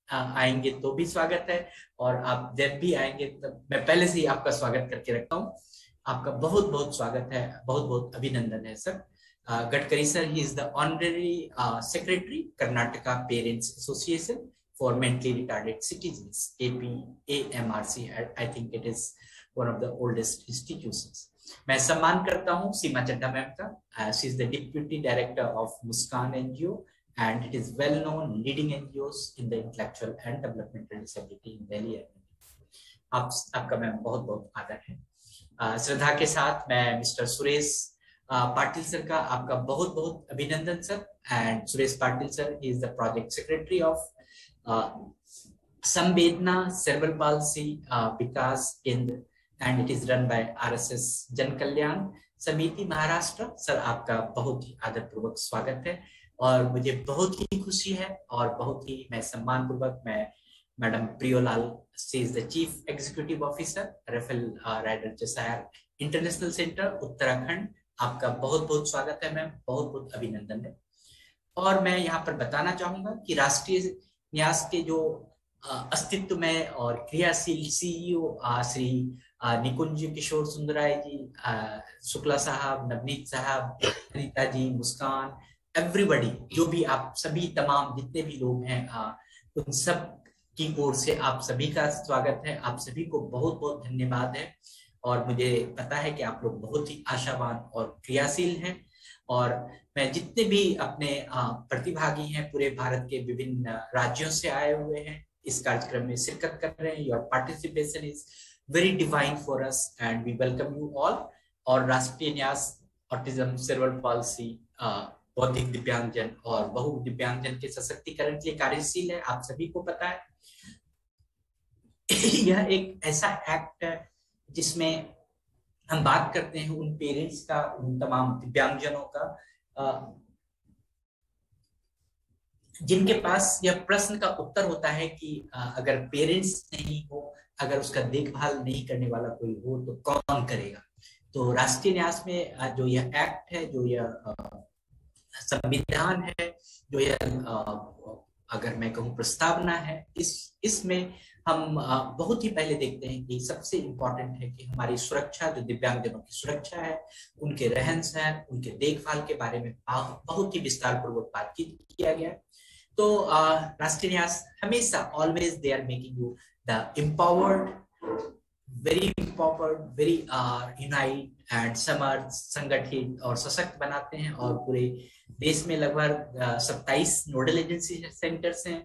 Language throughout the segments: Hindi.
आएंगे तो भी स्वागत है, और आप जब भी आएंगे तब मैं पहले से ही आपका स्वागत करके रखता हूँ। आपका बहुत बहुत स्वागत है, बहुत बहुत अभिनंदन है sir. Gadkari sir, he is the honorary secretary Karnataka parents association for mentally retarded citizens, APAMRC। I think it is one of the oldest institutions. मैं सम्मान करता हूँ सीमा चड्ढा मैम का। She is the deputy director of Muskaan NGO, and it is well known leading NGOs in the intellectual and developmental disability in Delhi। आपका मैम बहुत बहुत आदर है। श्रद्धा के साथ मैं मिस्टर सुरेश पाटिल सर का आपका बहुत बहुत अभिनंदन sir. And Suresh Patil sir is the project secretary of Samvedana cerebral palsy Vikas Kendra, and it is run by RSS Jan कल्याण समिति महाराष्ट्र। सर आपका बहुत ही आदरपूर्वक स्वागत है, और मुझे बहुत ही खुशी है और बहुत ही मैं सम्मान पूर्वक मैं madam Priyolal, she is the chief executive officer Raphael Ryder Cheshire International Centre Uttarakhand. आपका बहुत बहुत स्वागत है मैम, बहुत बहुत अभिनंदन है। और मैं यहाँ पर बताना चाहूंगा कि राष्ट्रीय न्यास के जो अस्तित्व में और क्रियाशील CEO श्री निकुंज किशोर सुंदराय जी, शुक्ला साहब, नवनीत साहब, अनीता जी, मुस्कान, एवरीबॉडी, जो भी आप सभी तमाम जितने भी लोग हैं, उन सब की ओर से आप सभी का स्वागत है। आप सभी को बहुत बहुत धन्यवाद है। और मुझे पता है कि आप लोग बहुत ही आशावान और क्रियाशील हैं, और मैं जितने भी अपने प्रतिभागी हैं पूरे भारत के विभिन्न राज्यों से आए हुए हैं, इस कार्यक्रम में शिरकत कर रहे हैं। Your participation is very divine for us and we welcome you all. और राष्ट्रीय न्यास ऑटिज्म सेरेब्रल पाल्सी बौद्धिक दिव्यांगजन और बहु दिव्यांगजन के सशक्तिकरण के लिए कार्यशील है, आप सभी को पता है। यह एक ऐसा एक्ट है जिसमें हम बात करते हैं उन पेरेंट्स का, उन तमाम दिव्यांगजनों का जिनके पास यह प्रश्न का उत्तर होता है कि अगर पेरेंट्स नहीं हो, अगर उसका देखभाल नहीं करने वाला कोई हो तो कौन करेगा। तो राष्ट्रीय न्यास में जो यह एक्ट है, जो यह संविधान है, जो यह अगर मैं कहूँ प्रस्तावना है, इसमें हम बहुत ही पहले देखते हैं कि सबसे इम्पोर्टेंट है कि हमारी सुरक्षा, जो दिव्यांगजनों की सुरक्षा है, उनके रहन सहन, उनके देखभाल के बारे में बहुत ही विस्तार पूर्वक बातचीत किया गया। तो राष्ट्रीय न्यास हमेशा always they are making you the empowered, very empowered, very unite and समर्थ, संगठित और सशक्त बनाते हैं। और पूरे देश में लगभग 27 नोडल एजेंसी सेंटर्स हैं,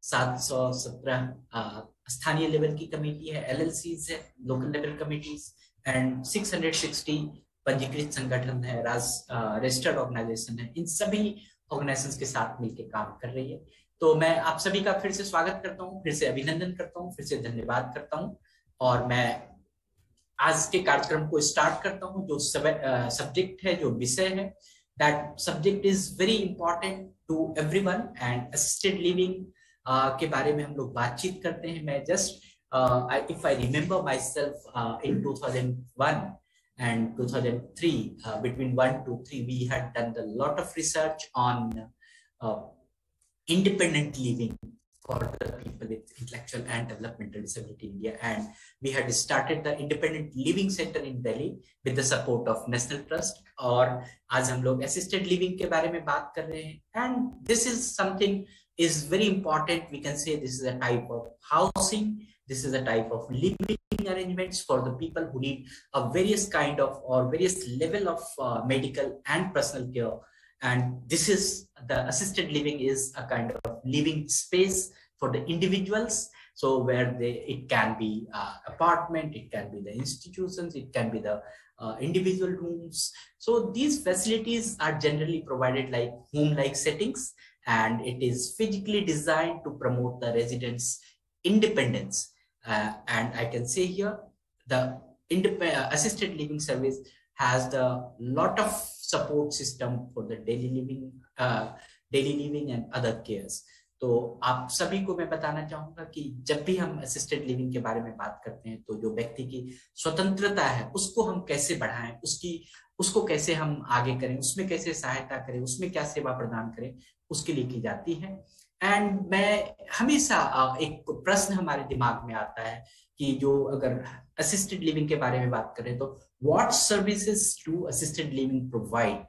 717 स्थानीय लेवल की कमेटी है, LLCs है, लोकल लेवल कमिटीज, एंड 660 पंजीकृत संगठन है, रजिस्टर्ड ऑर्गेनाइजेशन है। इन सभी ऑर्गेनाइजेशंस के साथ मिलकर काम कर रही है। तो मैं आप सभी का फिर से स्वागत करता हूँ, फिर से अभिनंदन करता हूँ, फिर से धन्यवाद करता हूँ। और मैं आज के कार्यक्रम को स्टार्ट करता हूँ। जो सब्जेक्ट है, जो विषय है, that subject is very important to everyone, and assisted living के बारे में हम लोग बातचीत करते हैं। मैं just if I remember myself in 2001 and 2003, between 1 to 3 we had done a lot of research on independent living for the people with intellectual and developmental disability in India, and we had started the independent living center in Delhi with the support of National Trust। और आज हम लोग assisted living के बारे में बात कर रहे हैं, and this is something is very important। We can say this is a type of housing, this is a type of living arrangements for the people who need a various kind of or various level of medical and personal care, and this is the assisted living is a kind of living space for the individuals, so where it can be apartment, it can be the institutions, it can be the individual rooms. So these facilities are generally provided like home like settings, and it is physically designed to promote the residents' independence. And I can say here the assisted living service has the lot of support system for the daily living and other cares। तो आप सभी को मैं बताना चाहूंगा कि जब भी हम असिस्टेड लिविंग के बारे में बात करते हैं तो जो व्यक्ति की स्वतंत्रता है उसको हम कैसे बढ़ाएं, उसको कैसे हम आगे करें, उसमें कैसे सहायता करें, उसमें क्या सेवा प्रदान करें, उसके लिए की जाती है। एंड मैं हमेशा एक प्रश्न हमारे दिमाग में आता है कि जो अगर असिस्टेड लिविंग के बारे में बात करें तो what services do assisted living provide,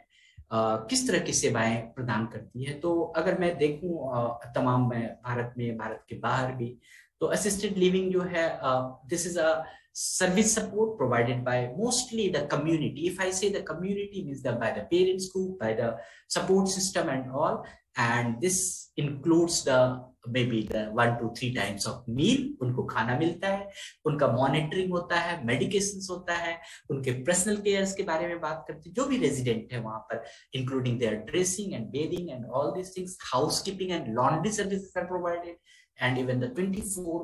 किस तरह की सेवाएं प्रदान करती है। तो अगर मैं देखूं तमाम मैं भारत में, भारत के बाहर भी, तो असिस्टेड लिविंग जो है this is a service support provided by mostly the community. If I say the community, means that by the parents group, by the support system and all, and this includes the maybe the 1 to 3 times of meal, उनको खाना मिलता है, उनका मॉनिटरिंग होता है, मेडिकेशंस होता है, उनके पर्सनल केयर्स के बारे में बात करते हैं जो भी रेजिडेंट है वहां पर, including their dressing and bathing and all this things, housekeeping and laundry services are provided, and even the 24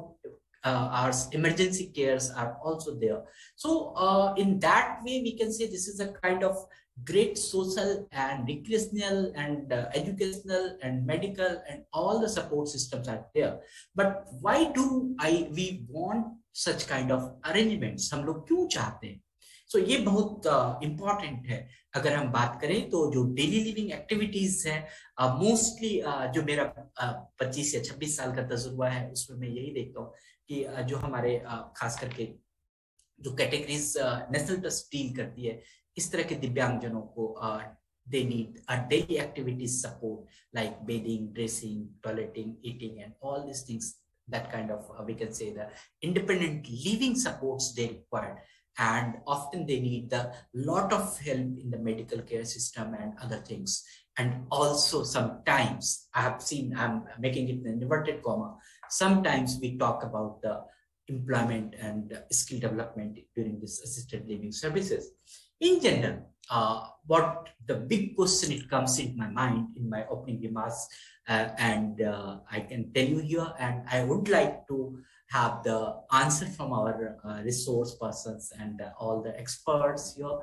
hours emergency cares are also there. So in that way we can say this is a kind of great social and recreational and educational and medical and all the support systems are there. But why do we want such kind of arrangements? हम लोग क्यों चाहते हैं? So ये बहुत important है। अगर हम बात करें तो जो डेली लिविंग एक्टिविटीज है, मोस्टली जो मेरा 25 या 26 साल का तजुर्बा है उसमें मैं यही देखता हूँ कि जो हमारे खास करके जो कैटेगरीज नेशनल ट्रस्ट डील करती है इस तरह के दिव्यांगजनों को, they need a daily activities support like bathing, dressing, toileting, eating and all these things, that kind of we can say the independent living supports they require, and often they need the lot of help in the medical care system and other things. And also sometimes I have seen, I'm making it in inverted comma, sometimes we talk about the employment and skill development during this assisted living services. In general, what the big question it comes in my mind in my opening remarks, and I can tell you here, and I would like to have the answer from our resource persons and all the experts here.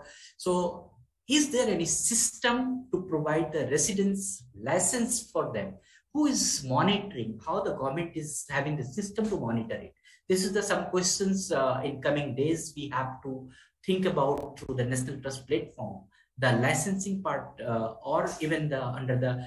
So is there any system to provide the residents license for them? Who is monitoring? How the government is having the system to monitor it? This is the some questions in coming days we have to think about through the National Trust platform. The licensing part or even the under the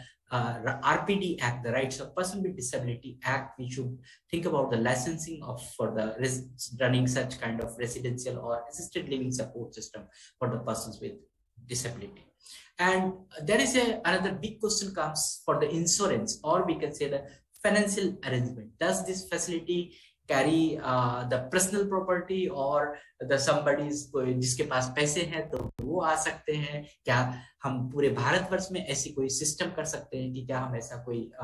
RPD Act, the Rights of Person with Disability Act, we should think about the licensing of for the running such kind of residential or assisted living support system for the persons with disability. And there is another big question comes for the insurance, or we can say the financial arrangement. Does this facility carry the personal property or the somebody's जिसके पास पैसे हैं तो वो आ सकते हैं? क्या हम पूरे भारतवर्ष में ऐसी कोई सिस्टम कर सकते हैं कि क्या हम ऐसा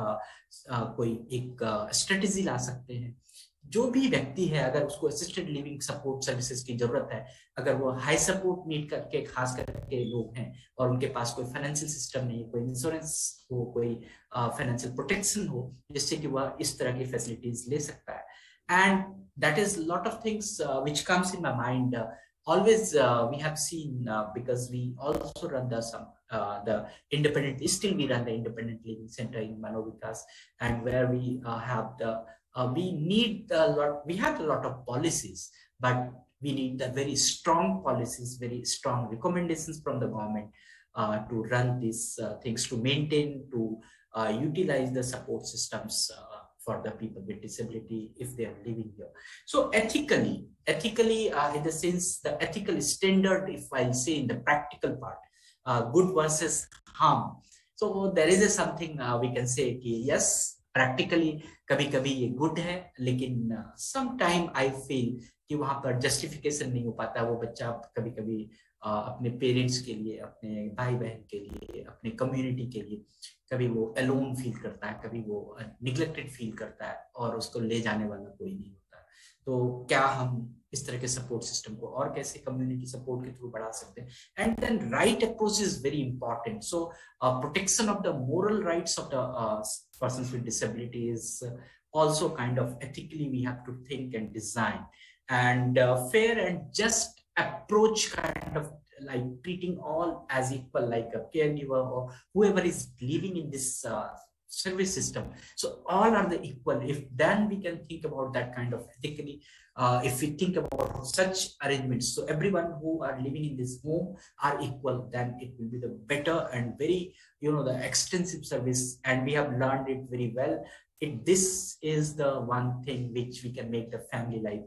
कोई एक स्ट्रेटेजी ला सकते हैं? जो भी व्यक्ति है अगर उसको असिस्टेड लिविंग सपोर्ट सर्विसेज की जरूरत है, अगर वो हाई सपोर्ट नीड करके खास करके लोग हैं और उनके पास कोई फाइनेंशियल सिस्टम नहीं, कोई इंश्योरेंस हो, कोई फाइनेंशियल प्रोटेक्शन हो जिससे कि वह इस तरह की फैसिलिटीज ले सकता है. And that is a lot of things which comes in my mind. Always we have seen because we also run the independent, still we run the independent living center in Manovikas, and where we have the we need a lot, we have a lot of policies, but we need the very strong policies, very strong recommendations from the government to run these things, to maintain, to utilize the support systems for the people with disability if they are living here. So ethically in the sense, the ethical standard, if I'll say in the practical part, good versus harm. So there is something we can say कि yes, practically कभी-कभी ये good है, लेकिन sometime I feel कि वहाँ पर justification नहीं हो पाता. वो बच्चा कभी-कभी अपने पेरेंट्स के लिए, अपने भाई बहन के लिए, अपने कम्युनिटी के लिए कभी वो अलोन फील करता है, कभी वो निग्लेक्टेड फील करता है और उसको ले जाने वाला कोई नहीं होता. तो क्या हम इस तरह के सपोर्ट सिस्टम को और कैसे कम्युनिटी सपोर्ट के थ्रू बढ़ा सकते हैं? And then right approach is very important. So protection of the moral rights of the persons with disability is also kind of ethically we have to think and design, and fair and just approach, kind of like treating all as equal, like a caregiver or whoever is living in this service system. So all are the equal. If then we can think about that kind of ethically, if we think about such arrangements, so everyone who are living in this home are equal, then it will be the better and very, the extensive service. And we have learned it very well. This is the one thing which we can make the family life,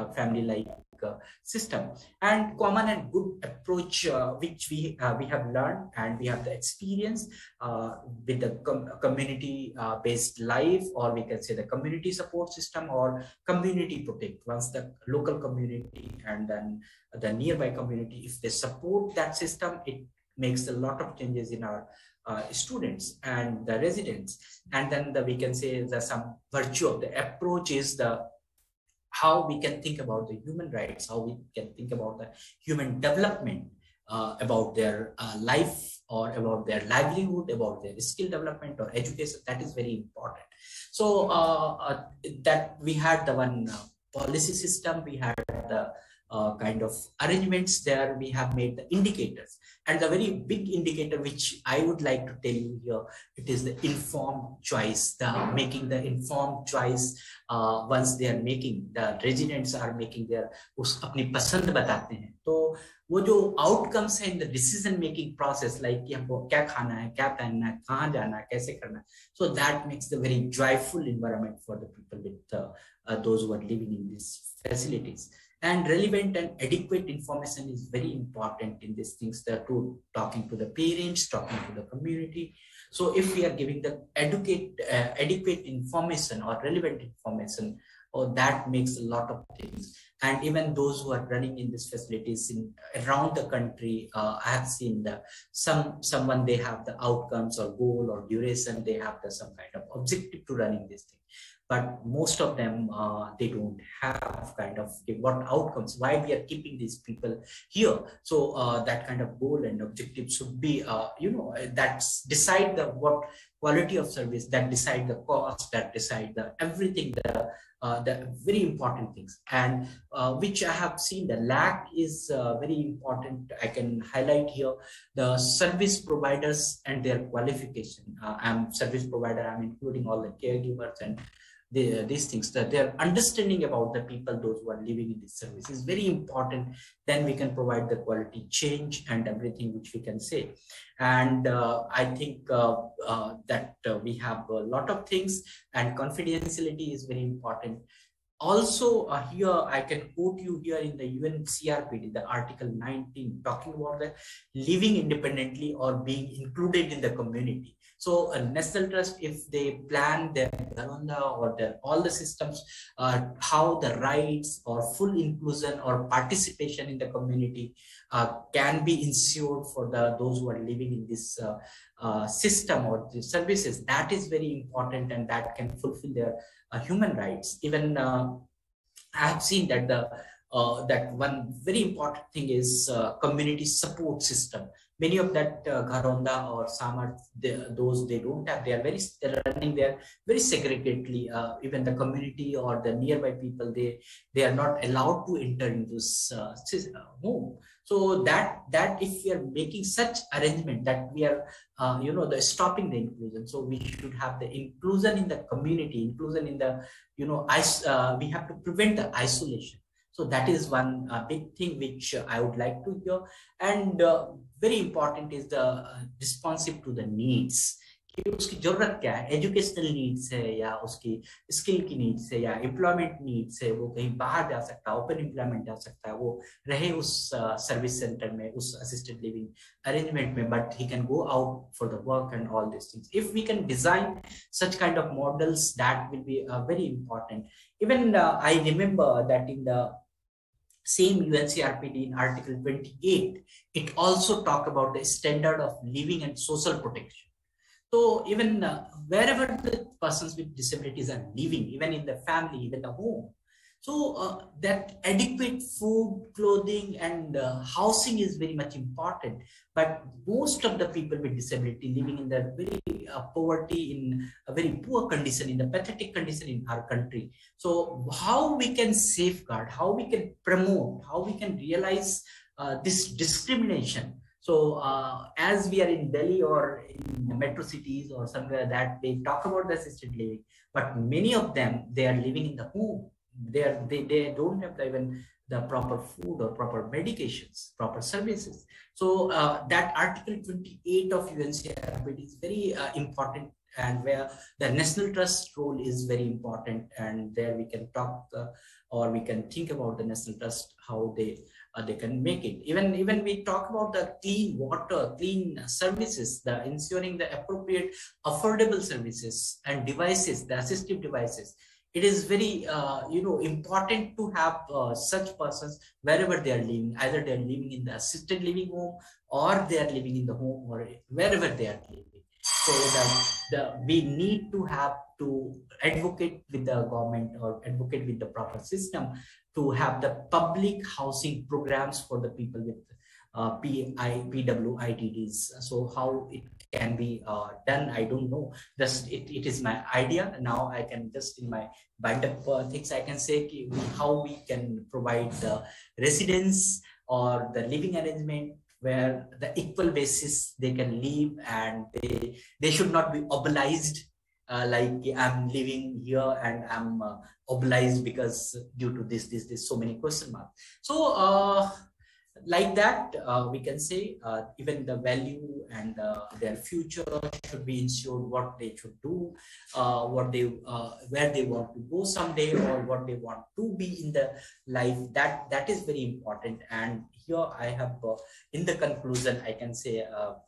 system, and common and good approach which we have learned and we have the experience with the community based life, or we can say the community support system or community protect. Once the local community and then the nearby community, if they support that system, it makes a lot of changes in our students and the residents. And then we can say the some virtue of the approach is the how we can think about the human rights, how we can think about the human development, about their life or about their livelihood, about their skill development or education. That is very important. So that we had the one policy system, we had the kind of arrangements there, we have made the indicators. And the very big indicator which I would like to tell you here, it is the informed choice, the making the informed choice. Once they are making, the residents are making their अपनी पसंद बताते हैं, तो वो जो outcomes है in the decision making process, like कि हमको क्या खाना है, क्या पहनना है, कहाँ जाना है, कैसे करना है, so that makes the very joyful environment for the people with those who are living in these facilities. And relevant and adequate information is very important in these things, to talking to the parents, talking to the community. So if we are giving the adequate information or relevant information, that makes a lot of things. And even those who are running in these facilities around the country, I have seen someone they have the outcomes or goal or duration, they have some kind of objective to running this thing. But most of them, they don't have kind of what outcomes, why we are keeping these people here. So that kind of goal and objective should be, that's decide the what quality of service, that decide the cost, that decide the everything, the very important things. And which I have seen the lack is very important. I can highlight here the service providers and their qualification. I'm service provider, I'm including all the caregivers and these things, that their understanding about the people, those who are living in this service, is very important. Then we can provide the quality change and everything which we can say. And I think that we have a lot of things, and confidentiality is very important. Also here I can quote you here in the UNCRPD, the Article 19, talking about the living independently or being included in the community. So a National Trust, if they plan their Gharonda or all the systems, how the rights or full inclusion or participation in the community can be ensured for those who are living in this system or the services, that is very important, and that can fulfill their human rights. Even I have seen that that one very important thing is community support system. Many of that Gharonda or Samarth, those they don't have, they're running there very segregatedly. Even the community or the nearby people, they are not allowed to enter into this home. So that if we are making such arrangement, that we are the stopping the inclusion. So we should have the inclusion in the community, inclusion in the we have to prevent the isolation. So that is one big thing which I would like to hear. And very important is the responsive to the needs. कि उसकी जरूरत क्या है, एजुकेशनल नीड्स है या उसकी स्किल की नीड्स है या एम्प्लॉयमेंट नीड्स है, वो कहीं बाहर जा सकता है, ओपन एम्प्लॉयमेंट जा सकता है, वो रहे उस सर्विस सेंटर में, उस असिस्टेड लिविंग अरेंजमेंट में, but he can go out for the work and all this things. If we can design such kind of models, that will be very important. Even I remember that in the same UNCRPD in Article 28, it also talk about the standard of living and social protection. So even wherever the persons with disabilities are living, even in the family, even the home, so that adequate food, clothing, and housing is very much important. But most of the people with disability living in the very poverty, in a very poor condition, in the pathetic condition in our country. So how we can safeguard, how we can promote, how we can realize this discrimination, So as we are in Delhi or in the metro cities or somewhere that they talk about the assisted living, but many of them, they are living in the home. They don't have even the proper food or proper medications, proper services. So that Article 28 of UNCRPD is very important, and where the National Trust role is very important. And there we can talk or we can think about the National Trust, how they can make it. Even we talk about the clean water, clean services, the ensuring the appropriate affordable services and devices, the assistive devices. It is very important to have such persons wherever they are living, either they are living in the assisted living home or they are living in the home or wherever they are living. So we need to have to advocate with the government or advocate with the proper system to have the public housing programs for the people with PWITDs. So how it can be done, I don't know. Just it is my idea. Now I can just in my bind up things I can say how we can provide the residence or the living arrangement where the equal basis they can live, and they should not be obliged like I'm living here and I'm obliged because due to this so many question marks. So like that we can say even the value and their future should be ensured, what they should do, what they where they want to go someday, or what they want to be in the life. That is very important. And here I have in the conclusion I can say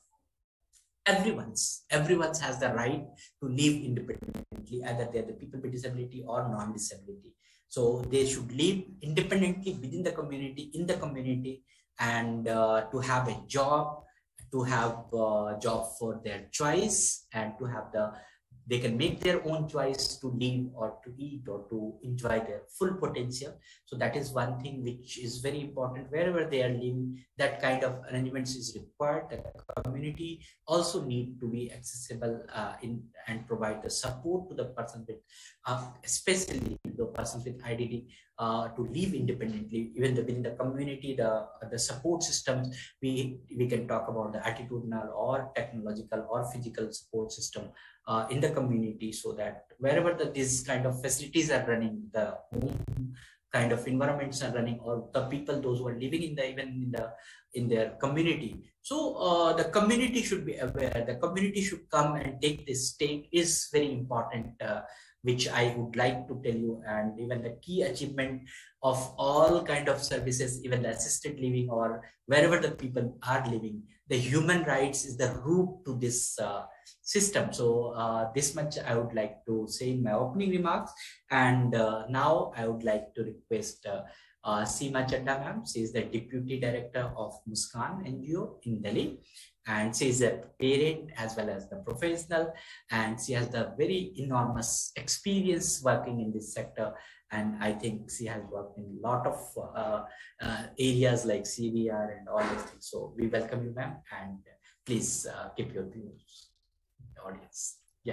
everyone's has the right to live independently, either they're the people with disability or non-disability. So they should live independently within the community, in the community, and to have a job, to have a job for their choice, and to have they can make their own choice to live or to eat or to enjoy their full potential. So that is one thing which is very important. Wherever they are living, that kind of arrangements is required. The community also need to be accessible and provide the support to the person with especially the person with IDD to live independently. Even within the community, the support systems, we can talk about the attitudinal or technological or physical support system in the community, so that wherever these kind of facilities are running, the home kind of environments are running, or the people, those who are living in their community. So the community should be aware. The community should come and take this stake is very important, which I would like to tell you. And even the key achievement of all kind of services, even the assisted living or wherever the people are living, the human rights is the root to this system. So this much I would like to say in my opening remarks. And now I would like to request Seema Chadda ma'am. She is the Deputy Director of Muskan NGO in Delhi. And she is a parent as well as the professional. And she has the very enormous experience working in this sector. And I think she has worked in a lot of areas like CVR and all those things. So we welcome you, ma'am. And please keep your views, the audience. Yeah.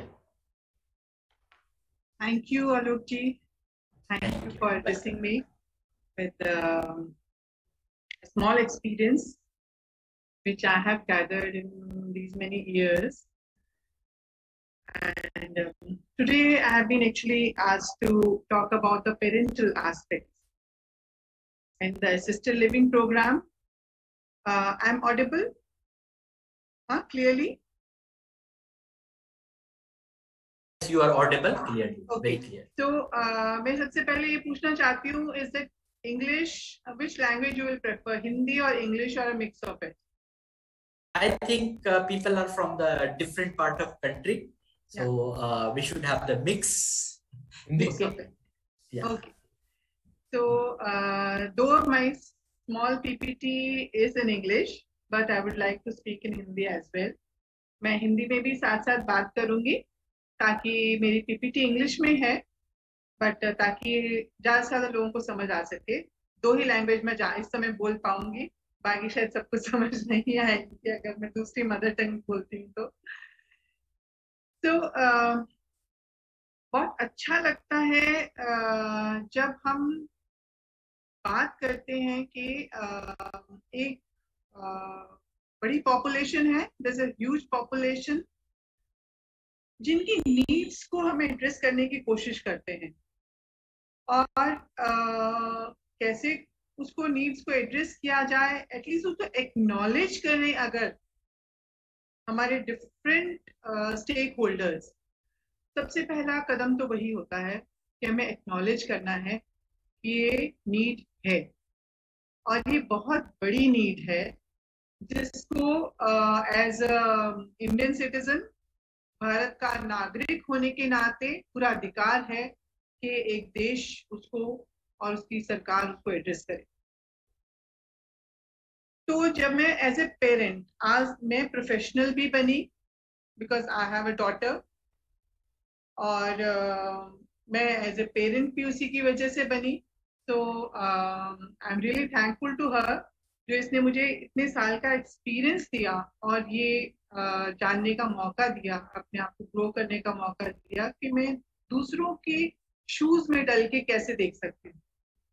Thank you, Alokji. Thank you for addressing me with a small experience which I have gathered in these many years. And today I have been actually asked to talk about the parental aspects in the assisted living program. I'm audible clearly? You are audible clearly, okay. Very clear. So मैं सबसे पहले ये पूछना चाहती हूँ, is it English, which language you will prefer, Hindi or English, or a mix of it? I think people are from the different part of country, so we should have the mix of it. Yeah. Okay. So though my small PPT is in English, but I would like to speak in Hindi as well. मैं हिंदी में भी साथ साथ बात करूंगी ताकि मेरी PPT इंग्लिश में है, बट ताकि ज़्यादा से ज़्यादा लोगों को समझ आ सके. दो ही लैंग्वेज में इस समय बोल पाऊंगी, बाकी शायद सबको समझ नहीं आएगी अगर मैं दूसरी मदर टंग बोलती हूँ तो. बहुत अच्छा लगता है जब हम बात करते हैं कि एक बड़ी पॉपुलेशन है, there is a huge population जिनकी नीड्स को हम एड्रेस करने की कोशिश करते हैं। और कैसे उसको नीड्स को एड्रेस किया जाए, एटलीस्ट उसको एक्नॉलेज करें अगर हमारे डिफरेंट स्टेक होल्डर्स। सबसे पहला कदम तो वही होता है कि हमें एक्नॉलेज करना है कि ये नीड है और ये बहुत बड़ी नीड है, जिसको as a Indian citizen, Bharat का नागरिक होने के नाते पूरा अधिकार है कि एक देश उसको और उसकी सरकार उसको एड्रेस करे। तो जब मैं एज ए पेरेंट, आज मैं प्रोफेशनल भी बनी because I have a daughter, और मैं एज ए पेरेंट भी उसी की वजह से बनी। तो I am really thankful to her, जो इसने मुझे इतने साल का एक्सपीरियंस दिया और ये जानने का मौका दिया, अपने आप को ग्रो करने का मौका दिया कि मैं दूसरों के शूज में डल के कैसे देख सकती हूँ।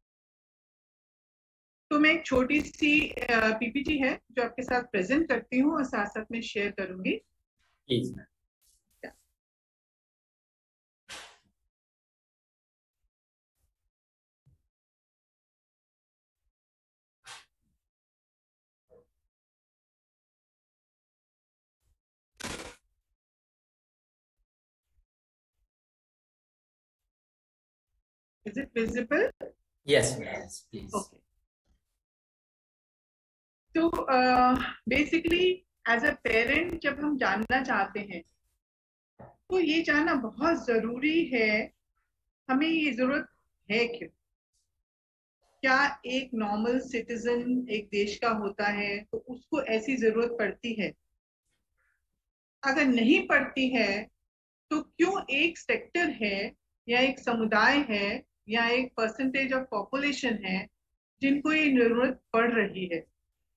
तो मैं एक छोटी सी पीपीटी है जो आपके साथ प्रेजेंट करती हूँ और साथ साथ में शेयर करूंगी। Please. Is it visible? Yes, yes, please. Okay. तो बेसिकली एज अ पेरेंट जब हम जानना चाहते हैं तो ये जानना बहुत जरूरी है, हमें ये जरूरत है क्यों? क्या एक नॉर्मल सिटीजन एक देश का होता है तो उसको ऐसी जरूरत पड़ती है? अगर नहीं पड़ती है तो क्यों एक सेक्टर है या एक समुदाय है या एक परसेंटेज ऑफ पॉपुलेशन है जिनको ये जरूरत पड़ रही है?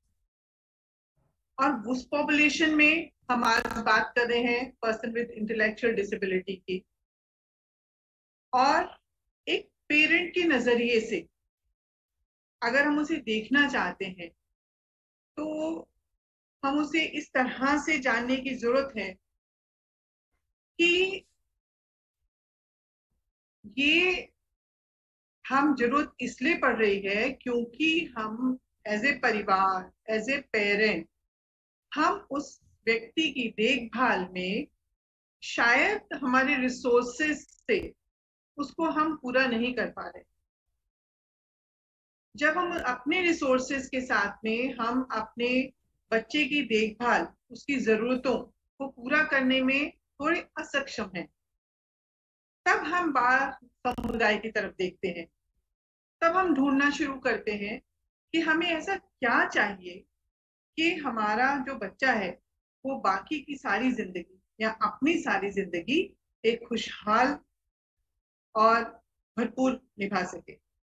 और उस पॉपुलेशन में हम आज बात कर रहे हैं पर्सन विद इंटेलेक्चुअल डिसेबिलिटी की। और एक पेरेंट के नजरिए से अगर हम उसे देखना चाहते हैं तो हम उसे इस तरह से जानने की जरूरत है कि ये हम जरूरत इसलिए पड़ रही है क्योंकि हम एज ए परिवार, एज ए पेरेंट, हम उस व्यक्ति की देखभाल में शायद हमारे रिसोर्सेस से उसको हम पूरा नहीं कर पा रहे। जब हम अपने रिसोर्सेस के साथ में हम अपने बच्चे की देखभाल, उसकी जरूरतों को पूरा करने में थोड़े असक्षम हैं, तब हम बाहर समुदाय की तरफ देखते हैं, तब हम ढूंढना शुरू करते हैं कि हमें ऐसा क्या चाहिए कि हमारा जो बच्चा है वो बाकी की सारी जिंदगी या अपनी सारी जिंदगी एक खुशहाल और भरपूर निभा सके।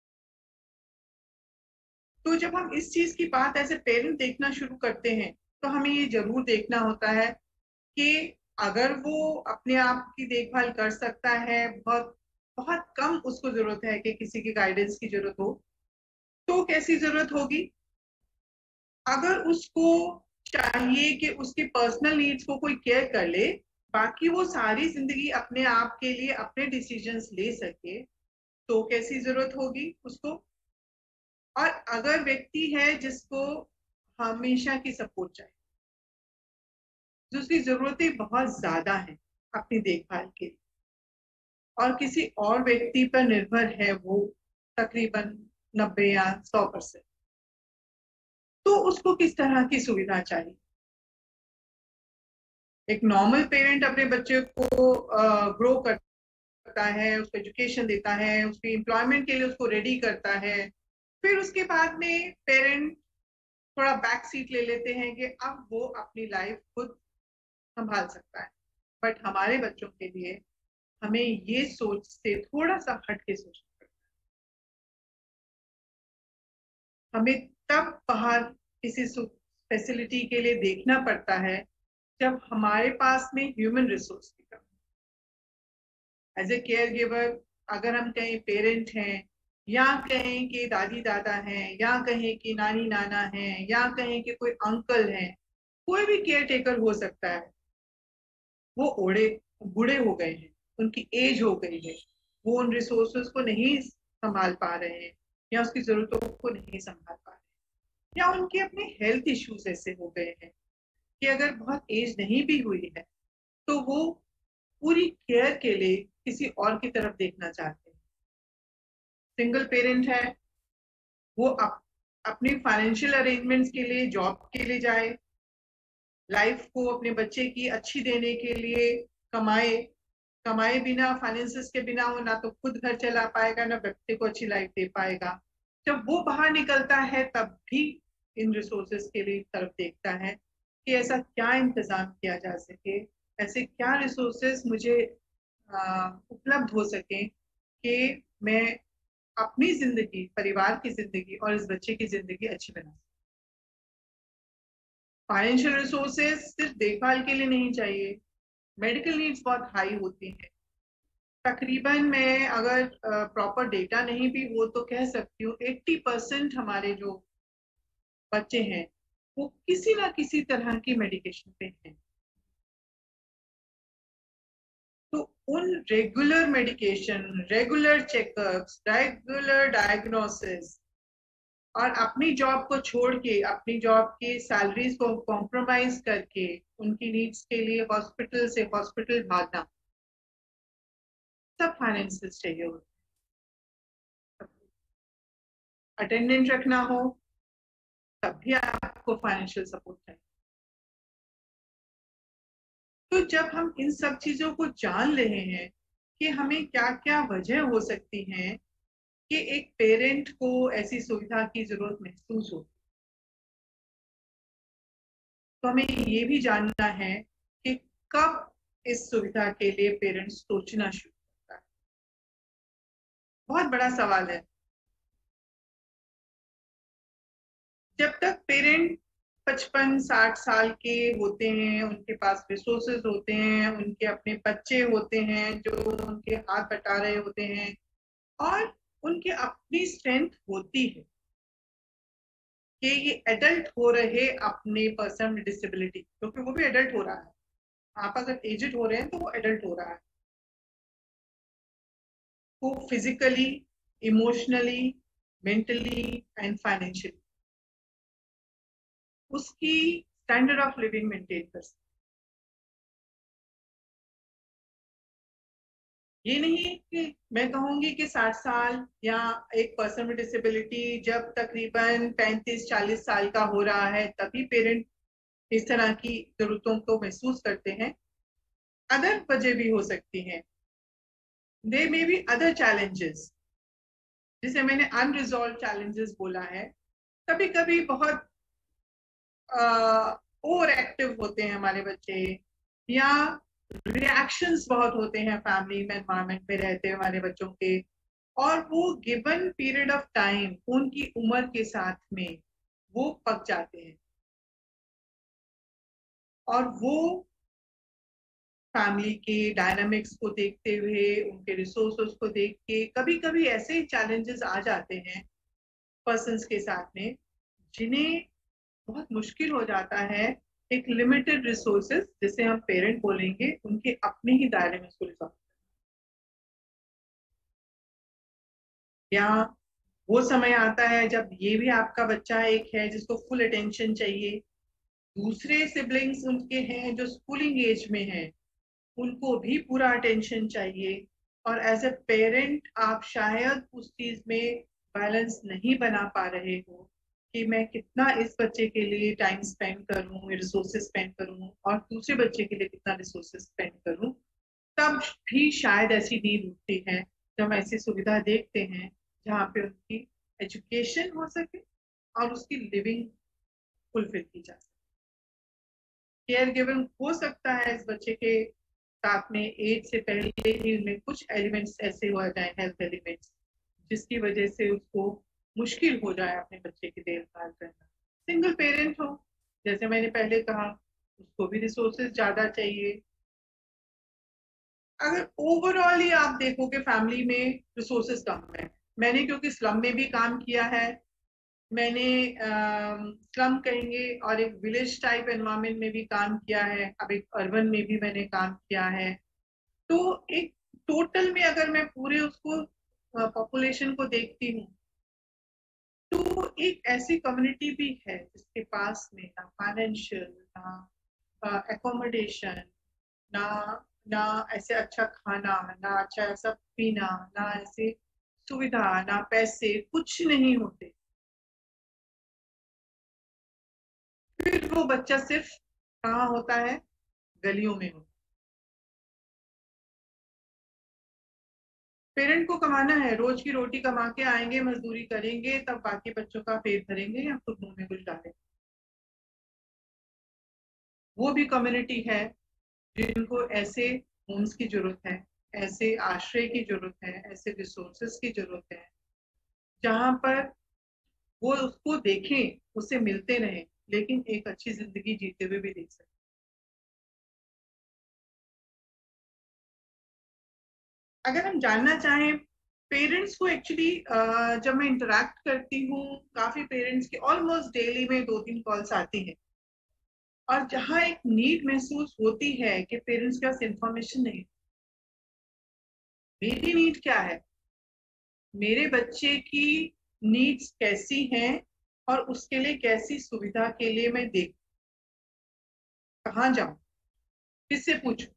तो जब हम इस चीज की बात ऐसे पेरेंट देखना शुरू करते हैं तो हमें ये जरूर देखना होता है कि अगर वो अपने आप की देखभाल कर सकता है, बहुत बहुत कम उसको जरूरत है कि किसी की गाइडेंस की जरूरत हो, तो कैसी जरूरत होगी? अगर उसको चाहिए कि उसकी पर्सनल नीड्स को कोई केयर कर ले, बाकी वो सारी जिंदगी अपने आप के लिए अपने डिसीजंस ले सके, तो कैसी जरूरत होगी उसको? और अगर व्यक्ति है जिसको हमेशा की सपोर्ट चाहिए, जिसकी जरूरतें बहुत ज्यादा है अपनी देखभाल के लिए और किसी और व्यक्ति पर निर्भर है वो तकरीबन 90 या 100%, तो उसको किस तरह की सुविधा चाहिए? एक नॉर्मल पेरेंट अपने बच्चे को ग्रो करता है, उसको एजुकेशन देता है, उसकी एम्प्लॉयमेंट के लिए उसको रेडी करता है, फिर उसके बाद में पेरेंट थोड़ा बैक सीट ले लेते हैं कि अब वो अपनी लाइफ खुद संभाल सकता है। बट हमारे बच्चों के लिए हमें ये सोच से थोड़ा सा हट के सोचना पड़ता है। हमें तब बाहर किसी फैसिलिटी के लिए देखना पड़ता है जब हमारे पास में ह्यूमन रिसोर्स की कमी। एज ए केयर गिवर, अगर हम कहीं पेरेंट हैं या कहें कि दादी दादा हैं या कहें कि नानी नाना हैं या कहें कि कोई अंकल हैं, कोई भी केयर टेकर हो सकता है, वो बूढ़े हो गए हैं, उनकी एज हो गई है, वो उन रिसोर्सेज को नहीं संभाल पा रहे हैं या उसकी जरूरतों को नहीं संभाल पा रहे हैं, या उनके अपने हेल्थ इश्यूज ऐसे हो गए हैं कि अगर बहुत एज नहीं भी हुई है तो वो पूरी केयर के लिए किसी और की तरफ देखना चाहते हैं। सिंगल पेरेंट है, वो अपने फाइनेंशियल अरेंजमेंट्स के लिए जॉब के लिए जाए, लाइफ को अपने बच्चे की अच्छी देने के लिए कमाए, कमाए बिना, फाइनेंसेस के बिना वो ना तो खुद घर चला पाएगा ना बच्चे को अच्छी लाइफ दे पाएगा। जब वो बाहर निकलता है तब भी इन रिसोर्सेज के लिए तरफ देखता है कि ऐसा क्या इंतजाम किया जा सके, ऐसे क्या रिसोर्सेज मुझे उपलब्ध हो सके कि मैं अपनी जिंदगी, परिवार की जिंदगी और इस बच्चे की जिंदगी अच्छी बना सकूं। फाइनेंशियल रिसोर्सेज सिर्फ देखभाल के लिए नहीं चाहिए, मेडिकल नीड्स बहुत हाई होती हैं। तकरीबन मैं अगर प्रॉपर डेटा नहीं भी वो तो कह सकती हूँ 80% हमारे जो बच्चे हैं वो किसी ना किसी तरह की मेडिकेशन पे हैं। तो उन regular medication, regular checkups, regular diagnosis और अपनी जॉब को छोड़ के, अपनी जॉब की सैलरीज को कॉम्प्रोमाइज करके उनकी नीड्स के लिए हॉस्पिटल से हॉस्पिटल भागना, सब फाइनेंसेस चाहिए होते हैं। अटेंडेंट रखना हो तब भी आपको फाइनेंशियल सपोर्ट चाहिए। तो जब हम इन सब चीजों को जान रहे हैं कि हमें क्या क्या वजह हो सकती है कि एक पेरेंट को ऐसी सुविधा की जरूरत महसूस हो, तो हमें ये भी जानना है कि कब इस सुविधा के लिए पेरेंट्स सोचना शुरू करता है। बहुत बड़ा सवाल है। जब तक पेरेंट 55-60 साल के होते हैं, उनके पास रिसोर्सेज होते हैं, उनके अपने बच्चे होते हैं जो उनके हाथ बटा रहे होते हैं और उनके अपनी स्ट्रेंथ होती है कि ये एडल्ट हो रहे अपने पर्सन में डिसेबिलिटी, क्योंकि वो भी एडल्ट हो रहा है। आप अगर एजेड हो रहे हैं तो वो एडल्ट हो रहा है, वो physically, emotionally, mentally and financially उसकी स्टैंडर्ड ऑफ लिविंग मेंटेन कर सकते। ये नहीं कि मैं कहूंगी कि 60 साल या एक पर्सन में डिसेबिलिटी जब तकरीबन 35-40 साल का हो रहा है तभी पेरेंट इस तरह की जरूरतों को महसूस करते हैं। अदर वजह भी हो सकती हैं। They may be other challenges, जिसे मैंने अनरिजॉल्व चैलेंजेस बोला है। कभी कभी बहुत ओवर एक्टिव होते हैं हमारे बच्चे, या रिएक्शंस बहुत होते हैं फैमिली में, एनवायरमेंट में रहते हैं हमारे बच्चों के, और वो गिवन पीरियड ऑफ टाइम उनकी उम्र के साथ में वो पक जाते हैं और वो फैमिली के डायनामिक्स को देखते हुए, उनके रिसोर्सेस को देख के कभी कभी ऐसे चैलेंजेस आ जाते हैं पर्सन्स के साथ में जिन्हें बहुत मुश्किल हो जाता है एक लिमिटेड रिसोर्सेज, जिसे हम पेरेंट बोलेंगे, उनके अपने ही दायरे में उसको रिजॉल्व, या वो समय आता है जब ये भी आपका बच्चा एक है जिसको फुल अटेंशन चाहिए, दूसरे सिबलिंग्स उनके हैं जो स्कूलिंग एज में हैं, उनको भी पूरा अटेंशन चाहिए, और एज ए पेरेंट आप शायद उस चीज में बैलेंस नहीं बना पा रहे हो कि मैं कितना इस बच्चे के लिए टाइम स्पेंड करूं, रिसोर्सेज स्पेंड करूं, और दूसरे बच्चे के लिए कितना रिसोर्सेज स्पेंड करूं। तब भी शायद ऐसी नीड उठती है जब हम ऐसी सुविधा देखते हैं जहाँ पे उनकी एजुकेशन हो सके और उसकी लिविंग फुलफिल की जा सके। केयर गिवन हो सकता है इस बच्चे के साथ में एज से पहले ही उनमें कुछ एलिमेंट्स ऐसे हो जाए, हेल्थ एलिमेंट्स, जिसकी वजह से उसको मुश्किल हो जाए अपने बच्चे की देखभाल करना। सिंगल पेरेंट हो, जैसे मैंने पहले कहा, उसको भी रिसोर्सेज ज्यादा चाहिए। अगर ओवरऑल ही आप देखोगे फैमिली में रिसोर्सेज कम है, मैंने क्योंकि स्लम में भी काम किया है, मैंने स्लम कहेंगे और एक विलेज टाइप एनवायरनमेंट में भी काम किया है, अब एक अर्बन में भी मैंने काम किया है। तो एक टोटल में अगर मैं पूरे उसको पॉपुलेशन को देखती हूँ तो एक ऐसी कम्युनिटी भी है जिसके पास में ना फाइनेंशियल, ना एकोमोडेशन, ना ना ऐसे अच्छा खाना, ना अच्छा ऐसा पीना, ना ऐसे सुविधा, ना पैसे, कुछ नहीं होते, फिर वो बच्चा सिर्फ कहाँ होता है? गलियों में होता है। पेरेंट को कमाना है, रोज की रोटी कमा के आएंगे, मजदूरी करेंगे, तब बाकी बच्चों का पेट भरेंगे या खुद मुंह में कुछ डालेंगे। वो भी कम्युनिटी है जिनको ऐसे होम्स की जरूरत है, ऐसे आश्रय की जरूरत है, ऐसे रिसोर्सेज की जरूरत है, जहां पर वो उसको देखें, उससे मिलते रहें, लेकिन एक अच्छी जिंदगी जीते हुए भी देख सकें। अगर हम जानना चाहें पेरेंट्स को एक्चुअली, जब मैं इंटरेक्ट करती हूँ, काफी पेरेंट्स के ऑलमोस्ट डेली में 2-3 कॉल्स आती हैं, और जहाँ एक नीड महसूस होती है कि पेरेंट्स के पास इंफॉर्मेशन नहीं, मेरी नीड क्या है, मेरे बच्चे की नीड्स कैसी हैं, और उसके लिए कैसी सुविधा के लिए मैं देख, कहाँ जाऊं, किससे पूछूं,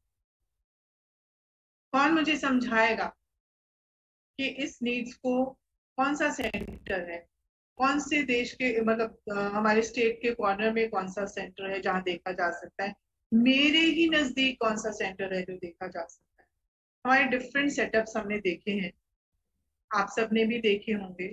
कौन मुझे समझाएगा कि इस नीड्स को कौन सा सेंटर है, कौन से देश के, मतलब हमारे स्टेट के कॉर्नर में कौन सा सेंटर है जहाँ देखा जा सकता है, मेरे ही नजदीक कौन सा सेंटर है जो देखा जा सकता है। हमारे डिफरेंट सेटअप्स हमने देखे हैं, आप सबने भी देखे होंगे।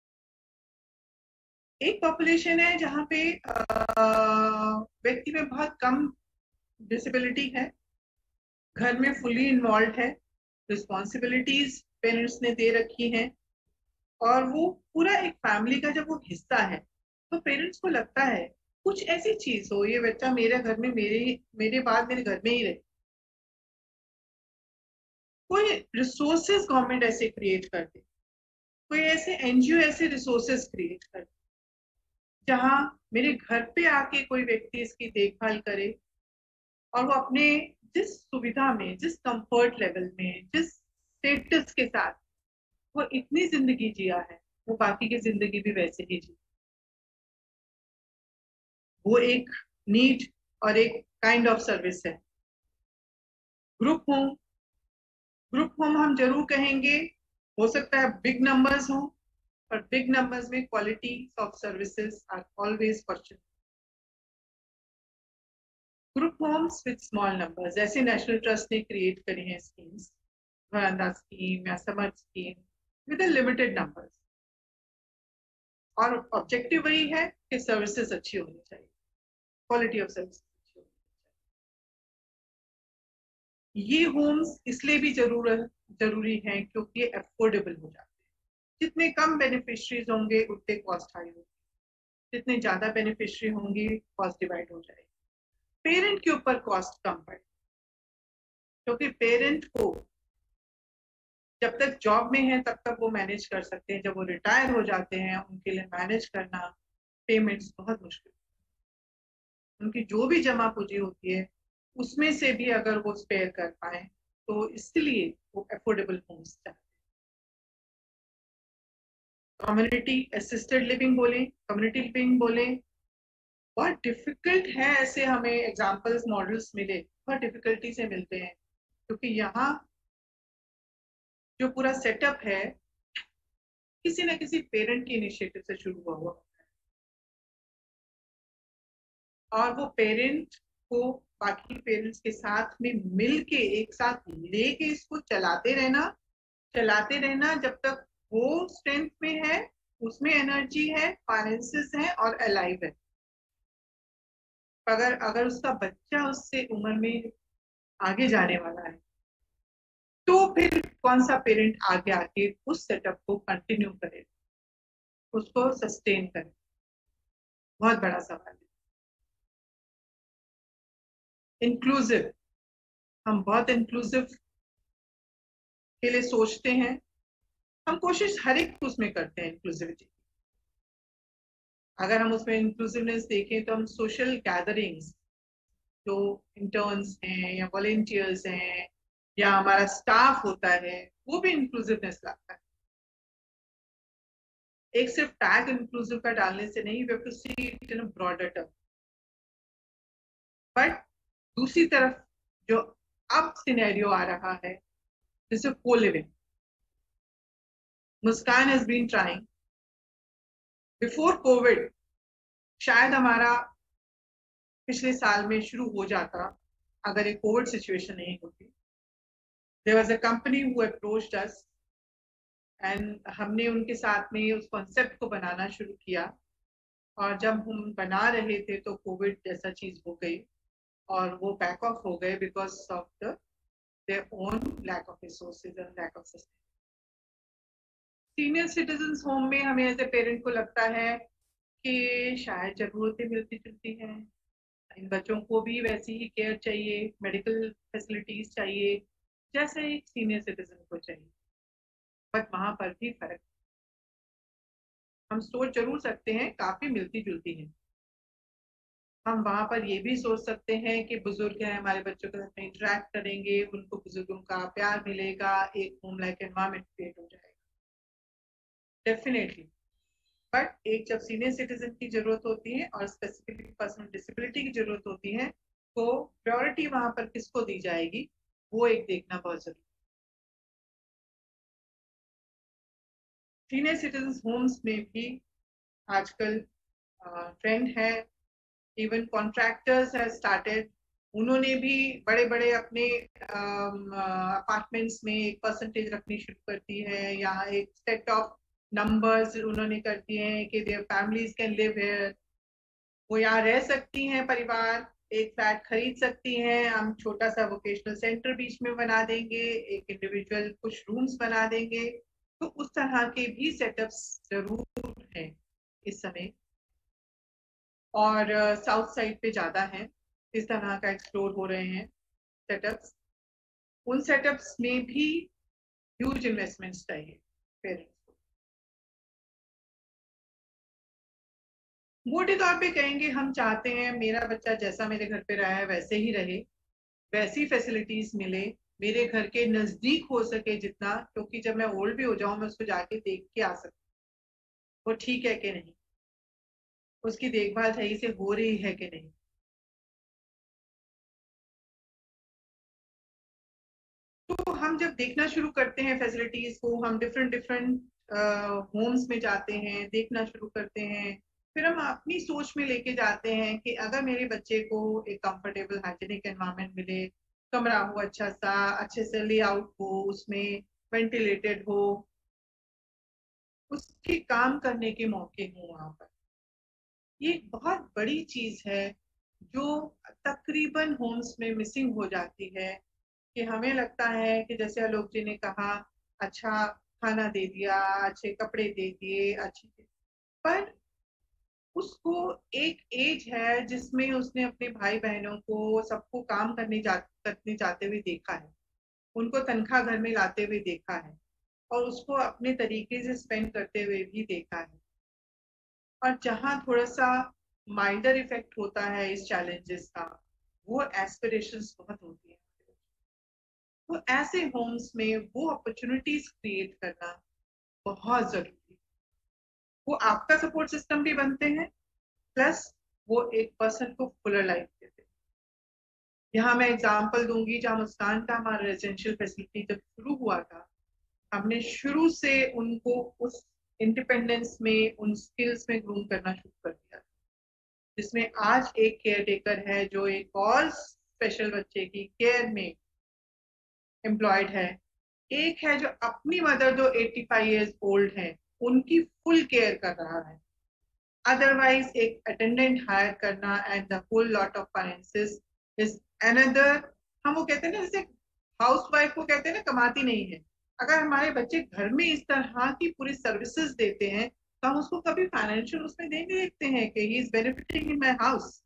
एक पॉपुलेशन है जहाँ पे व्यक्ति में बहुत कम डिसेबिलिटी है, घर में फुली इन्वॉल्व है, रिस्पॉन्सिबिलिटीज पेरेंट्स ने दे रखी हैं, और वो पूरा एक फैमिली का जब वो हिस्सा है, तो पेरेंट्स को लगता है कुछ ऐसी चीज हो, ये बच्चा मेरे घर में, मेरे बाद मेरे घर में ही रहे। कोई रिसोर्सेज गवर्नमेंट ऐसे क्रिएट कर दे, कोई ऐसे एनजीओ ऐसे रिसोर्सेज क्रिएट कर दे जहाँ मेरे घर पे आके कोई व्यक्ति इसकी देखभाल करे, और वो अपने जिस सुविधा में, जिस कंफर्ट लेवल में, जिस स्टेटस के साथ वो इतनी जिंदगी जिया है, वो बाकी की जिंदगी भी वैसे ही जी। वो एक नीड और एक काइंड ऑफ सर्विस है। ग्रुप होम, ग्रुप होम हम जरूर कहेंगे, हो सकता है बिग नंबर्स हो, पर बिग नंबर्स में quality of services are always question. Group homes with small numbers, जैसे नेशनल ट्रस्ट ने क्रिएट करी हैं स्कीम्स, वरांडा स्कीम या समर स्कीम, विद लिमिटेड नंबर्स, और ऑब्जेक्टिव वही है कि सर्विसेज अच्छी होनी चाहिए, क्वालिटी ऑफ सर्विस अच्छी होनी चाहिए। ये होम्स इसलिए भी जरूरी है क्योंकि ये अफोर्डेबल हो जाते हैं। जितने कम बेनिफिशरीज होंगे उतने कॉस्ट हाई होगी, जितने ज्यादा बेनिफिशरी होंगी कॉस्ट डिवाइड हो जाएगी। पेरेंट के ऊपर कॉस्ट कम पड़े, क्योंकि पेरेंट को जब तक जॉब में है तब तक वो मैनेज कर सकते हैं, जब वो रिटायर हो जाते हैं उनके लिए मैनेज करना पेमेंट्स बहुत मुश्किल। उनकी जो भी जमा पूंजी होती है उसमें से भी अगर वो स्पेयर कर पाए, तो इसलिए वो अफोर्डेबल होम्स चाहते हैं। कम्युनिटी असिस्टेड लिविंग बोले, कम्युनिटी लिविंग बोले, बहुत डिफिकल्ट है ऐसे हमें एग्जांपल्स मॉडल्स मिले, बहुत डिफिकल्टी से मिलते हैं, क्योंकि यहाँ जो पूरा सेटअप है किसी न किसी पेरेंट के इनिशिएटिव से शुरू हुआ और वो पेरेंट को बाकी पेरेंट्स के साथ में मिल के एक साथ लेके इसको चलाते रहना जब तक वो स्ट्रेंथ में है, उसमें एनर्जी है, फाइनेंसेस है और अलाइव है। अगर अगर उसका बच्चा उससे उम्र में आगे जाने वाला है, तो फिर कौन सा पेरेंट आगे आके उस सेटअप को कंटिन्यू करे, उसको सस्टेन करे, बहुत बड़ा सवाल है। इंक्लूसिव, हम बहुत इंक्लूसिव के लिए सोचते हैं, हम कोशिश हर एक उसमें करते हैं इंक्लूसिविटी, अगर हम उसमें इंक्लूसिवनेस देखें तो हम सोशल गैदरिंग्स, जो इंटर्न्स हैं या वॉलेंटियर्स हैं या हमारा स्टाफ होता है, वो भी इंक्लूसिवनेस लाता है। एक सिर्फ टैग इंक्लूसिव का डालने से नहीं, we have to see it in a broader term. But दूसरी तरफ जो अब सिनेरियो आ रहा है, जैसे co living, Muskaan has been trying before COVID, शायद हमारा पिछले साल में शुरू हो जाता अगर एक कोविड सिचुएशन नहीं होती। There was a company who approached us and हमने उनके साथ में उस कॉन्सेप्ट को बनाना शुरू किया, और जब हम बना रहे थे तो कोविड जैसा चीज हो गई और वो बैक ऑफ हो गए because of the their own lack of resources and lack of sustain. Senior citizen home में हमें एज ए पेरेंट को लगता है कि शायद जरूरतें मिलती जुलती हैं, इन बच्चों को भी वैसी ही केयर चाहिए, मेडिकल फैसिलिटीज चाहिए जैसे एक सीनियर सिटीजन को चाहिए। बट वहां पर भी फर्क, हम सोच जरूर सकते हैं काफी मिलती जुलती है। हम वहां पर ये भी सोच सकते हैं कि बुजुर्ग हैं, हमारे बच्चों के साथ में इंटरेक्ट करेंगे, उनको बुजुर्गों का प्यार मिलेगा, एक होम लाइक एनवायरमेंट क्रिएट हो जाएगा, डेफिनेटली। बट एक जब सीनियर सिटीजन की जरूरत होती है और स्पेसिफिकली पर्सनल डिसेबिलिटी की जरूरत होती है, तो प्रायोरिटी वहां पर किसको दी जाएगी, वो एक देखना बहुत जरूरी है। सीनियर सिटीजन होम्स में भी आजकल ट्रेंड है, इवन कॉन्ट्रैक्टर्स हैव स्टार्टेड, उन्होंने भी बड़े बड़े अपने अपार्टमेंट्स में एक परसेंटेज रखनी शुरू कर दी है, या एक सेट ऑफ नंबर्स उन्होंने कर दिए हैं कि their families can live here, वो यहाँ रह सकती हैं, परिवार एक फ्लैट खरीद सकती हैं, हम छोटा सा वोकेशनल सेंटर बीच में बना देंगे, एक इंडिविजुअल कुछ रूम्स बना देंगे। तो उस तरह के भी सेटअप्स जरूर हैं इस समय, और साउथ साइड पे ज्यादा है इस तरह का एक्सप्लोर हो रहे हैं सेटअप्स। उन सेटअप्स में भी ह्यूज इन्वेस्टमेंट्स चाहिए पेरेंट्स को। मोटे तौर पे कहेंगे, हम चाहते हैं मेरा बच्चा जैसा मेरे घर पे रहा है वैसे ही रहे, वैसी फैसिलिटीज मिले, मेरे घर के नजदीक हो सके जितना, क्योंकि जब मैं ओल्ड भी हो जाऊं मैं उसको जाके देख के आ सकूं वो ठीक है कि नहीं, उसकी देखभाल सही से हो रही है कि नहीं। तो हम जब देखना शुरू करते हैं फैसिलिटीज को, हम डिफरेंट डिफरेंट होम्स में जाते हैं, देखना शुरू करते हैं, फिर हम अपनी सोच में लेके जाते हैं कि अगर मेरे बच्चे को एक कंफर्टेबल हाइजीनिक एनवायरनमेंट मिले, कमरा हो अच्छा सा, अच्छे से लेआउट हो, उसमें वेंटिलेटेड हो, उसके काम करने के मौके हों वहां पर, ये एक बहुत बड़ी चीज है जो तकरीबन होम्स में मिसिंग हो जाती है। कि हमें लगता है कि जैसे आलोक जी ने कहा, अच्छा खाना दे दिया, अच्छे कपड़े दे दिए, अच्छे, पर उसको एक एज है जिसमें उसने अपने भाई बहनों को सबको काम करने जाते हुए देखा है, उनको तनख्वाह घर में लाते हुए देखा है, और उसको अपने तरीके से स्पेंड करते हुए भी देखा है। और जहाँ थोड़ा सा माइल्डर इफेक्ट होता है इस चैलेंजेस का, वो एस्पिरेशंस बहुत होती है। तो ऐसे होम्स में वो अपॉर्चुनिटीज क्रिएट करना बहुत जरूरी है। वो आपका सपोर्ट सिस्टम भी बनते हैं, प्लस वो एक पर्सन को फुलर लाइफ देते हैं। यहाँ मैं एग्जांपल दूंगी, जहाँ मुस्कान का हमारा रेजिडेंशियल फैसिलिटी जब शुरू हुआ था, हमने शुरू से उनको उस इंडिपेंडेंस में, उन स्किल्स में ग्रूम करना शुरू कर दिया, जिसमें आज एक केयर टेकर है जो एक और स्पेशल बच्चे की केयर में एम्प्लॉयड है, एक है जो अपनी मदर जो 85 ईयर्स ओल्ड है उनकी फुल केयर कर रहा है। अदरवाइज एक अटेंडेंट हायर करना and the whole lot of finances is another. हम वो कहते हैं ना, जैसे हाउस वाइफ को कहते हैं ना कमाती नहीं है, अगर हमारे बच्चे घर में इस तरह की पूरी सर्विसेज देते हैं तो हम उसको कभी फाइनेंशियल उसमें नहीं देखते हैं कि he is benefiting in my house.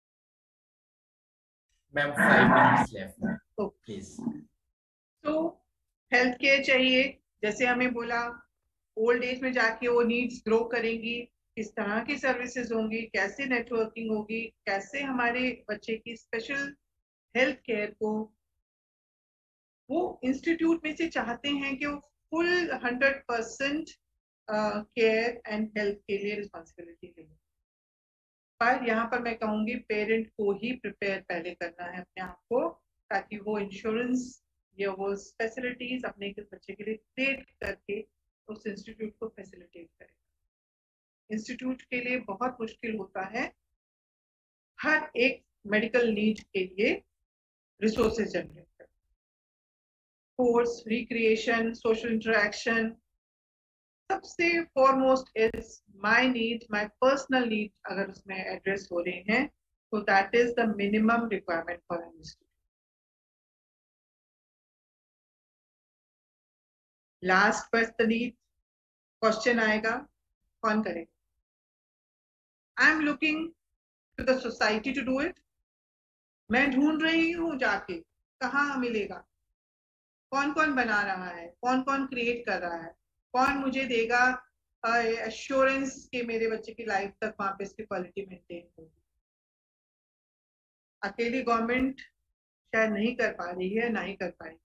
Ma'am 5 minutes left, please. तो हेल्थ केयर चाहिए, जैसे हमें बोला ओल्ड एज में जाके वो नीड्स ग्रो करेंगी, किस तरह की सर्विसेज होंगी, कैसे नेटवर्किंग होगी, कैसे हमारे बच्चे की स्पेशल हेल्थ केयर को वो इंस्टीट्यूट में से चाहते हैं कि वो फुल 100% केयर एंड हेल्थ के लिए रिस्पॉन्सिबिलिटी ले। पर यहाँ पर मैं कहूंगी पेरेंट को ही प्रिपेयर पहले करना है अपने आप को, ताकि वो इंश्योरेंस या वो फैसिलिटीज अपने बच्चे के लिए क्रिएट करके उस इंस्टीट्यूट को फैसिलिटेट करे। इंस्टीट्यूट के लिए बहुत मुश्किल होता है हर एक मेडिकल नीड के लिए रिसोर्सेज जनरेट करना, कोर्स, रिक्रिएशन, सोशल इंटरेक्शन, सबसे foremost is my need, my personal need अगर उसमें एड्रेस हो रहे हैं तो that is the minimum requirement for an institute. Last but the least question आएगा, कौन करेगा? I am looking to the society to do it. मैं ढूंढ रही हूँ जाके कहाँ मिलेगा, कौन कौन बना रहा है, कौन कौन क्रिएट कर रहा है, कौन मुझे देगा एश्योरेंस कि मेरे बच्चे की लाइफ तक वहां पे इसकी क्वालिटी मेंटेन होगी। अकेली गवर्नमेंट शायद नहीं कर पा रही है, ना ही कर पाएगी।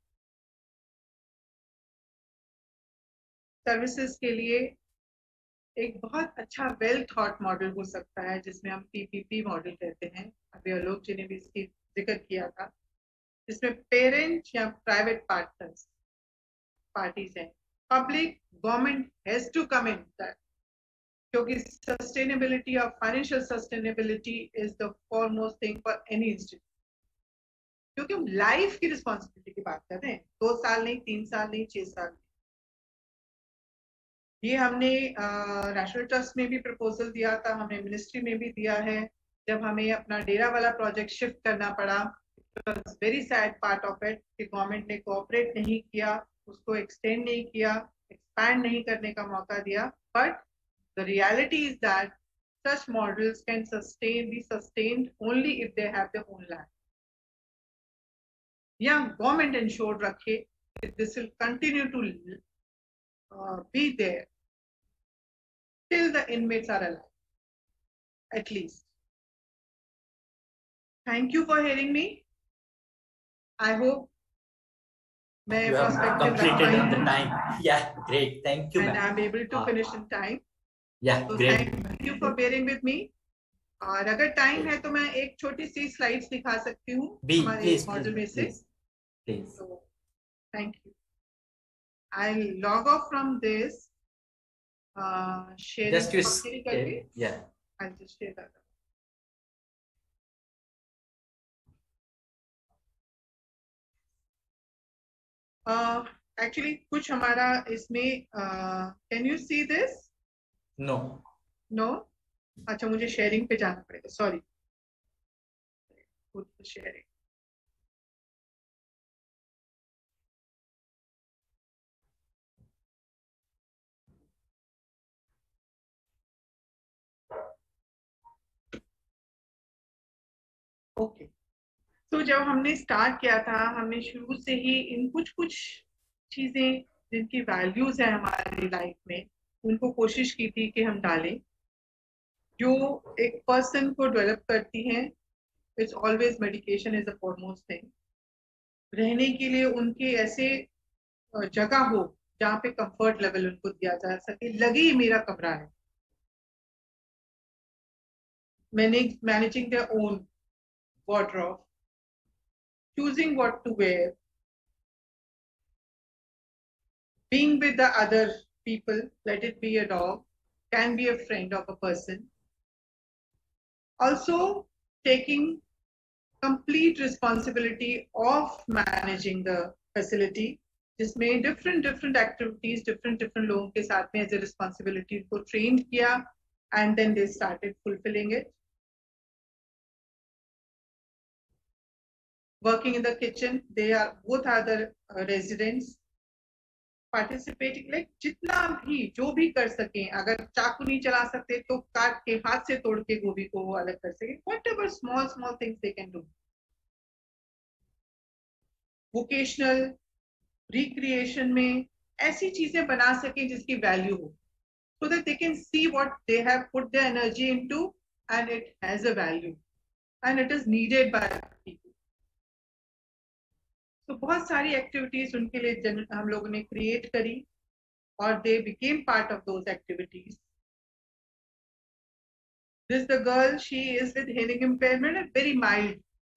सर्विसेज के लिए एक बहुत अच्छा वेल थॉट मॉडल हो सकता है जिसमें हम पीपीपी मॉडल कहते हैं, अभी आलोक जी ने भी इसकी जिक्र किया था, जिसमें पेरेंट या प्राइवेट पार्टीज हैं, public, government has to come in that, क्योंकि सस्टेनेबिलिटी और financial sustainability is the foremost thing for any institute. क्योंकि हम लाइफ की रिस्पॉन्सिबिलिटी की बात कर रहे हैं, 2 साल नहीं, 3 साल नहीं, 6 साल नहीं। ये हमने नेशनल ट्रस्ट में भी प्रपोजल दिया था, हमने मिनिस्ट्री में भी दिया है। जब हमें अपना डेरा वाला प्रोजेक्ट शिफ्ट करना पड़ा, very sad part of it कि गवर्नमेंट ने कोऑपरेट नहीं किया, उसको एक्सटेंड नहीं किया, एक्सपैंड नहीं करने का मौका दिया। But the reality is that such models can be sustained only if they have their own land. या गवर्नमेंट इंश्योर्ड रखे this will continue to be there till the inmates are alive, at least. Thank you for hearing me. I hope you have completed on the time. Yeah, great. Thank you, and I'm able to finish in time. Yeah, so great. Thank you for bearing with me. और अगर टाइम है तो मैं एक छोटी सी स्लाइड्स दिखा सकती हूँ हमारे मॉडल में से। Please. So, thank you. I'll log off from this. Sharing. Just you. Yeah. I'll just share that. Actually, कुछ हमारा इसमें can you see this? No. No. अच्छा, मुझे शेयरिंग पे जाना पड़ेगा, सॉरी। शेयरिंग। ओके, तो जब हमने स्टार्ट किया था, हमने शुरू से ही इन कुछ चीजें जिनकी वैल्यूज है हमारी लाइफ में, उनको कोशिश की थी कि हम डालें, जो एक पर्सन को डेवलप करती हैं। It's always medication is the foremost thing. रहने के लिए उनके ऐसे जगह हो जहाँ पे कंफर्ट लेवल उनको दिया जा सके, लगे ही मेरा कमरा है। Managing their own wardrobe, choosing what to wear, being with the other people, let it be a dog, can be a friend of a person. Also taking complete responsibility of managing the facility, जिसमें different activities, different लोगों के साथ में as a responsibility को trained किया, and then they started fulfilling it. Working in the kitchen, both are the residents. Participating, like जितना भी जो भी कर सके, अगर चाकू नहीं चला सकते तो काट के हाथ से तोड़ के गोभी को वो अलग कर सके, whatever small things they can do. Vocational recreation में ऐसी चीजें बना सके जिसकी वैल्यू हो, so that they can see what they have put their energy into and it has a value and it is needed by people. तो बहुत सारी एक्टिविटीज उनके लिए हम लोगों ने क्रिएट करी और they became part of those activities. This the girl, she is with hearing impairment and very mild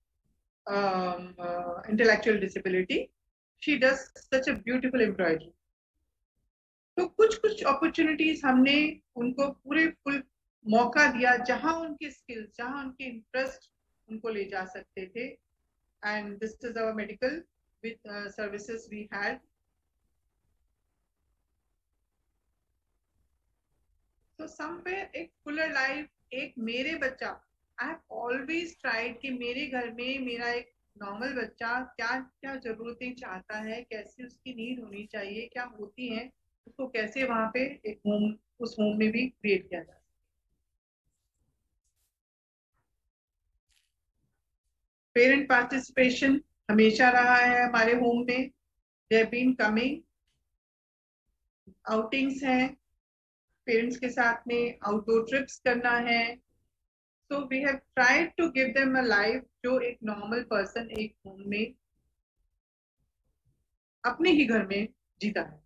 intellectual disability. She does such a beautiful embroidery. तो कुछ कुछ अपॉर्चुनिटीज हमने उनको पूरे फुल मौका दिया जहां उनके स्किल्स, जहां उनके इंटरेस्ट उनको ले जा सकते थे. And this is our medical with services we had. So somewhere एक फुलर लाइफ, एक मेरे बच्चा, आई हैव ऑलवेज ट्राइड कि मेरे घर में मेरा एक नॉर्मल बच्चा क्या क्या जरूरतें चाहता है, कैसी उसकी नीड होनी चाहिए, क्या होती है, उसको कैसे वहां पे एक होम, उस होम में भी क्रिएट किया जाए. पेरेंट पार्टिसिपेशन हमेशा रहा है हमारे होम में. They have been coming. Outings हैं पेरेंट्स के साथ में, आउटडोर ट्रिप्स करना है. So we have tried to give them a life जो एक नॉर्मल पर्सन एक होम में अपने ही घर में जीता है.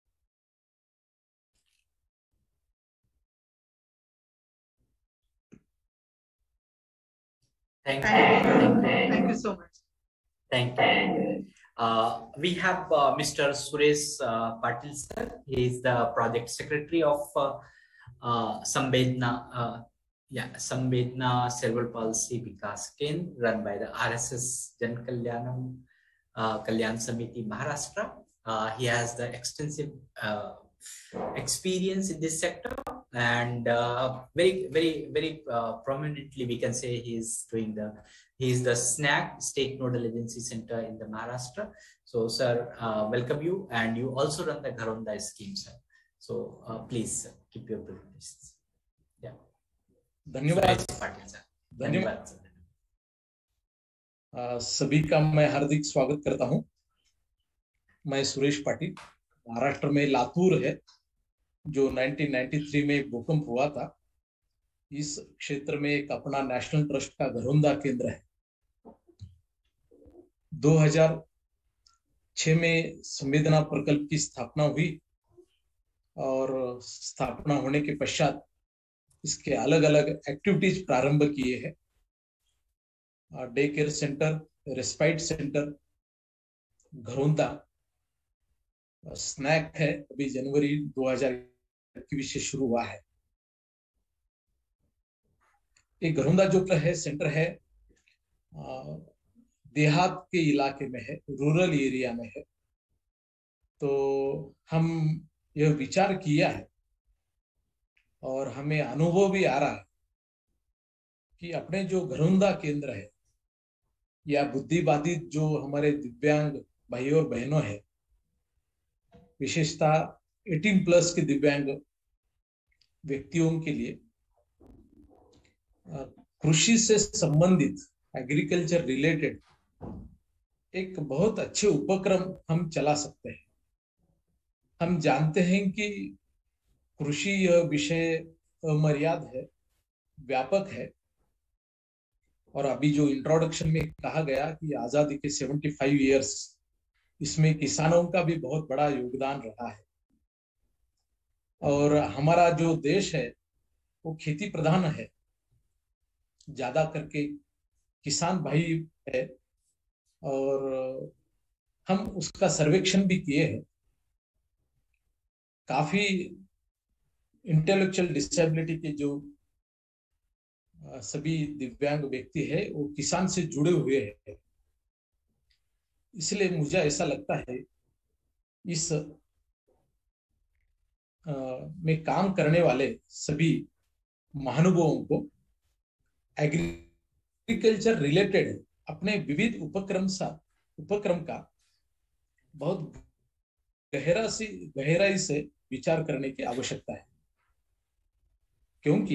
Thank you so much. Thank you. We have Mr. Suresh Patil sir. He is the project secretary of Samvedna Cerebral Palsy Vikas Kendra, run by the RSS Jan Kalyan Samiti Maharashtra. He has the extensive experience in this sector, and very prominently we can say he is the SNAC State Nodal Agency Center in the Maharashtra. So sir, welcome you, and you also run the Gharonda scheme, sir. So please sir, keep your presentations. Yeah. धन्यवाद पाटिल सर. धन्यवाद सर. सभी का मैं हार्दिक स्वागत करता हूं. मैं सुरेश पाटिल, महाराष्ट्र में लातूर है जो 1993 में भूकंप हुआ था. इस क्षेत्र में एक अपना नेशनल ट्रस्ट का घरोंदा केंद्र है. 2006 में संवेदना प्रकल्प की स्थापना हुई और स्थापना होने के पश्चात इसके अलग अलग एक्टिविटीज प्रारंभ किए हैं. Day care centre, respite centre, Gharaunda, snack है, अभी जनवरी 2021 से शुरू हुआ है. एक घरोंदा जो है सेंटर है देहात के इलाके में है, रूरल एरिया में है. तो हम यह विचार किया है और हमें अनुभव भी आ रहा है कि अपने जो घरोंदा केंद्र है या बुद्धिबाधित जो हमारे दिव्यांग भाई और बहनों है, विशेषतः 18+ के दिव्यांग व्यक्तियों के लिए कृषि से संबंधित, एग्रीकल्चर रिलेटेड एक बहुत अच्छे उपक्रम हम चला सकते हैं. हम जानते हैं कि कृषि यह विषय अमर्याद है, व्यापक है, और अभी जो इंट्रोडक्शन में कहा गया कि आजादी के 75 इयर्स, इसमें किसानों का भी बहुत बड़ा योगदान रहा है. और हमारा जो देश है वो खेती प्रधान है, ज्यादा करके किसान भाई है, और हम उसका सर्वेक्षण भी किए हैं. काफी इंटेलेक्चुअल डिसेबिलिटी के जो सभी दिव्यांग व्यक्ति है वो किसान से जुड़े हुए हैं. इसलिए मुझे ऐसा लगता है इस में काम करने वाले सभी महानुभावों को एग्रीकल्चर रिलेटेड अपने विविध उपक्रम का बहुत गहराई से विचार करने की आवश्यकता है. क्योंकि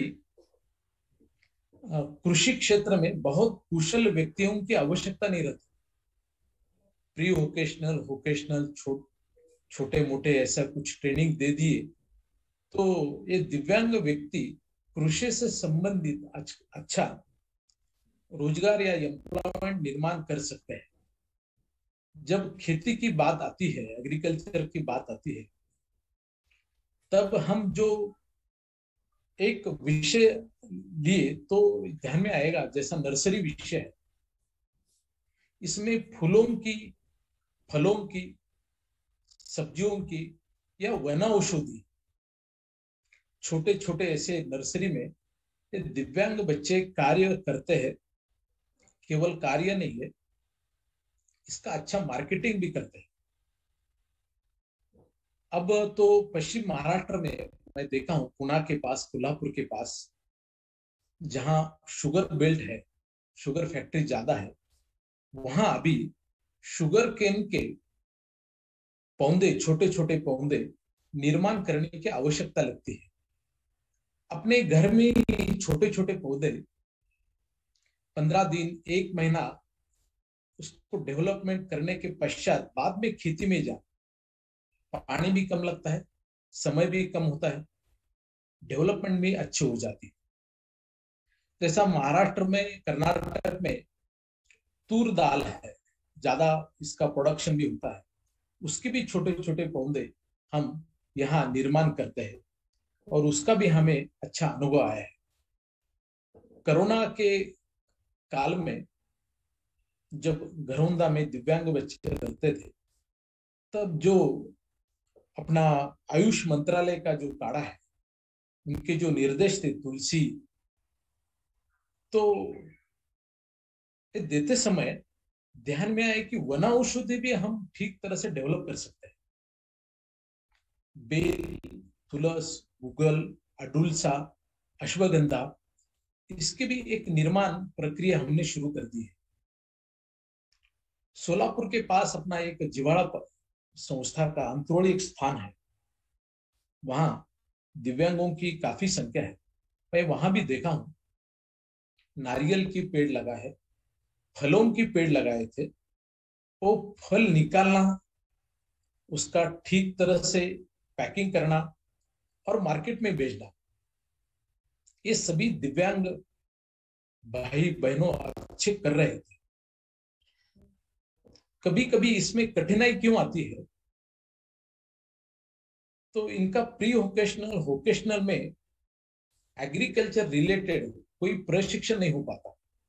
कृषि क्षेत्र में बहुत कुशल व्यक्तियों की आवश्यकता नहीं रहती. प्री वोकेशनल, छोटे मोटे ऐसा कुछ ट्रेनिंग दे दिए तो ये दिव्यांग व्यक्ति कृषि से संबंधित अच्छा रोजगार या एम्प्लॉयमेंट निर्माण कर सकते हैं। जब खेती की बात आती है, एग्रीकल्चर की बात आती है, तब हम जो एक विषय लिए तो ध्यान में आएगा, जैसा नर्सरी विषय है, इसमें फूलों की, फलों की, सब्जियों की या वनौषधि, छोटे छोटे ऐसे नर्सरी में ये दिव्यांग बच्चे कार्य करते हैं। केवल कार्य नहीं है, इसका अच्छा मार्केटिंग भी करते हैं। अब तो पश्चिम महाराष्ट्र में मैं देखा हूं, पुणे के पास, कोल्हापुर के पास, जहां शुगर बेल्ट है, शुगर फैक्ट्री ज्यादा है, वहां अभी शुगर केन के पौधे, छोटे छोटे पौधे निर्माण करने की आवश्यकता लगती है। अपने घर में छोटे छोटे पौधे 15 दिन, 1 महीना उसको डेवलपमेंट करने के पश्चात बाद में खेती में जा, पानी भी कम लगता है, समय भी कम होता है, डेवलपमेंट भी अच्छी हो जाती है। जैसा महाराष्ट्र में, कर्नाटक में तूर दाल है, ज्यादा इसका प्रोडक्शन भी होता है, उसके भी छोटे छोटे पौधे हम यहाँ निर्माण करते हैं और उसका भी हमें अच्छा अनुभव आया है। कोरोना के काल में जब घरौंदा में दिव्यांग बच्चे रहते थे, तब जो अपना आयुष मंत्रालय का जो काढ़ा है, उनके जो निर्देश थे तुलसी, तो ये देते समय ध्यान में आए कि वनौषधि भी हम ठीक तरह से डेवलप कर सकते हैं। बेल, तुलस, गुगल, अडुलसा, अश्वगंधा, इसकी भी एक निर्माण प्रक्रिया हमने शुरू कर दी है। सोलापुर के पास अपना एक जिवाड़ा संस्था का अंत्रोड़ी एक स्थान है, वहां दिव्यांगों की काफी संख्या है। मैं वहां भी देखा हूं, नारियल की पेड़ लगा है, फलों की पेड़ लगाए थे, वो फल निकालना, उसका ठीक तरह से पैकिंग करना और मार्केट में बेचना, ये सभी दिव्यांग भाई बहनों अच्छे कर रहे थे। कभी कभी इसमें कठिनाई क्यों आती है, तो इनका प्री वोकेशनल, वोकेशनल में एग्रीकल्चर रिलेटेड कोई प्रशिक्षण नहीं हो पाता।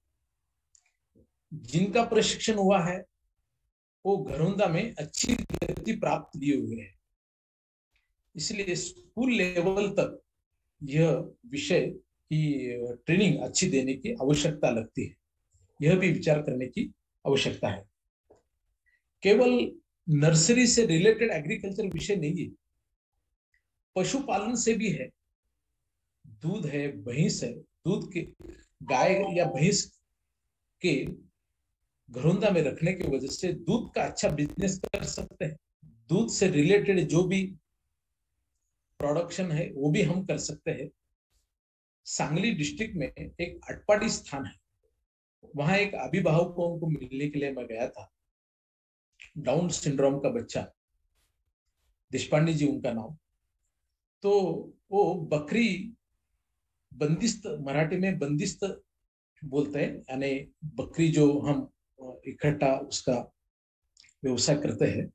जिनका प्रशिक्षण हुआ है वो घरौंदा में अच्छी गति प्राप्त किए हुए हैं, इसलिए स्कूल लेवल तक यह विषय की ट्रेनिंग अच्छी देने की आवश्यकता लगती है। यह भी विचार करने की आवश्यकता है। केवल नर्सरी से रिलेटेड एग्रीकल्चर विषय नहीं है, पशुपालन से भी है। दूध है, भैंस है, दूध के गाय या भैंस के घरौंदा में रखने की वजह से दूध का अच्छा बिजनेस कर सकते हैं। दूध से रिलेटेड जो भी प्रोडक्शन है वो भी हम कर सकते हैं। सांगली डिस्ट्रिक्ट में एक अटपाटी स्थान है, वहां एक अभिभावकों को मिलने के लिए मैं गया था। डाउन सिंड्रोम का बच्चा, देशपांडे जी उनका नाम, तो वो बकरी बंदिस्त, मराठी में बंदिस्त बोलते हैं, यानी बकरी जो हम इकट्ठा उसका व्यवसाय करते हैं,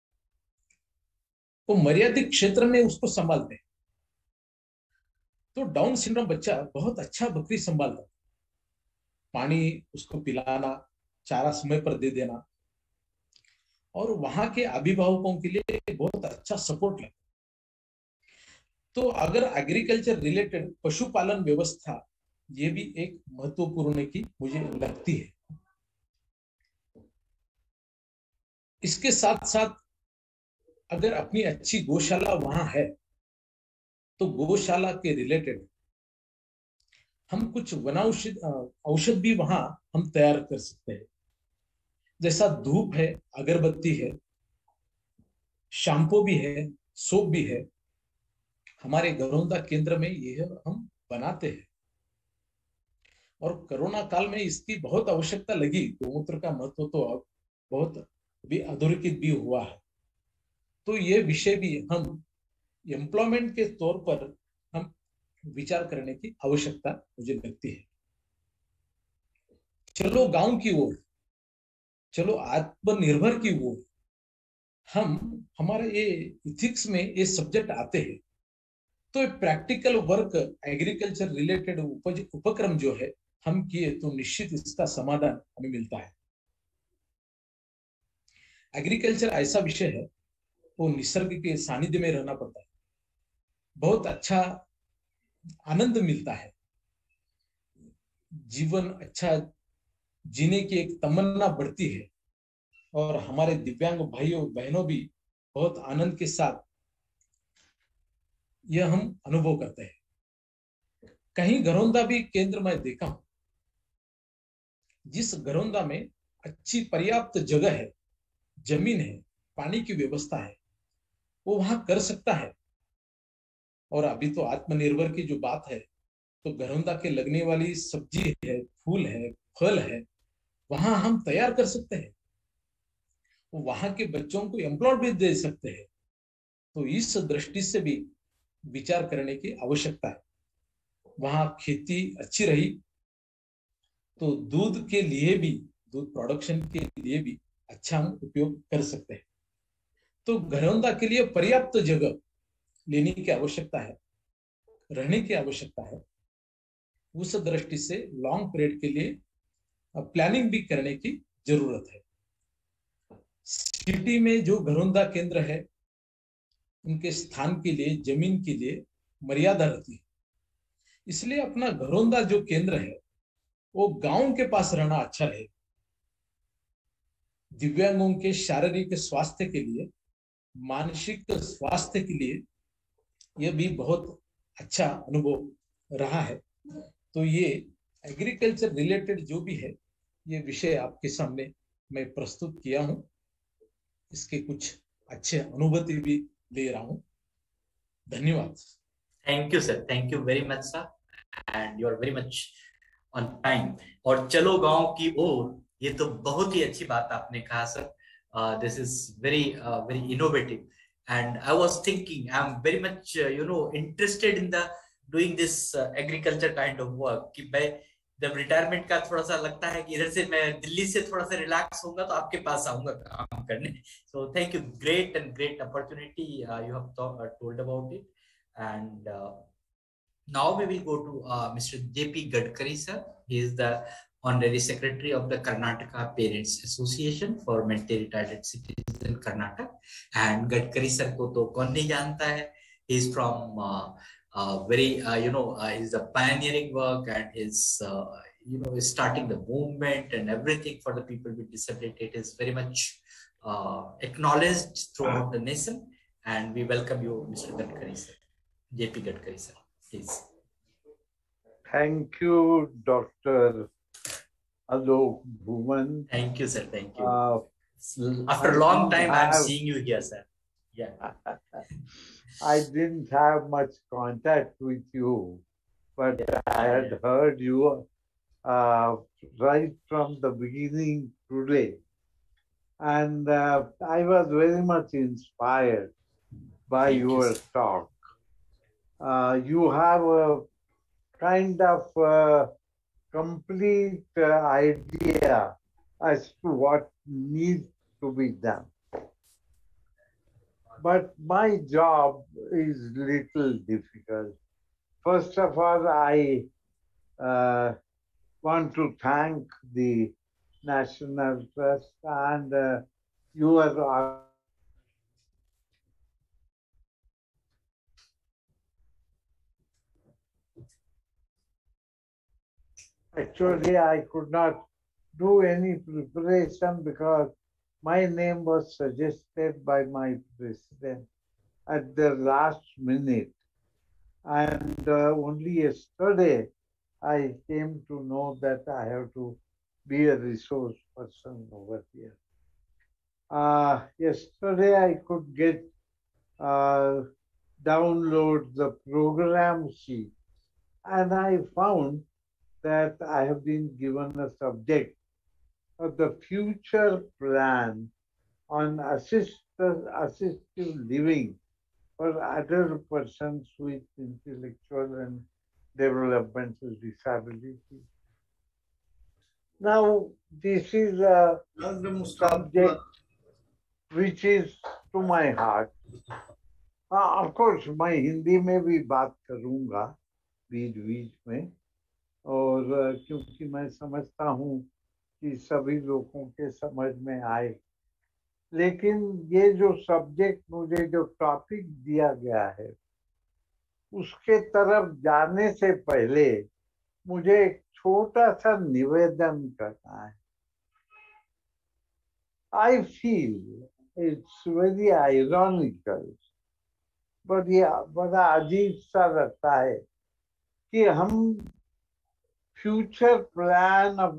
वो मर्यादित क्षेत्र में उसको संभालते हैं। तो डाउन सिंड्रोम बच्चा बहुत अच्छा बकरी संभालता, पानी उसको पिलाना, चारा समय पर दे देना, और वहां के अभिभावकों के लिए बहुत अच्छा सपोर्ट लगता। तो अगर एग्रीकल्चर रिलेटेड पशुपालन व्यवस्था, ये भी एक महत्वपूर्ण की मुझे लगती है। इसके साथ साथ अगर अपनी अच्छी गौशाला वहां है, तो गौशाला के रिलेटेड हम कुछ औषध भी वहां हम तैयार कर सकते हैं। जैसा धूप है, अगरबत्ती है, शैम्पू भी है, सोप भी है, हमारे घरौंदा केंद्र में यह हम बनाते हैं। और कोरोना काल में इसकी बहुत आवश्यकता लगी। गौमूत्र का महत्व तो अब बहुत भी अधोरेखित भी हुआ है। तो ये विषय भी हम एम्प्लॉयमेंट के तौर पर हम विचार करने की आवश्यकता मुझे लगती है। चलो गांव की ओर, चलो आत्मनिर्भर की ओर, हम हमारे ये इथिक्स में ये सब्जेक्ट आते हैं तो प्रैक्टिकल वर्क एग्रीकल्चर रिलेटेड उपक्रम जो है हम किए तो निश्चित इसका समाधान हमें मिलता है। एग्रीकल्चर ऐसा विषय है, वो निसर्ग के सानिध्य में रहना पड़ता है, बहुत अच्छा आनंद मिलता है, जीवन अच्छा जीने की एक तमन्ना बढ़ती है और हमारे दिव्यांग भाइयों बहनों भी बहुत आनंद के साथ यह हम अनुभव करते हैं। कहीं घरौंदा भी केंद्र में देखा हूं, जिस घरौंदा में अच्छी पर्याप्त जगह है, जमीन है, पानी की व्यवस्था है, वो वहां कर सकता है। और अभी तो आत्मनिर्भर की जो बात है, तो घरौंदा के लगने वाली सब्जी है, फूल है, फल है, वहां हम तैयार कर सकते हैं, वहां के बच्चों को एम्प्लॉयमेंट भी दे सकते हैं। तो इस दृष्टि से भी विचार करने की आवश्यकता है। वहां खेती अच्छी रही तो दूध के लिए भी, दूध प्रोडक्शन के लिए भी अच्छा हम उपयोग कर सकते हैं। तो घरौंदा के लिए पर्याप्त जगह लेने की आवश्यकता है, रहने की आवश्यकता है। उस दृष्टि से लॉन्ग पीरियड के लिए प्लानिंग भी करने की जरूरत है। सिटी में जो घरौंदा केंद्र है, उनके स्थान के लिए, जमीन के लिए मर्यादा रहती है, इसलिए अपना घरौंदा जो केंद्र है वो गांव के पास रहना अच्छा है। दिव्यांगों के शारीरिक स्वास्थ्य के लिए, मानसिक स्वास्थ्य के लिए यह भी बहुत अच्छा अनुभव रहा है। तो ये एग्रीकल्चर रिलेटेड जो भी है, ये विषय आपके सामने मैं प्रस्तुत किया हूं, इसके कुछ अच्छे अनुभूति भी ले रहा हूं। धन्यवाद। Thank you sir, thank you very much sir, and you are very much on time. और चलो गांव की ओर, ये तो बहुत ही अच्छी बात आपने कहा sir. This is very very innovative, and I was thinking, I am very much interested in the doing this agriculture kind of work. कि मैं जब रिटायरमेंट का थोड़ा सा लगता है कि इधर से मैं दिल्ली से थोड़ा सा रिलैक्स होऊंगा तो आपके पास आऊंगा काम करने। So thank you, great and great opportunity you have told about it. And now we will go to Mr. J.P. Gadkari sir. He is the Honorary Secretary of the Karnataka Parents Association for Mentally Retarded Citizens in Karnataka. And Gadkari sir को तो कौन नहीं जानता है? He is from very he's a pioneering work, and his is starting the movement and everything for the people with disability. It is very much acknowledged throughout the nation, and we welcome you, Mr. Gadkari sir. J.P. Gadkari sir, please. Thank you, Dr. Alok Bhuman. Thank you, sir. Thank you. After a long time, I'm seeing you here, sir. Yeah. I didn't have much contact with you, but I had heard you right from the beginning today. And I was very much inspired by your talk. You have a kind of complete idea as to what needs to be done. But my job is little difficult. First of all, I want to thank the National Trust and your Actually, I could not do any preparation because my name was suggested by my president at the last minute. And only yesterday I came to know that I have to be a resource person over here. Yesterday I could get download the program sheet, and I found that I have been given a subject of the future plan on assistive living for other persons with intellectual and developmental disability. Now, this is a subject which is to my heart. Of course, मैं हिंदी में भी बात करूंगा बीच बीच में, और क्योंकि मैं समझता हूँ कि सभी लोगों के समझ में आए, लेकिन ये जो सब्जेक्ट, मुझे जो टॉपिक दिया गया है, उसके तरफ जाने से पहले मुझे एक छोटा सा निवेदन करना है. I feel it's very ironical, बड़ा अजीब सा लगता है कि हम future plan of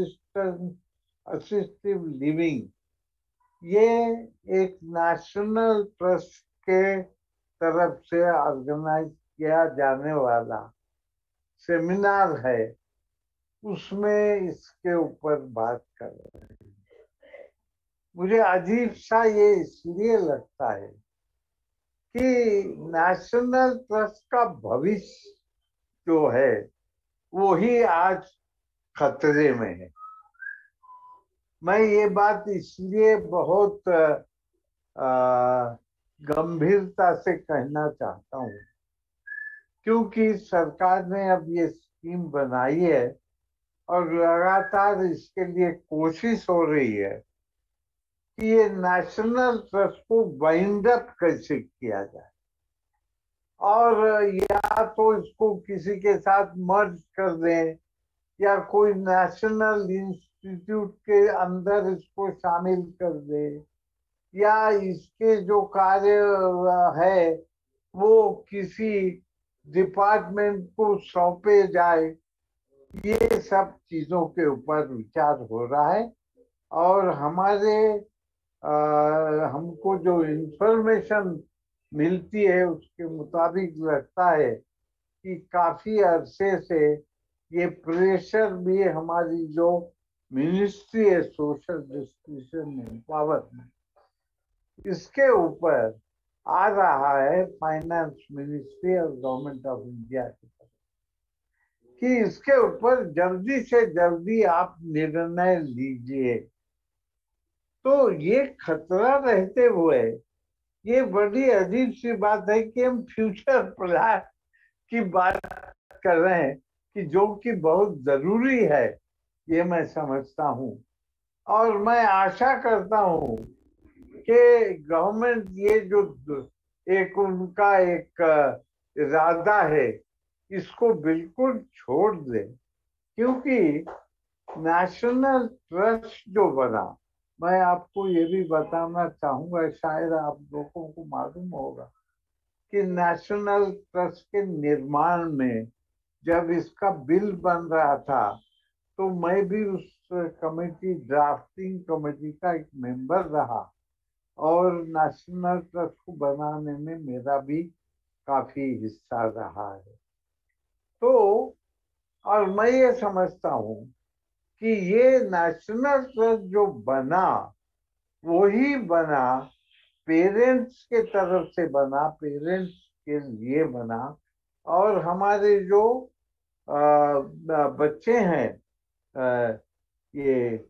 assistive living, ये एक नेशनल ट्रस्ट के तरफ से ऑर्गेनाइज किया जाने वाला सेमिनार है, उसमें इसके ऊपर बात कर रहे हैं. मुझे अजीब सा ये इसलिए लगता है कि नेशनल ट्रस्ट का भविष्य जो है वो ही आज खतरे में है. मैं ये बात इसलिए बहुत गंभीरता से कहना चाहता हूँ क्योंकि सरकार ने अब ये स्कीम बनाई है और लगातार इसके लिए कोशिश हो रही है कि ये नेशनल ट्रस्ट को वाइंड अप कैसे किया जाए, और या तो इसको किसी के साथ मर्ज कर दें या कोई नेशनल इंस्टीट्यूट के अंदर इसको शामिल कर दे, या इसके जो कार्य है वो किसी डिपार्टमेंट को सौंपे जाए. ये सब चीजों के ऊपर विचार हो रहा है, और हमको जो इंफॉर्मेशन मिलती है उसके मुताबिक लगता है कि काफी अरसे से ये प्रेशर भी हमारी जो मिनिस्ट्री है सोशल जस्टिस एंड एम्पावरमेंट, इसके ऊपर आ रहा है फाइनेंस मिनिस्ट्री और गवर्नमेंट ऑफ इंडिया की तरफ कि इसके ऊपर जल्दी से जल्दी आप निर्णय लीजिए. तो ये खतरा रहते हुए ये बड़ी अजीब सी बात है कि हम फ्यूचर प्लान की बात कर रहे हैं कि जो कि बहुत जरूरी है, ये मैं समझता हूँ. और मैं आशा करता हूँ कि गवर्नमेंट ये जो एक उनका एक इरादा है इसको बिल्कुल छोड़ दे, क्योंकि नेशनल ट्रस्ट जो बना, मैं आपको ये भी बताना चाहूंगा, शायद आप लोगों को मालूम होगा कि नेशनल ट्रस्ट के निर्माण में जब इसका बिल बन रहा था तो मैं भी उस कमेटी, ड्राफ्टिंग कमेटी का एक मेंबर रहा, और नेशनल ट्रस्ट को बनाने में मेरा भी काफी हिस्सा रहा है. तो और मैं ये समझता हूँ कि ये नेशनल ट्रस्ट जो बना वही बना पेरेंट्स के तरफ से बना, पेरेंट्स के लिए बना, और हमारे जो बच्चे हैं, ये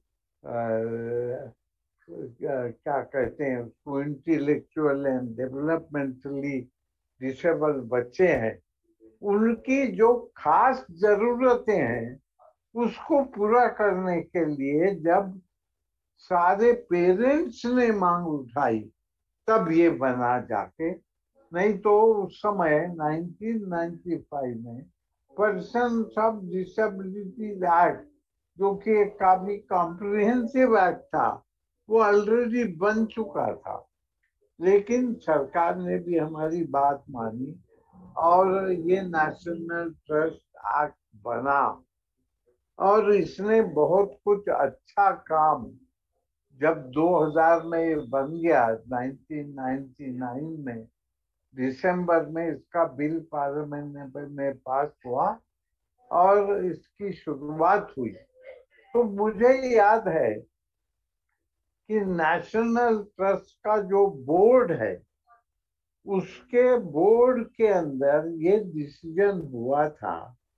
क्या कहते हैं उसको, इंटेलेक्चुअल एंड डेवलपमेंटली डिसेबल्ड बच्चे हैं, उनकी जो खास जरूरतें हैं उसको पूरा करने के लिए जब सारे पेरेंट्स ने मांग उठाई तब ये बना जाके, नहीं तो उस समय 1995 में पर्सन्स ऑफ डिसेबिलिटीज एक्ट, जो कि एक काफी कॉम्प्रिहेंसिव एक्ट था, वो ऑलरेडी बन चुका था. लेकिन सरकार ने भी हमारी बात मानी और ये नेशनल ट्रस्ट एक्ट बना, और इसने बहुत कुछ अच्छा काम, जब 2000 में ये बन गया, 1999 में दिसंबर में इसका बिल पार्लियामेंट में पास हुआ और इसकी शुरुआत हुई. तो मुझे याद है कि नेशनल ट्रस्ट का जो बोर्ड है उसके बोर्ड के अंदर ये डिसीजन हुआ था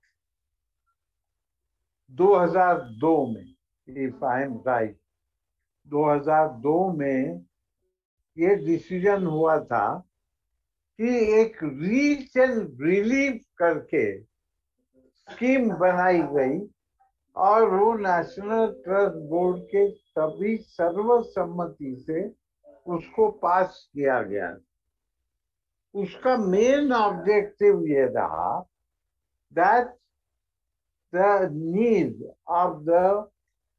2002 में, इफ आई एम राइट, 2002 में ये डिसीजन हुआ था कि एक रीच एंड रिलीफ करके स्कीम बनाई गई और वो नेशनल ट्रस्ट बोर्ड के सभी सर्वसम्मति से उसको पास किया गया। उसका मेन ऑब्जेक्टिव ये रहा that the need of the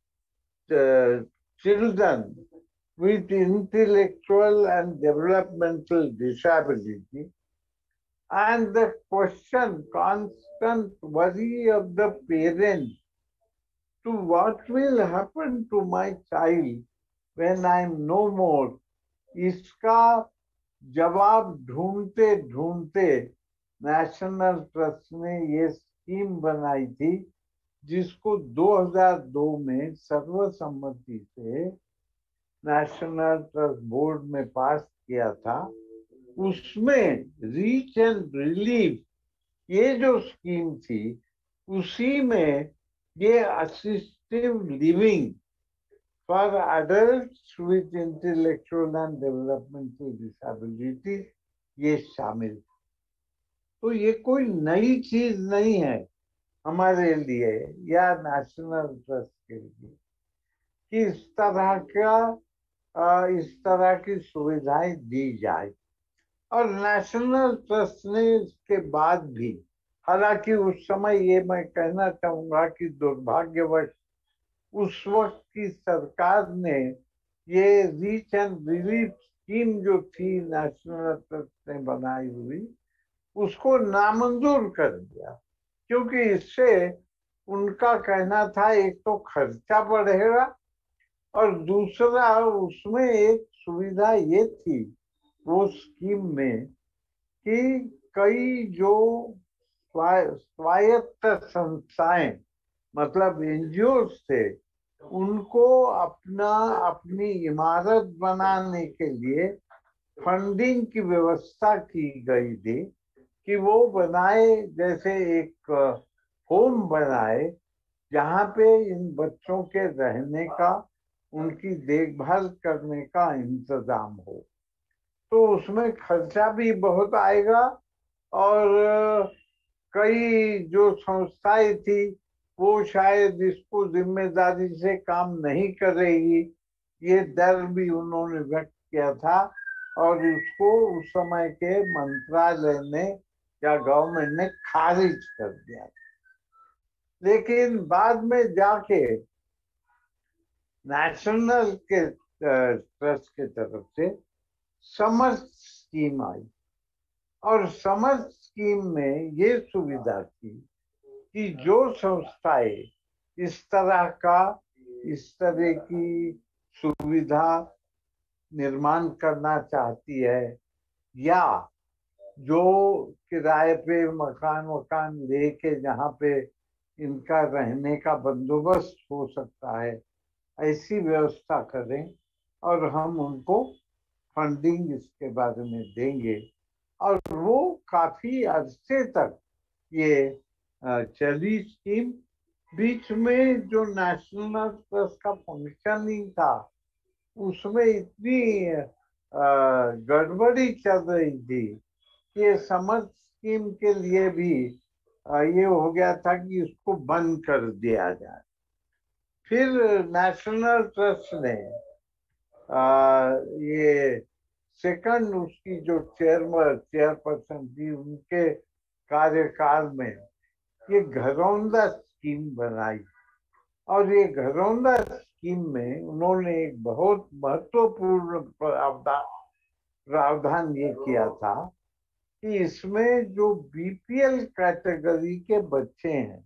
children with intellectual and developmental disability and the constant worry of the parents to what will happen to my child when I am no more, इसका जवाब ढूंढते ढूंढते नेशनल ट्रस्ट ने ये स्कीम बनाई थी जिसको 2002 में सर्वसम्मति से नेशनल ट्रस्ट बोर्ड में पास किया था। उसमें रीच एंड रिलीफ ये जो स्कीम थी उसी में ये assistive living for adults with intellectual and developmental disability ये शामिल। तो ये कोई नई चीज नहीं है हमारे लिए या नेशनल ट्रस्ट के लिए कि इस तरह की सुविधाएं दी जाए। और नेशनल ट्रस्ट ने इसके बाद भी, हालांकि उस समय ये मैं कहना चाहूंगा कि दुर्भाग्यवश उस वक्त की सरकार ने ये रीच एंड रिलीफ स्कीम जो थी नेशनल ट्रस्ट ने बनाई हुई उसको नामंजूर कर दिया, क्योंकि इससे उनका कहना था एक तो खर्चा बढ़ेगा और दूसरा उसमें एक सुविधा ये थी वो स्कीम में कि कई जो स्वायत्त संस्थाएं मतलब एनजीओ थे उनको अपनी इमारत बनाने के लिए फंडिंग की व्यवस्था की गई थी कि वो बनाए, जैसे एक होम बनाए जहाँ पे इन बच्चों के रहने का, उनकी देखभाल करने का इंतजाम हो। तो उसमें खर्चा भी बहुत आएगा और कई जो संस्थाएं थी वो शायद इसको जिम्मेदारी से काम नहीं करेगी, ये डर भी उन्होंने व्यक्त किया था और उसको उस समय के मंत्रालय ने या गवर्नमेंट ने खारिज कर दिया। लेकिन बाद में जाके नेशनल के ट्रस्ट के तरफ से समर्थ स्कीम आई और समर्थ स्कीम में ये सुविधा थी कि जो संस्थाएं इस तरह की सुविधा निर्माण करना चाहती है या जो किराए पे मकान लेके जहाँ पे इनका रहने का बंदोबस्त हो सकता है ऐसी व्यवस्था करें और हम उनको फंडिंग इसके बारे में देंगे। और वो काफी अरसे तक ये चली स्कीम। बीच में जो नेशनल ट्रस्ट का फंक्शनिंग था उसमें इतनी गड़बड़ी चल रही थी कि समर्थ स्कीम के लिए भी ये हो गया था कि इसको बंद कर दिया जाए। फिर नेशनल ट्रस्ट ने ये सेकंड उसकी जो चेयरपर्सन थी उनके कार्यकाल में ये घरौंदा स्कीम बनाई और ये घरौंदा स्कीम में उन्होंने एक बहुत महत्वपूर्ण प्रावधान ये किया था कि इसमें जो बीपीएल कैटेगरी के बच्चे हैं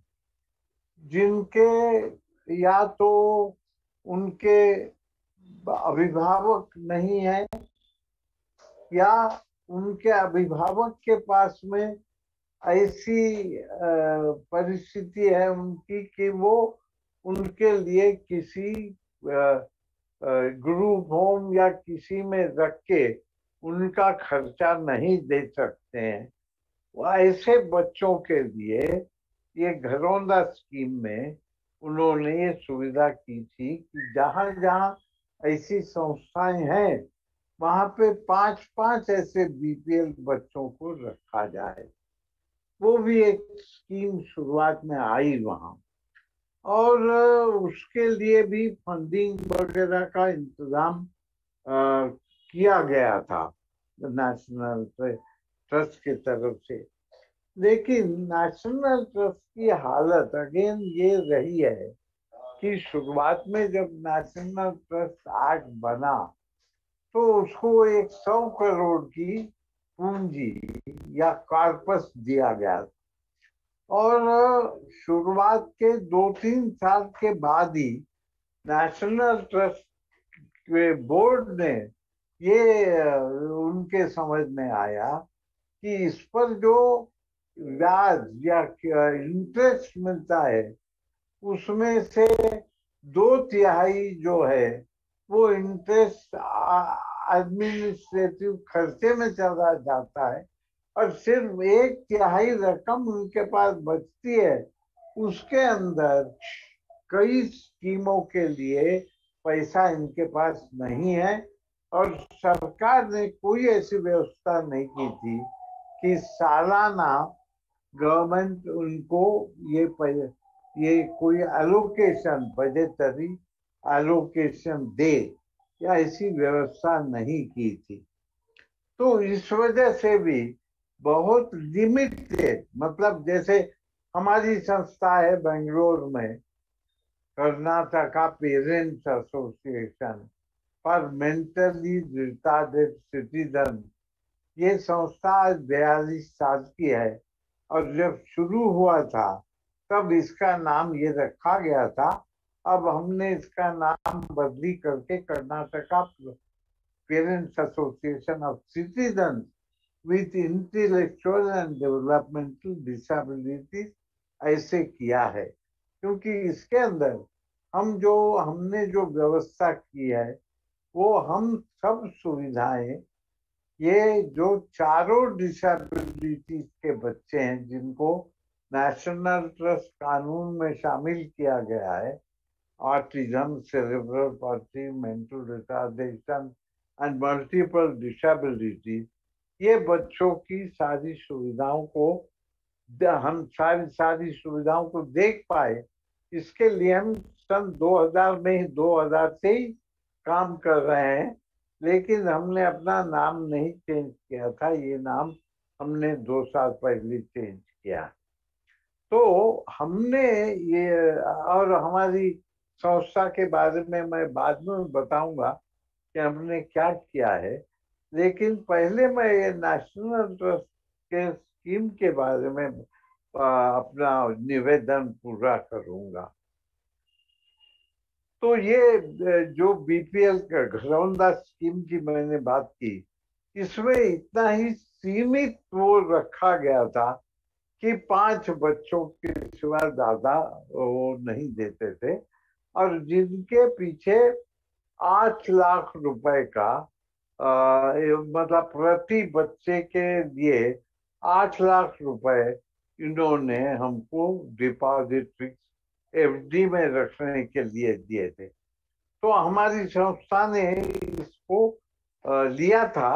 जिनके या तो उनके अभिभावक नहीं है या उनके अभिभावक के पास में ऐसी परिस्थिति है उनकी कि वो उनके लिए किसी ग्रुप होम या किसी में रख के उनका खर्चा नहीं दे सकते हैं, वो ऐसे बच्चों के लिए ये घरौंदा स्कीम में उन्होंने ये सुविधा की थी कि जहां जहां ऐसी संस्थाएं हैं वहां पे 5-5 ऐसे बीपीएल बच्चों को रखा जाए। वो भी एक स्कीम शुरुआत में आई वहां, और उसके लिए भी फंडिंग वगैरह का इंतजाम किया गया था नेशनल ट्रस्ट की तरफ से। लेकिन नेशनल ट्रस्ट की हालत अगेन ये रही है कि शुरुआत में जब नेशनल ट्रस्ट एक्ट बना तो उसको 100 करोड़ की पूंजी या कॉर्पस दिया गया, और शुरुआत के 2-3 साल के बाद ही नेशनल ट्रस्ट के बोर्ड ने ये उनके समझ में आया कि इस पर जो ब्याज या इंटरेस्ट मिलता है उसमें से 2/3 जो है वो इंटरेस्ट एडमिनिस्ट्रेटिव खर्चे में चला जाता है, और सिर्फ 1/3 रकम उनके पास बचती है। उसके अंदर कई स्कीमों के लिए पैसा इनके पास नहीं है, और सरकार ने कोई ऐसी व्यवस्था नहीं की थी कि सालाना गवर्नमेंट उनको ये कोई एलोकेशन, बजटरी एलोकेशन दे, या ऐसी व्यवस्था नहीं की थी। तो इस वजह से भी बहुत लिमिटेड, मतलब जैसे हमारी संस्था है बेंगलोर में, Karnataka parents association for mentally retarded citizen, ये संस्था आज 42 साल की है, और जब शुरू हुआ था तब इसका नाम ये रखा गया था। अब हमने इसका नाम बदली करके Karnataka parents association of citizen with intellectual and developmental disabilities ऐसे किया है, क्योंकि इसके अंदर हमने जो व्यवस्था की है वो हम सब सुविधाएं, ये जो चारों डिसेबिलिटीज के बच्चे हैं जिनको नेशनल ट्रस्ट कानून में शामिल किया गया है, autism, cerebral palsy, mental retardation and multiple disabilities, ये बच्चों की सारी सुविधाओं को हम सारी सुविधाओं को देख पाए, इसके लिए हम सन 2000 में ही 2000 से ही काम कर रहे हैं। लेकिन हमने अपना नाम नहीं चेंज किया था, ये नाम हमने 2 साल पहले चेंज किया। तो हमने ये, और हमारी संस्था के बारे में मैं बाद में बताऊंगा कि हमने क्या किया है, लेकिन पहले मैं ये नेशनल ट्रस्ट के स्कीम के बारे में अपना निवेदन पूरा करूंगा। तो ये जो बीपीएल का घरौंदा स्कीम की मैंने बात की, इसमें इतना ही सीमित वो रखा गया था कि 5 बच्चों के सिवा ज्यादा वो नहीं देते थे, और जिनके पीछे 8 लाख रुपए का मतलब प्रति बच्चे के लिए 8 लाख रुपए इन्होंने हमको डिपॉजिट फिक्स एफडी में रखने के लिए दिए थे। तो हमारी संस्था ने इसको लिया था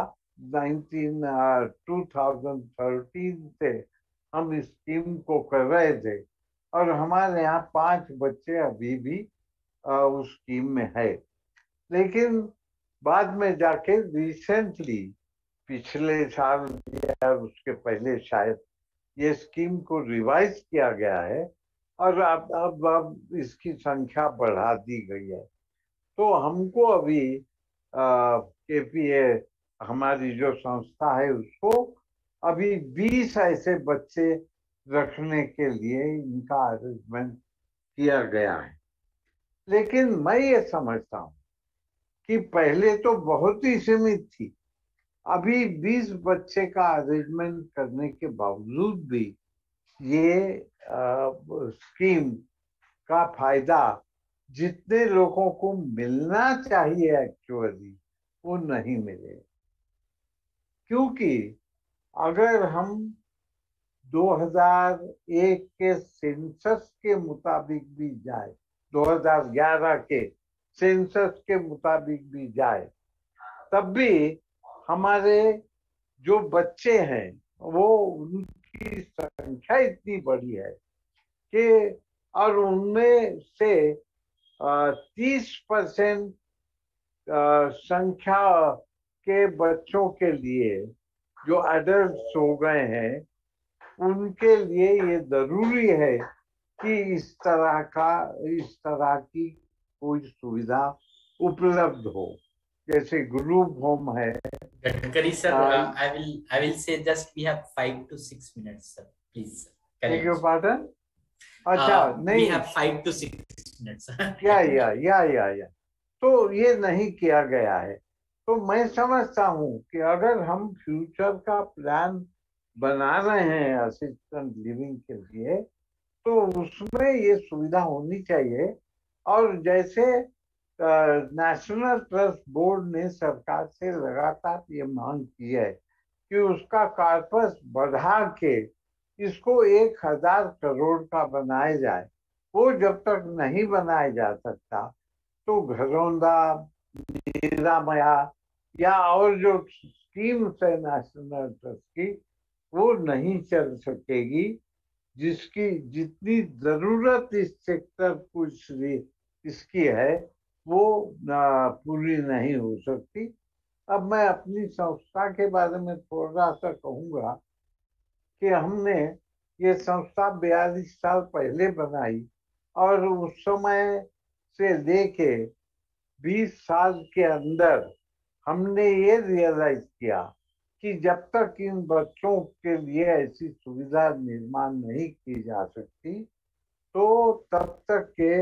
2013 से हम इस स्कीम को कर रहे थे, और हमारे यहाँ 5 बच्चे अभी भी उस स्कीम में है। लेकिन बाद में जाके रिसेंटली पिछले साल या उसके पहले शायद ये स्कीम को रिवाइज किया गया है, और अब इसकी संख्या बढ़ा दी गई है। तो हमको अभी केपीए हमारी जो संस्था है उसको अभी 20 ऐसे बच्चे रखने के लिए इनका अरेंजमेंट किया गया है। लेकिन मैं ये समझता हूँ कि पहले तो बहुत ही सीमित थी, अभी 20 बच्चे का अरेंजमेंट करने के बावजूद भी ये स्कीम का फायदा जितने लोगों को मिलना चाहिए एक्चुअली वो नहीं मिले। क्योंकि अगर हम 2001 के सेंसस के मुताबिक भी जाए, 2011 के सेंसस के मुताबिक भी जाए, तब भी हमारे जो बच्चे हैं वो उनकी संख्या इतनी बड़ी है कि, और उनमें से 30% संख्या के बच्चों के लिए जो एडल्ट हो गए हैं, उनके लिए ये जरूरी है कि इस तरह की कोई सुविधा उपलब्ध हो, जैसे ग्रुप होम है। Gadkari sir, I will say just we have 5 to 6 minutes, sir. Please Beg your correct. pardon? अच्छा, We नहीं, have 5 to 6 minutes. या तो ये नहीं किया गया है। तो मैं समझता हूँ कि अगर हम फ्यूचर का प्लान बना रहे हैं असिस्टेंट लिविंग के लिए, तो उसमें ये सुविधा होनी चाहिए। और जैसे नेशनल ट्रस्ट बोर्ड ने सरकार से लगातार ये मांग की है कि उसका कॉर्पस बढ़ा के इसको 1000 करोड़ का बनाया जाए, वो जब तक नहीं बनाया जा सकता तो घरौंदा, निरामया या और जो स्कीम्स है नेशनल ट्रस्ट की, वो नहीं चल सकेगी, जिसकी जितनी जरूरत इस सेक्टर को इसकी है वो पूरी नहीं हो सकती। अब मैं अपनी संस्था के बारे में थोड़ा सा कहूँगा कि हमने ये संस्था 42 साल पहले बनाई और उस समय से लेके 20 साल के अंदर हमने ये रियलाइज किया कि जब तक इन बच्चों के लिए ऐसी सुविधा निर्माण नहीं की जा सकती, तो तब तक के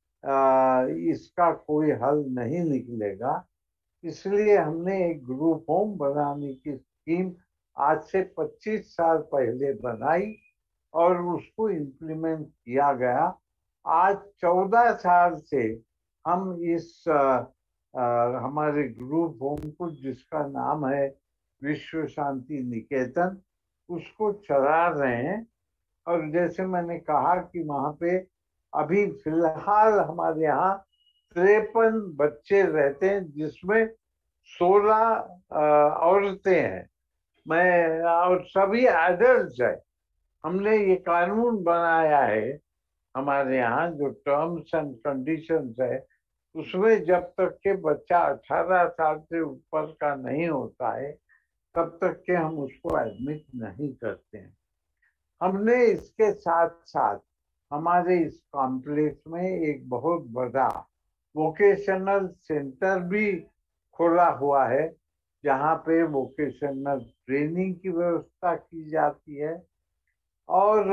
इसका कोई हल नहीं निकलेगा। इसलिए हमने एक ग्रुप होम बनाने की स्कीम आज से 25 साल पहले बनाई और उसको इम्प्लीमेंट किया गया। आज 14 साल से हम इस हमारे ग्रुप होम को, जिसका नाम है विश्व शांति निकेतन, उसको चला रहे हैं। और जैसे मैंने कहा कि वहाँ पे अभी फिलहाल हमारे यहाँ 53 बच्चे रहते हैं, जिसमें 16 औरतें हैं, मैं और सभी एडल्ट है। हमने ये कानून बनाया है हमारे यहाँ, जो टर्म्स एंड कंडीशंस है, उसमें जब तक के बच्चा 18 साल से ऊपर का नहीं होता है, तब तक के हम उसको एडमिट नहीं करते हैं। हमने इसके साथ साथ हमारे इस कॉम्प्लेक्स में एक बहुत बड़ा वोकेशनल सेंटर भी खोला हुआ है, जहाँ पे वोकेशनल ट्रेनिंग की व्यवस्था की जाती है। और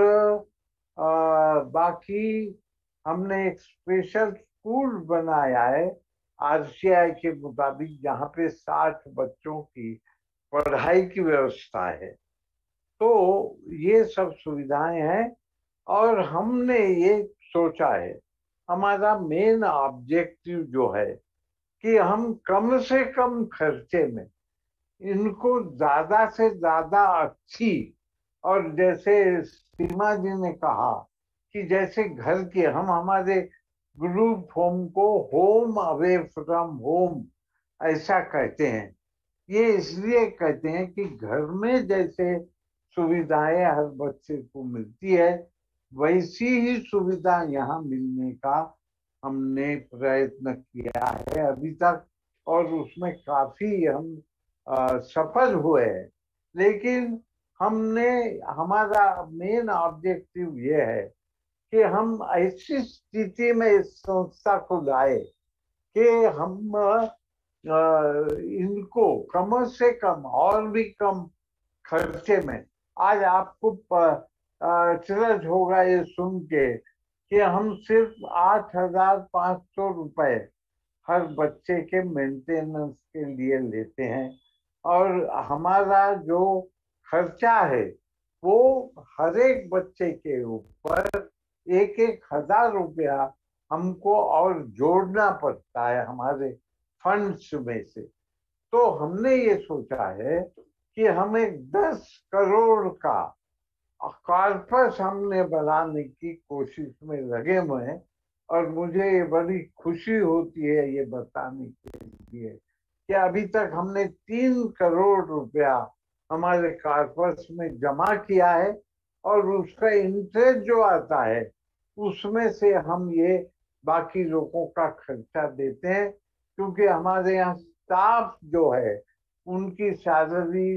बाकी हमने एक स्पेशल स्कूल बनाया है RCI के मुताबिक, जहाँ पे 60 बच्चों की पढ़ाई की व्यवस्था है। तो ये सब सुविधाएं हैं और हमने ये सोचा है, हमारा मेन ऑब्जेक्टिव जो है कि हम कम से कम खर्चे में इनको ज्यादा से ज्यादा अच्छी, और जैसे सीमा जी ने कहा कि जैसे घर के, हम हमारे ग्रुप होम को होम अवे फ्रॉम होम ऐसा कहते हैं। ये इसलिए कहते हैं कि घर में जैसे सुविधाएं हर बच्चे को मिलती है, वैसी ही सुविधा यहाँ मिलने का हमने प्रयत्न किया है अभी तक, और उसमें काफी हम सफल हुए हैं। लेकिन हमने, हमारा मेन ऑब्जेक्टिव ये है कि हम ऐसी स्थिति में इस संस्था को लाए कि हम इनको कम से कम और भी कम खर्चे में, आज आपको अचरज होगा ये सुन के कि हम सिर्फ 8,500 रुपए हर बच्चे के मेंटेनेंस के लिए लेते हैं, और हमारा जो खर्चा है वो हर एक बच्चे के ऊपर 1,000 रुपया हमको और जोड़ना पड़ता है हमारे फंड्स में से। तो हमने ये सोचा है कि हमें 10 करोड़ का कॉर्पस हमने बनाने की कोशिश में लगे हुए हैं। और मुझे ये बड़ी खुशी होती है ये बताने के लिए कि अभी तक हमने 3 करोड़ रुपया हमारे कॉर्पस में जमा किया है, और उसका इंटरेस्ट जो आता है उसमें से हम ये बाकी लोगों का खर्चा देते हैं, क्योंकि हमारे यहाँ स्टाफ जो है उनकी सैलरी,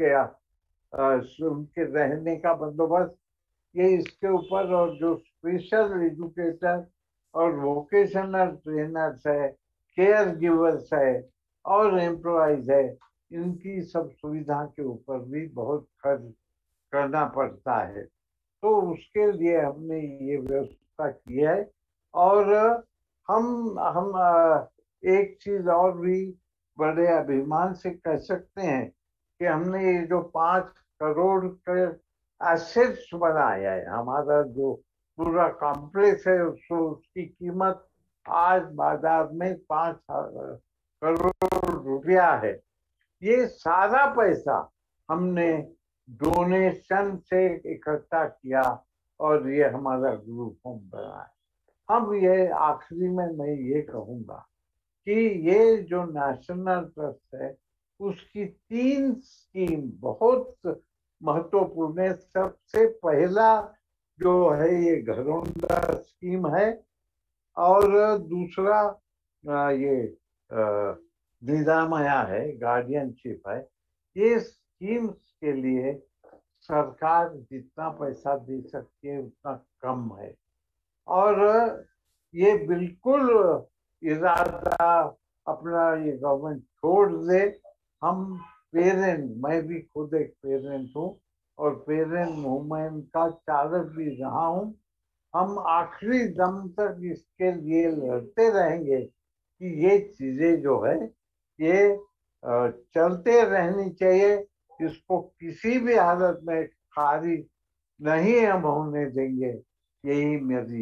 उनके रहने का बंदोबस्त, ये इसके ऊपर, और जो स्पेशल एजुकेटर और वोकेशनल ट्रेनर्स है, केयर गिवर्स है और एम्प्लॉइज है, इनकी सब सुविधा के ऊपर भी बहुत खर्च करना पड़ता है। तो उसके लिए हमने ये व्यवस्था की है। और हम एक चीज और भी बड़े अभिमान से कह सकते हैं कि हमने ये जो 5 करोड़ के एसेट्स बनाया है, हमारा जो पूरा कॉम्प्लेक्स है, उसकी कीमत आज बाजार में 5 करोड़ रुपया है। ये सारा पैसा हमने डोनेशन से इकट्ठा किया और ये हमारा ग्रुप होम बना है। अब ये आखिरी में मैं ये कहूँगा कि ये जो नेशनल ट्रस्ट है उसकी 3 स्कीम बहुत महत्वपूर्ण है। सबसे पहला जो है ये घरौंदा स्कीम है, और दूसरा ये निजामया है, गार्डियनशिप है। ये स्कीम्स के लिए सरकार जितना पैसा दे सकती है उतना कम है, और ये बिल्कुल इरादा अपना ये गवर्नमेंट छोड़ दे। हम पेरेंट, मैं भी खुद एक पेरेंट हूँ और पेरेंट मूवमेंट का चालक भी रहा हूँ। हम आखिरी दम तक इसके लिए लड़ते रहेंगे कि ये चीजें जो है ये चलते रहनी चाहिए। इसको किसी भी हालत में खारिज नहीं हम होने देंगे, यही मेरी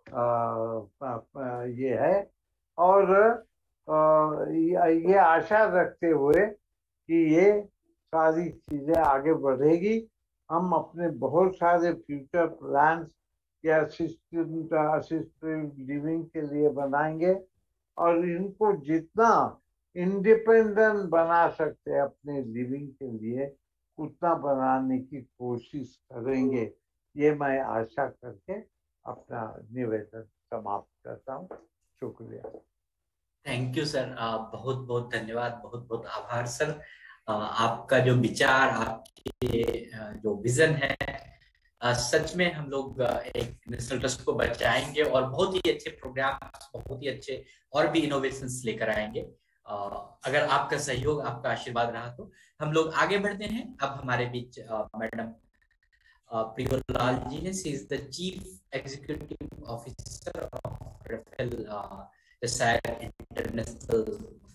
ये है। और ये आशा रखते हुए कि ये सारी चीजें आगे बढ़ेगी, हम अपने बहुत सारे फ्यूचर प्लान्स या असिस्टेड लिविंग के लिए बनाएंगे, और इनको जितना इंडिपेंडेंट बना सकते हैं अपने लिविंग के लिए उतना बनाने की कोशिश करेंगे। ये मैं आशा करके अपना निवेदन समाप्त करता हूँ। शुक्रिया। थैंक यू सर, बहुत बहुत धन्यवाद, बहुत बहुत आभार सर। आपका जो विचार, आपके जो विजन है, सच में हम लोग एक नेशनल ट्रस्ट को बचाएंगे और बहुत ही अच्छे प्रोग्राम, बहुत ही अच्छे और भी इनोवेशंस लेकर आएंगे। अगर आपका सहयोग, आपका आशीर्वाद रहा तो हम लोग आगे बढ़ते हैं। अब हमारे बीच मैडम प्रियोलाल जी है। She is the chief executive officer of Raphael international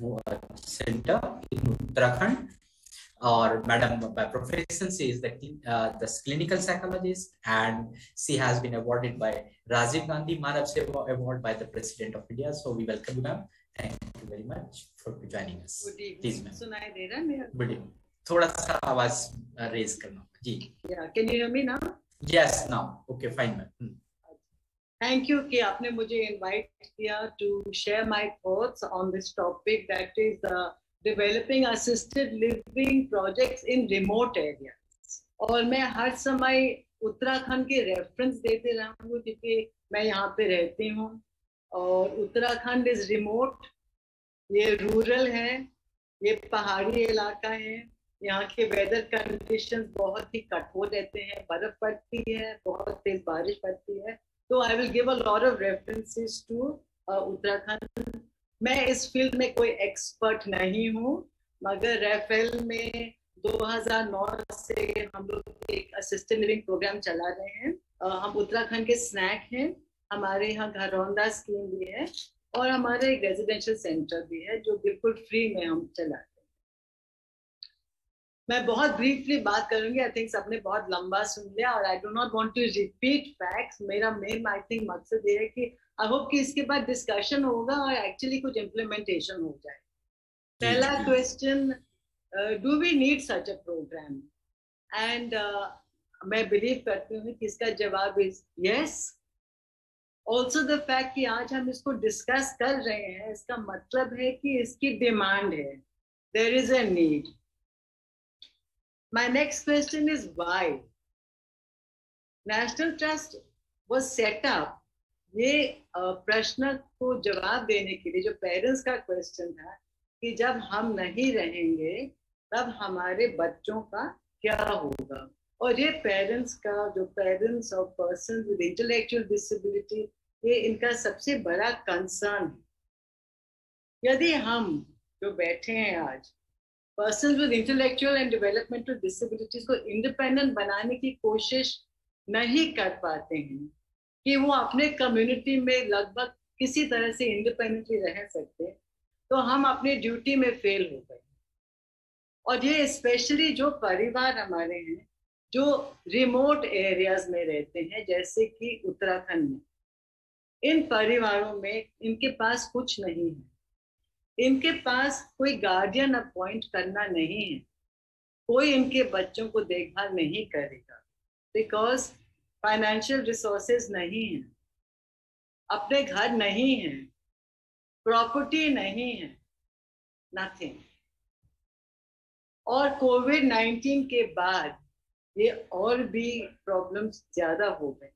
centre in Uttarakhand. और madam by profession she is the clinical psychologist, and she has been awarded by Rajiv Gandhi Manav Seva Award by the President of India. So we welcome you, ma'am. Thank you very much for joining us. Good evening. Please, ma'am. सुनाई दे रहा है मेरा? Good evening. थोड़ा सा आवाज रेज करना जी। Yeah, can you hear me now? Yes, now. Okay, fine, ma'am. Thank you कि आपने मुझे invite किया to share my thoughts on this topic, that is developing assisted living projects in remote areas. और मैं हर समय उत्तराखंड के रेफरेंस देते रहूँगी क्योंकि मैं यहाँ पे रहती हूँ। और उत्तराखंड इज रिमोट, ये रूरल है, ये पहाड़ी इलाका है, यहाँ के वेदर कंडीशंस बहुत ही कठोर रहते हैं, बर्फ पड़ती है, बहुत तेज बारिश पड़ती है। तो I will give a lot of references to Uttarakhand. मैं इस फील्ड में कोई एक्सपर्ट नहीं हूँ, मगर रेफेल में 2009 से हम लोग एक असिस्टेड लिविंग प्रोग्राम चला रहे हैं। हम उत्तराखंड के स्नैक हैं, हमारे यहाँ घरौंदा स्कीम भी है और हमारे एक रेजिडेंशियल सेंटर भी है जो बिल्कुल फ्री में हम चलाते हैं। मैं बहुत ब्रीफली बात करूंगी, आई थिंक सबने बहुत लंबा सुन लिया और I do not want to repeat facts. मेरा मेन आई थिंक मकसद ये है कि आई होप कि इसके बाद डिस्कशन होगा और एक्चुअली कुछ इम्प्लीमेंटेशन हो जाए। पहला question do we need such a program? And मैं believe करती हूँ कि इसका जवाब is yes. Also the fact कि आज हम इसको discuss कर रहे हैं, इसका मतलब है कि इसकी demand है. There is a need. My next question is why? National Trust was set up. ये प्रश्न को जवाब देने के लिए जो पेरेंट्स का क्वेश्चन था कि जब हम नहीं रहेंगे तब हमारे बच्चों का क्या होगा, और ये पेरेंट्स का, जो parents of person with intellectual disability, ये इनका सबसे बड़ा कंसर्न है. यदि हम जो बैठे हैं आज person with intellectual and developmental disabilities को इंडिपेंडेंट बनाने की कोशिश नहीं कर पाते हैं कि वो अपने कम्युनिटी में लगभग किसी तरह से इंडिपेंडेंटली रह सकते, तो हम अपने ड्यूटी में फेल हो गए. और ये स्पेशली जो परिवार हमारे हैं जो रिमोट एरियाज में रहते हैं, जैसे कि उत्तराखंड में, इन परिवारों में इनके पास कुछ नहीं है. इनके पास कोई गार्डियन अपॉइंट करना नहीं है, कोई इनके बच्चों को देखभाल नहीं करेगा, बिकॉज फाइनेंशियल रिसोर्सेज नहीं है, अपने घर नहीं है, प्रॉपर्टी नहीं है, नथिंग. और कोविड-19 के बाद ये और भी प्रॉब्लम्स ज्यादा हो गए.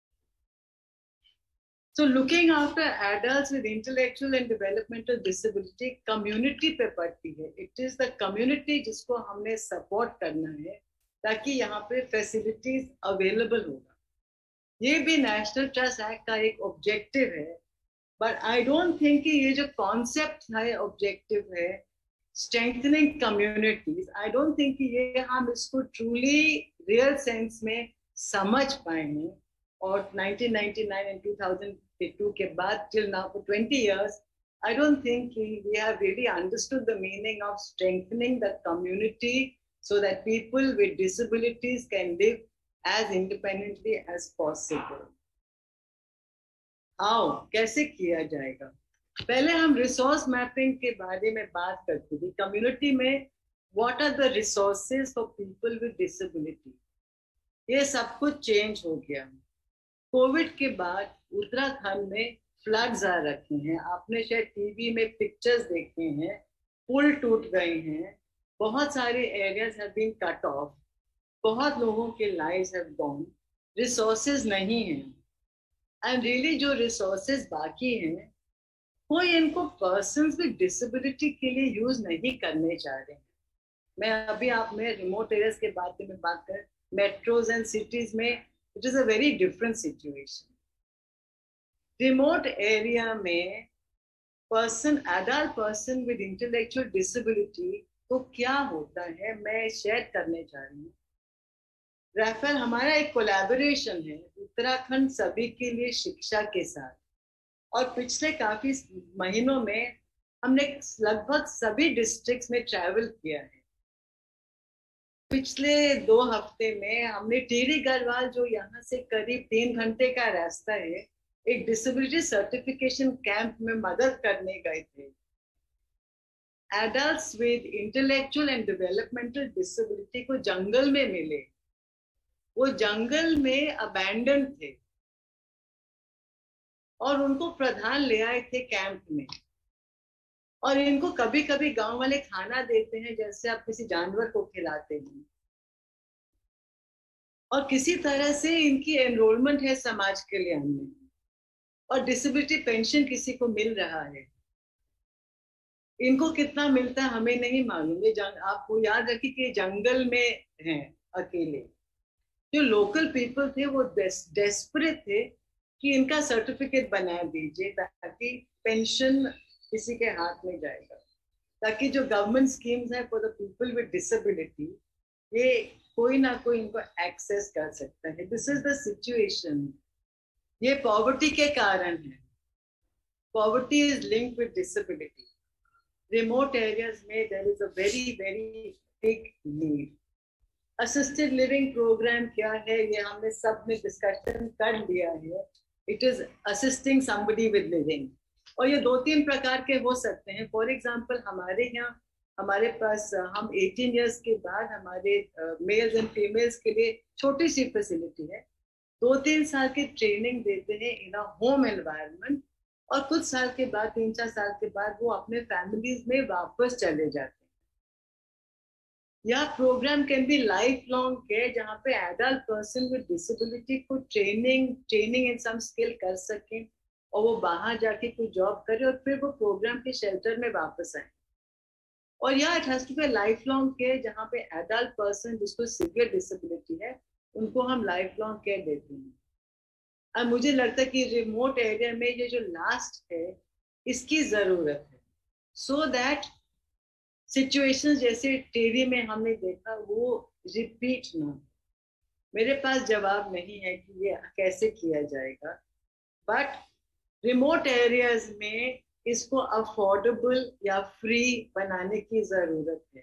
So looking after adults with intellectual and developmental disability community पे पड़ती है. It is the community जिसको हमने support करना है ताकि यहाँ पे facilities available होगा. ये भी National Trust Act का एक objective है, but I don't think कि ये जो concept है, objective है, strengthening communities, I don't think कि ये हम इसको truly real sense में समझ पाए हैं. और 1999 and 2002 के बाद till now for 20 years, I don't think we have really understood the meaning of strengthening the community so that people with disabilities can live as independently as possible. How? कैसे किया जाएगा? पहले हम resource mapping के बारे में बात करते थे. Community में what are the resources for people with disability? ये सब कुछ change हो गया. कोविड के बाद उत्तराखंड में फ्लड्स आ रखे हैं. आपने शायद टीवी में पिक्चर्स देखे हैं, पुल टूट गए हैं, बहुत सारे areas have been cut off, बहुत लोगों के लाइव्स हैव गॉन, रिसोर्सेज नहीं हैं. एंड रियली जो रिसोर्सेज बाकी हैं कोई इनको पर्सन्स विद डिसेबिलिटी के लिए यूज नहीं करने चाह रहे हैं. मैं अभी आप में रिमोट एरियाज के बारे में बात कर, मेट्रोज एंड सिटीज में it is a very different situation. Remote area में adult person with intellectual disability तो क्या होता है मैं शेयर करने जा रही हूँ. राफेल, हमारा एक कोलैबोरेशन है उत्तराखंड सभी के लिए शिक्षा के साथ, और पिछले काफी महीनों में हमने लगभग सभी डिस्ट्रिक्ट्स में ट्रैवल किया है. पिछले 2 हफ्ते में हमने टिहरी गढ़वाल, जो यहाँ से करीब 3 घंटे का रास्ता है, एक डिसेबिलिटी सर्टिफिकेशन कैंप में मदद करने गए थे. Adults with intellectual and developmental disability को जंगल में मिले. वो जंगल में अबैंडन थे और उनको प्रधान ले आए थे कैंप में. और इनको कभी कभी गांव वाले खाना देते हैं जैसे आप किसी जानवर को खिलाते हैं, और किसी तरह से इनकी एनरोलमेंट है समाज कल्याण में, और डिसेबिलिटी पेंशन किसी को मिल रहा है. इनको कितना मिलता है हमें नहीं मालूम. ये आपको याद रखिए कि जंगल में हैं अकेले. जो लोकल पीपल थे वो डेस्परेट थे कि इनका सर्टिफिकेट बना दीजिए ताकि पेंशन किसी के हाथ में जाएगा, ताकि जो गवर्नमेंट स्कीम्स है for the people with disability ये कोई ना कोई इनको एक्सेस कर सकता है. This is the situation. ये पॉवर्टी के कारण है. Poverty is linked with disability. Remote areas में there is a very very big need. Assisted living programme क्या है ये हमने सब में डिस्कशन कर लिया है. It is assisting somebody with living, और ये 2-3 प्रकार के हो सकते हैं. फॉर एग्जाम्पल हमारे यहाँ हमारे पास हम 18 इयर्स के बाद हमारे मेल्स एंड फीमेल्स के लिए छोटी सी फैसिलिटी है, 2-3 साल की ट्रेनिंग देते हैं इन अ होम एनवायरनमेंट, और कुछ साल के बाद 3-4 साल के बाद वो अपने फैमिलीज में वापस चले जाते हैं। यह programme can be life long care, जहाँ पे एडल्ट पर्सन विद डिसेबिलिटी को ट्रेनिंग इन सम स्किल कर सकें और वो बाहर जाके कोई जॉब करे और फिर वो प्रोग्राम के शेल्टर में वापस आए। और या it has to be life long care, जहाँ पे एडल्ट पर्सन जिसको सीवियर डिसेबिलिटी है उनको हम लाइफ लॉन्ग केयर देते हैं। और मुझे लगता है कि रिमोट एरिया में ये जो लास्ट है इसकी जरूरत है, सो दैट सिचुएशंस जैसे टेरी में हमने देखा वो रिपीट ना। मेरे पास जवाब नहीं है कि ये कैसे किया जाएगा, बट रिमोट एरियाज में इसको अफोर्डेबल या फ्री बनाने की जरूरत है।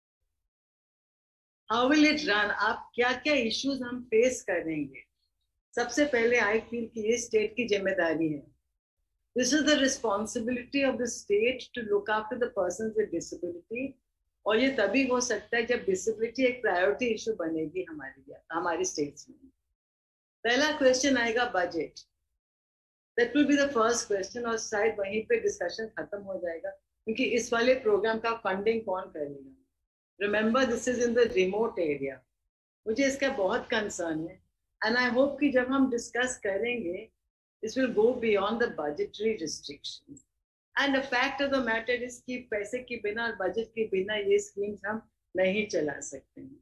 How will it run? आप क्या क्या इश्यूज हम फेस करेंगे? सबसे पहले आई फील कि ये स्टेट की जिम्मेदारी है। This is the responsibility of the state to look after the person with disability, और ये तभी हो सकता है जब डिसेबिलिटी एक प्रायोरिटी इशू बनेगी हमारी स्टेट्स में। पहला क्वेश्चन आएगा budget. That will be the first question, और शायद वहीं पे डिस्कशन खत्म हो जाएगा, क्योंकि इस वाले प्रोग्राम का फंडिंग कौन करेगा? Remember this is in the remote area. मुझे इसका बहुत कंसर्न है, एंड आई होप कि जब हम डिस्कस करेंगे this will go beyond the budgetary restrictions. And the fact of the matter is कि पैसे के बिना और बजट के बिना ये स्कीम्स हम नहीं चला सकते हैं।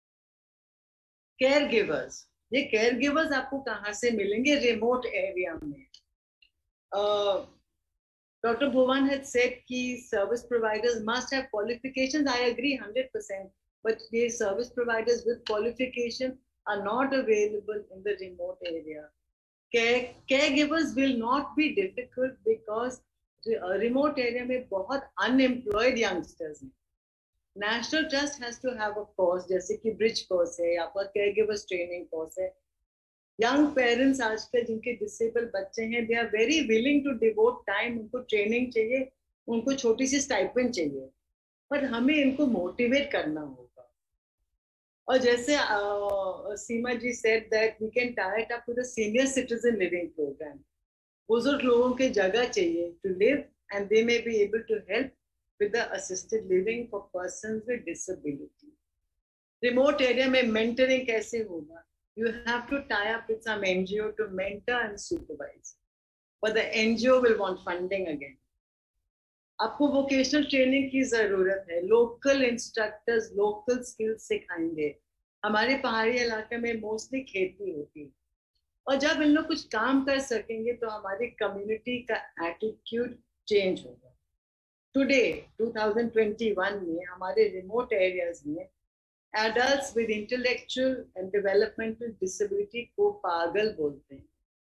केयर गिवर्स, ये केयर गिवर्स आपको कहाँ से मिलेंगे रिमोट एरिया में? डॉक्टर भुवन had said कि service providers must have qualifications. I agree 100%, but the service providers with qualification are not available in the remote area. Caregivers will not be difficult because remote area में बहुत unemployed youngsters हैं. National Trust has to have a course, जैसे कि bridge course है या पर caregivers training course है. Young parents आजकल जिनके disabled बच्चे हैं, they are very willing to devote time. उनको training चाहिए, उनको छोटी सी stipend चाहिए, पर हमें इनको motivate करना होगा. और जैसे सीमा जी said that we can tie it up with the senior citizen living program. बुजुर्ग लोगों के जगह चाहिए to live, and they may be able to help with the assisted living for persons with disability. Remote area में mentoring कैसे होगा? You have to tie up with some NGO to mentor and supervise, but the NGO will want funding again. आपको वोकेशनल ट्रेनिंग की जरूरत है, लोकल इंस्ट्रक्टर्स लोकल स्किल्स सिखाएंगे। हमारे पहाड़ी इलाके में मोस्टली खेती होती है, और जब इन लोग कुछ काम कर सकेंगे तो हमारी कम्युनिटी का एटीट्यूड चेंज होगा। टुडे 2021 में हमारे रिमोट एरियाज में adults with intellectual and developmental disability को पागल बोलते हैं,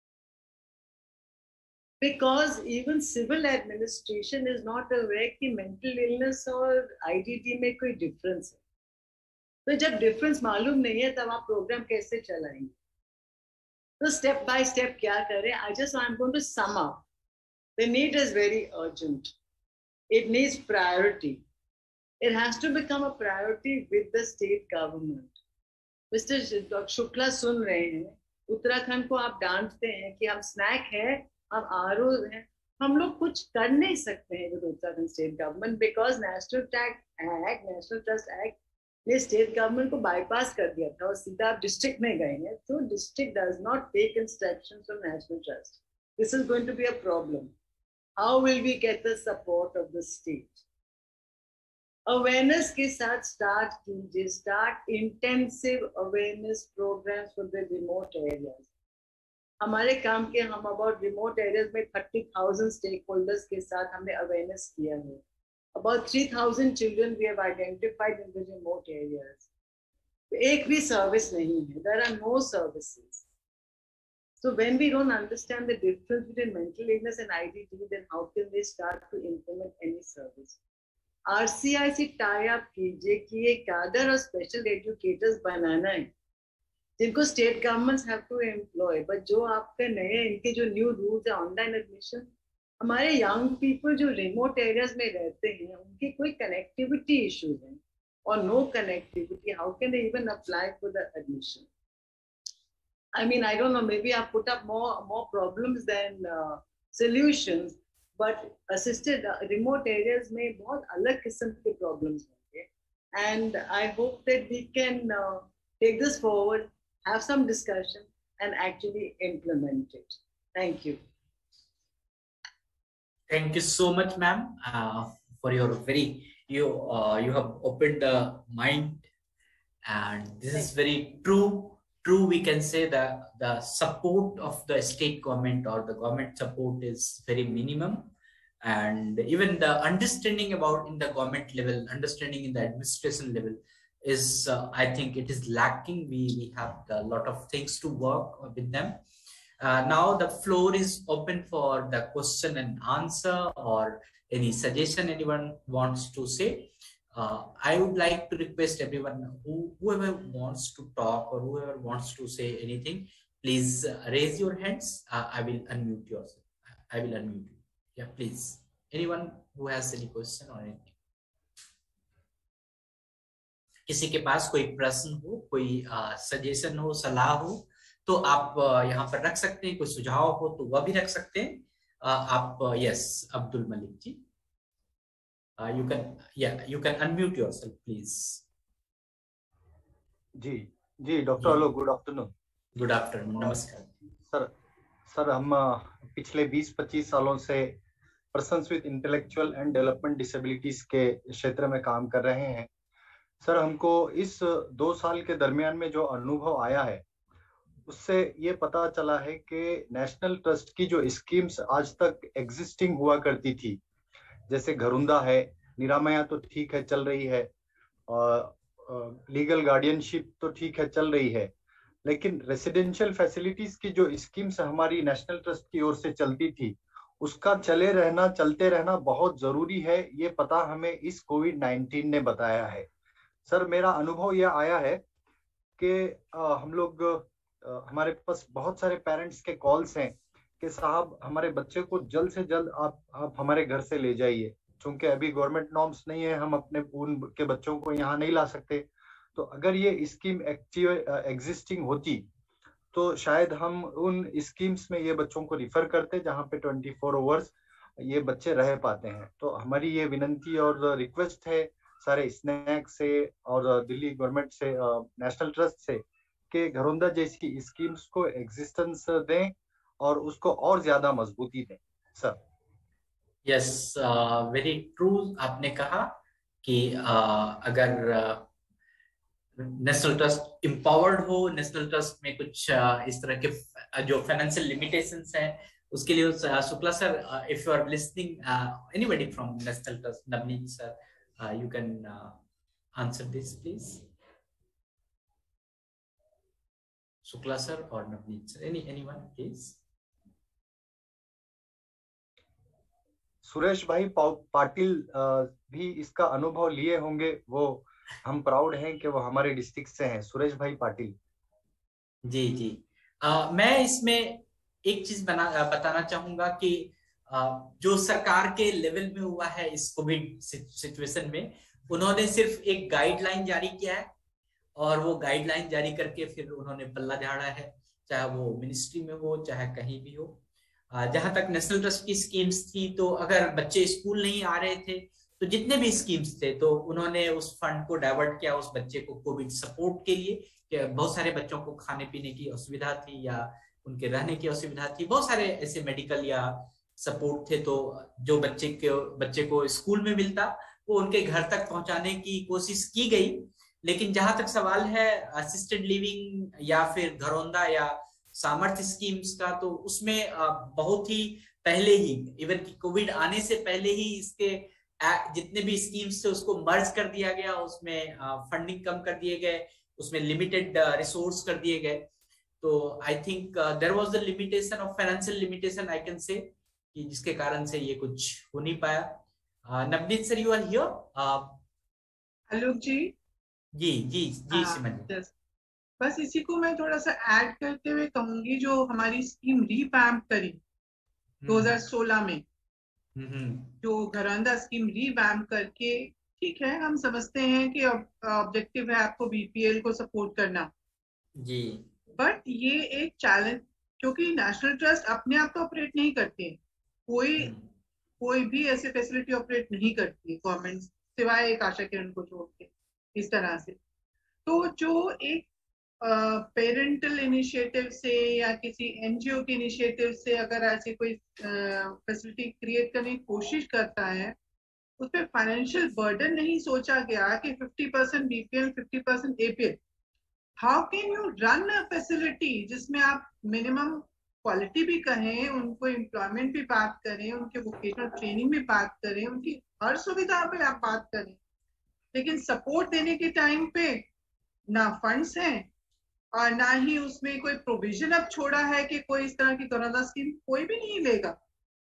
because even civil administration is not aware कि mental illness और IDD में कोई difference है। तो जब difference मालूम नहीं है तब आप program कैसे चलाएंगे? तो step by step क्या करें? I'm going to sum up. The need is very urgent. It needs priority. It has to become a priority with the state government. Mr. Shukla सुन रहे हैं, उत्तराखंड को आप डांटते हैं कि हम स्नैक है, हम आरओ हैं, हम लोग कुछ कर नहीं सकते हैं with Uttarakhand state government, because national trust act ने स्टेट गवर्नमेंट को बाईपास कर दिया था और सीधा आप डिस्ट्रिक्ट में गए हैं। तो district does not take instructions from national trust. This is going to be a problem. How will we get the support of the state? Awareness के साथ स्टार्ट कीजिए, start intensive awareness programmes for the remote areas. हमारे काम के हम अबाउट रिमोट एरियाज में 30,000 स्टेक होल्डर्स के साथ हमने अवेयरनेस किया है. About 3,000 children we have identified in the remote areas. एक भी सर्विस नहीं है, there are no services. So when we don't understand the difference between mental illness and IDD, then how can we start to implement any service? RCI से टाई अप कीजिए कि ये कैडर और स्पेशल एजुकेटर्स बनाना है जिनको state governments have to employ. But जो आपके नए इनके जो न्यू रूल्स है ऑनलाइन एडमिशन, हमारे यंग पीपल जो रिमोट एरियाज में रहते हैं उनकी कोई कनेक्टिविटी इश्यूज हैं और no connectivity, how can they even apply for the admission? I mean, I don't know, maybe I've put up more problems than solutions, but assisted remote areas में बहुत अलग किस्म के problems होंगे, and I hope that we can take this forward, have some discussion, and actually implement it. Thank you. Thank you so much, ma'am, for your you have opened the mind, and this is very true. We can say that the support of the state government or the government support is very minimum, and even the understanding about in the government level, understanding in the administration level is I think it is lacking. We have a lot of things to work with them. Now the floor is open for the question and answer or any suggestion anyone wants to say. I would like to request everyone whoever wants to talk or whoever wants to say anything, please raise your hands. I will unmute yourself. I will unmute you. Yeah, please. Anyone who has any question or anything. किसी के पास कोई प्रश्न हो, कोई सजेशन हो, सलाह हो, तो आप यहाँ पर रख सकते हैं. कोई सुझाव हो तो वह भी रख सकते हैं. आप yes Abdul Malik ji, you can unmute yourself please. जी doctor hello, good afternoon. Good afternoon, नमस्कार. सर हम पिछले 20-25 सालों से persons with intellectual and development disabilities के क्षेत्र में काम कर रहे हैं. सर हमको इस 2 साल के दरमियान में जो अनुभव आया है उससे ये पता चला है कि नेशनल ट्रस्ट की जो स्कीम्स आज तक एग्जिस्टिंग हुआ करती थी, जैसे घरुंदा है, निरामया तो ठीक है चल रही है, और लीगल गार्डियनशिप तो ठीक है चल रही है, लेकिन रेसिडेंशियल फैसिलिटीज की जो स्कीम्स हमारी नेशनल ट्रस्ट की ओर से चलती थी उसका चलते रहना बहुत जरूरी है. ये पता हमें इस कोविड-19 ने बताया है. सर मेरा अनुभव यह आया है कि हम लोग हमारे पास बहुत सारे पेरेंट्स के कॉल्स हैं कि साहब हमारे बच्चे को जल्द से जल्द आप हमारे घर से ले जाइए, क्योंकि अभी गवर्नमेंट नॉर्म्स नहीं है, हम अपने उनके बच्चों को यहाँ नहीं ला सकते. तो अगर ये स्कीम एग्जिस्टिंग होती तो शायद हम उन स्कीम्स में ये बच्चों को रिफर करते जहाँ पे 24 आवर्स ये बच्चे रह पाते हैं. तो हमारी ये विनंती और रिक्वेस्ट है सारे स्नैक से और दिल्ली गवर्नमेंट से, नेशनल ट्रस्ट से, कि घरोंदा जैसी स्कीम्स को एग्जिस्टेंस दें और उसको और ज्यादा मजबूती दें. Sir yes, very true. आपने कहा कि अगर नेशनल ट्रस्ट एम्पावर्ड हो, नेशनल ट्रस्ट में कुछ इस तरह के जो फाइनेंशियल लिमिटेशंस हैं उसके लिए Shukla sir, if you are listening anybody from national trust, Navneet sir, you can answer this please. Shukla sir or Navneet sir, anyone please. Suresh भाई पाटिल भी इसका अनुभव लिए होंगे, वो हम प्राउड हैं कि वो हमारे डिस्ट्रिक्ट से हैं. सुरेश भाई पाटिल जी जी. मैं इसमें एक चीज बताना चाहूंगा कि जो सरकार के लेवल में हुआ है इस कोविड सिचुएशन में, उन्होंने सिर्फ एक गाइडलाइन जारी किया है और वो गाइडलाइन जारी करके फिर उन्होंने पल्ला झाड़ा है, चाहे वो मिनिस्ट्री में हो चाहे कहीं भी हो. जहां तक नेशनल ट्रस्ट की स्कीम्स थी, तो अगर बच्चे स्कूल नहीं आ रहे थे तो जितने भी स्कीम्स थे तो उन्होंने उस फंड को डाइवर्ट किया उस बच्चे को कोविड सपोर्ट के लिए. कि बहुत सारे बच्चों को खाने पीने की असुविधा थी या उनके रहने की असुविधा थी, बहुत सारे ऐसे मेडिकल या सपोर्ट थे, तो जो बच्चे को स्कूल में मिलता वो उनके घर तक पहुंचाने की कोशिश की गई. लेकिन जहां तक सवाल है असिस्टेड लिविंग या फिर घरौंदा या सामर्थ्य स्कीम्स का, तो उसमें बहुत ही पहले ही, इवन की कोविड आने से पहले ही इसके जितने भी स्कीम्स थे उसको मर्ज कर दिया गया, उसमें फंडिंग कम कर दिए गए, उसमें लिमिटेड रिसोर्स कर दिए गए. तो I think there was the limitation of financial limitation, I can say, जिसके कारण से ये कुछ हो नहीं पाया. Navneet sir, you are here? Alok ji जी जी जी सिमन जी. बस इसी को मैं थोड़ा सा ऐड करते हुए कहूंगी, जो हमारी स्कीम रीवैम्प करी 2016 में, जो घरौंदा स्कीम रीवैम्प करके, ठीक है हम समझते हैं कि ऑब्जेक्टिव है आपको बीपीएल को सपोर्ट करना जी, बट ये एक चैलेंज, क्योंकि नेशनल ट्रस्ट अपने आप तो ऑपरेट नहीं करते हैं, कोई भी ऐसे फैसिलिटी ऑपरेट नहीं करती है गवर्नमेंट, सिवाय एक आशा किरण को छोड़ के इस तरह से। तो जो एक पेरेंटल इनिशिएटिव से या किसी एनजीओ के इनिशिएटिव से अगर ऐसी कोई फैसिलिटी क्रिएट करने की कोशिश करता है, उस पर फाइनेंशियल बर्डन नहीं सोचा गया कि 50% BPL 50% APL. How can you run a facility जिसमें आप मिनिमम क्वालिटी भी कहें, उनको एम्प्लॉयमेंट भी बात करें, उनके वोकेशनल ट्रेनिंग भी बात करें, उनकी हर सुविधा पे आप बात करें, लेकिन सपोर्ट देने के टाइम पे ना फंड्स हैं और ना ही उसमें कोई प्रोविजन अब छोड़ा है कि कोई इस तरह की घरौंदा स्कीम कोई भी नहीं लेगा।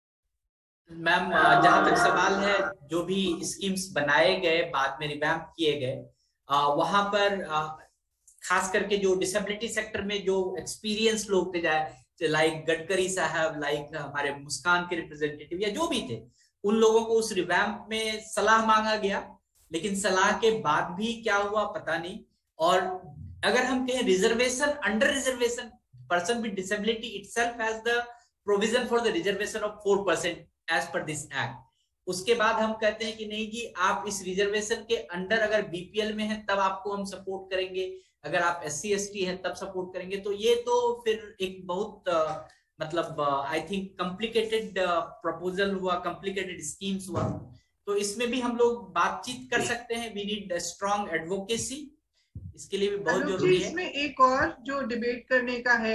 मैम जहां तक सवाल है, जो भी स्कीम्स बनाए गए बाद में रिवैम्प किए गए, वहां पर खास करके जो डिसेबिलिटी सेक्टर में जो एक्सपीरियंस लोग थे, लाइक गडकरी साहब, लाइक हमारे मुस्कान के रिप्रेजेंटेटिव या जो भी थे, उन लोगों को उस रिवैम्प में सलाह मांगा गया, लेकिन सलाह के बाद भी क्या हुआ पता नहीं। और अगर हम कहें reservation, under reservation person with disability itself has the provision for the reservation of 4% as per this act. उसके बाद हम कहते हैं कि नहीं जी, आप इस रिजर्वेशन के अंडर अगर बीपीएल में हैं तब आपको हम सपोर्ट करेंगे, अगर आप SC ST हैं तब सपोर्ट करेंगे। तो ये तो फिर एक बहुत मतलब आई थिंक कॉम्प्लिकेटेड प्रपोजल हुआ, कॉम्प्लिकेटेड स्कीम्स हुआ। तो इसमें भी हम लोग बातचीत कर सकते हैं, वी नीड स्ट्रॉन्ग एडवोकेसी, इसके लिए भी बहुत जरूरी है। इसमें एक और जो डिबेट करने का है,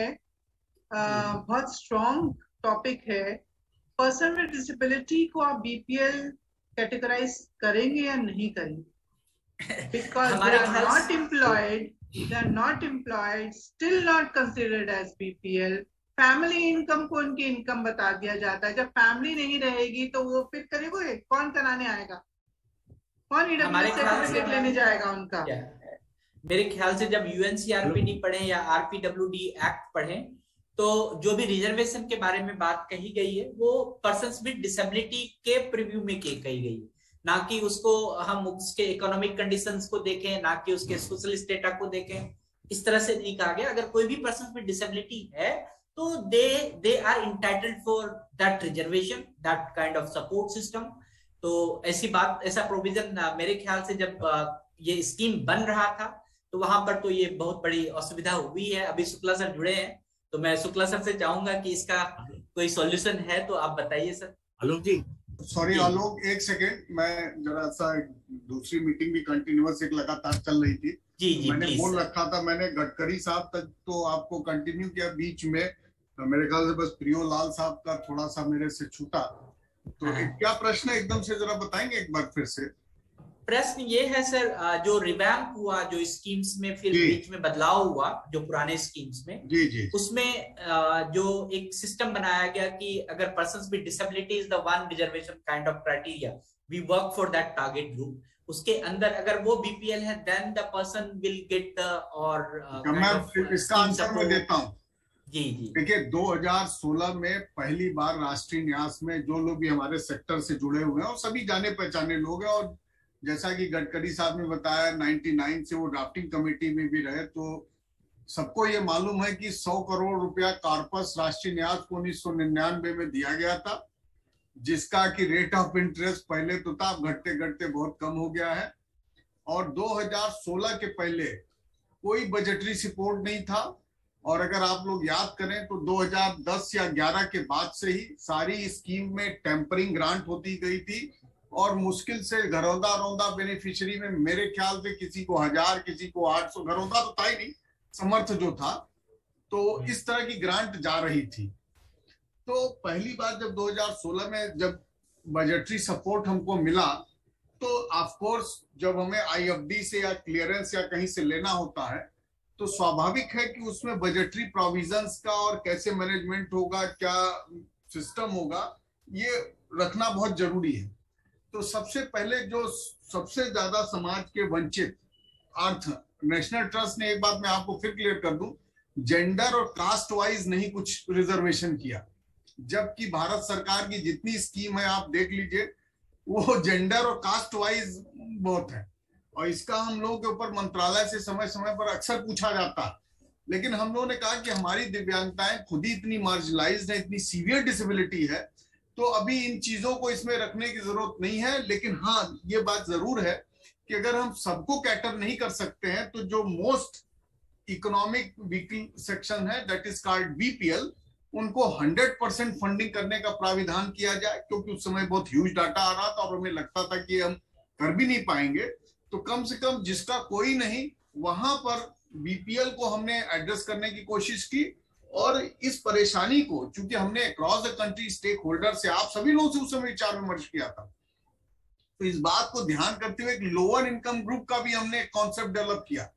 बहुत स्ट्रॉन्ग टॉपिक है, पर्सन विद डिसेबिलिटी को आप बीपीएल कैटेगराइज करेंगे या नहीं करेंगे? Because they are not employed, still not considered as BPL. Family income को उनकी इनकम बता दिया जाता है। जब फैमिली नहीं रहेगी तो वो फिर करेंगे, कौन कराने आएगा, कौन ईडब्ल्यूएस सर्टिफिकेट लेने जाएगा उनका? मेरे ख्याल से जब UNCRPD पढ़े या RPWD एक्ट पढ़े, तो जो भी रिजर्वेशन के बारे में बात कही गई है वो पर्सन्स विद डिसेबिलिटी के प्रीव्यू में कही गई है, ना कि उसको हम उसके इकोनॉमिक कंडीशंस को देखें, ना कि उसके सोशल स्टेटस को देखें। इस तरह से नहीं कहा गया। अगर कोई भी पर्सन विद डिसेबिलिटी है तो they are entitled for that reservation, that kind of support system. तो ऐसी बात, ऐसा प्रोविजन मेरे ख्याल से जब ये स्कीम बन रहा था तो वहां पर तो ये बहुत बड़ी असुविधा हुई है। अभी शुक्ला सर जुड़े हैं, तो मैं शुक्ला सर से चाहूंगा कि इसका कोई सॉल्यूशन है तो आप बताइए सर। आलोक जी, सॉरी आलोक, एक सेकेंड, मैं जरा सा दूसरी मीटिंग भी कंटिन्यूअस एक लगातार चल रही थी। जी मैंने बोल रखा था, मैंने गडकरी साहब तक तो आपको कंटिन्यू किया, बीच में मेरे ख्याल से बस प्रियो लाल साहब का थोड़ा सा मेरे से छूटा। तो क्या प्रश्न है, एकदम से जरा बताएंगे एक बार फिर से? प्रश्न ये है सर, जो रिवैम्प हुआ, जो स्कीम्स में फिर बीच में बदलाव हुआ, जो पुराने स्कीम्स में, जी उसमें जो एक सिस्टम बनाया गया कि अगर persons with disability is the one reservation kind of criteria, we work for that target group. उसके अंदर अगर वो बीपीएल है then the person will get और मैं इसका आंसर मैं देता हूँ। जी देखिए, 2016 में पहली बार राष्ट्रीय न्यास में जो लोग भी हमारे सेक्टर से जुड़े हुए हैं और सभी जाने पहचाने लोग हैं, और जैसा कि गडकरी साहब ने बताया 99 से वो ड्राफ्टिंग कमेटी में भी रहे, तो सबको ये मालूम है कि 100 करोड़ रुपया कॉर्पस राष्ट्रीय न्यास को 1999 में दिया गया था, जिसका कि रेट ऑफ इंटरेस्ट पहले तो था, घटते घटते बहुत कम हो गया है। और 2016 के पहले कोई बजटरी सपोर्ट नहीं था, और अगर आप लोग याद करें तो 2010 या 11 के बाद से ही सारी स्कीम में टेम्परिंग ग्रांट होती गई थी, और मुश्किल से घरौंदा बेनिफिशियरी में मेरे ख्याल से किसी को 1000, किसी को 800, घरौंदा तो था ही नहीं, समर्थ जो था, तो इस तरह की ग्रांट जा रही थी। तो पहली बार जब 2016 में जब बजटरी सपोर्ट हमको मिला, तो ऑफ कोर्स जब हमें IFD से या क्लियरेंस या कहीं से लेना होता है, तो स्वाभाविक है कि उसमें बजटरी प्रोविजंस का और कैसे मैनेजमेंट होगा, क्या सिस्टम होगा, ये रखना बहुत जरूरी है। तो सबसे पहले जो सबसे ज्यादा समाज के वंचित अर्थ, नेशनल ट्रस्ट ने, एक बात मैं आपको फिर क्लियर कर दूं, जेंडर और कास्ट वाइज नहीं कुछ रिजर्वेशन किया, जबकि भारत सरकार की जितनी स्कीम है आप देख लीजिए वो जेंडर और कास्ट वाइज बहुत है, और इसका हम लोगों के ऊपर मंत्रालय से समय समय पर अक्सर पूछा जाता है। लेकिन हम लोगों ने कहा कि हमारी दिव्यांगताएं खुद ही इतनी मार्जिनलाइज्ड है, इतनी सीवियर डिसेबिलिटी है, तो अभी इन चीजों को इसमें रखने की जरूरत नहीं है। लेकिन हाँ, ये बात जरूर है कि अगर हम सबको कैटर नहीं कर सकते हैं तो जो मोस्ट इकोनॉमिक वीक सेक्शन है, दैट इज कॉल्ड बीपीएल, उनको 100% फंडिंग करने का प्राविधान किया जाए, क्योंकि उस समय बहुत ह्यूज डाटा आ रहा था और हमें लगता था कि हम कर भी नहीं पाएंगे। तो कम से कम जिसका कोई नहीं, वहां पर बीपीएल को हमने एड्रेस करने की कोशिश की। और इस परेशानी को, चूंकि हमने across the country stakeholder से, आप सभी लोगों से उस समय विचार विमर्श किया था, तो इस बात को ध्यान करते हुए एक लोअर इनकम ग्रुप का भी हमने कॉन्सेप्ट डेवलप किया।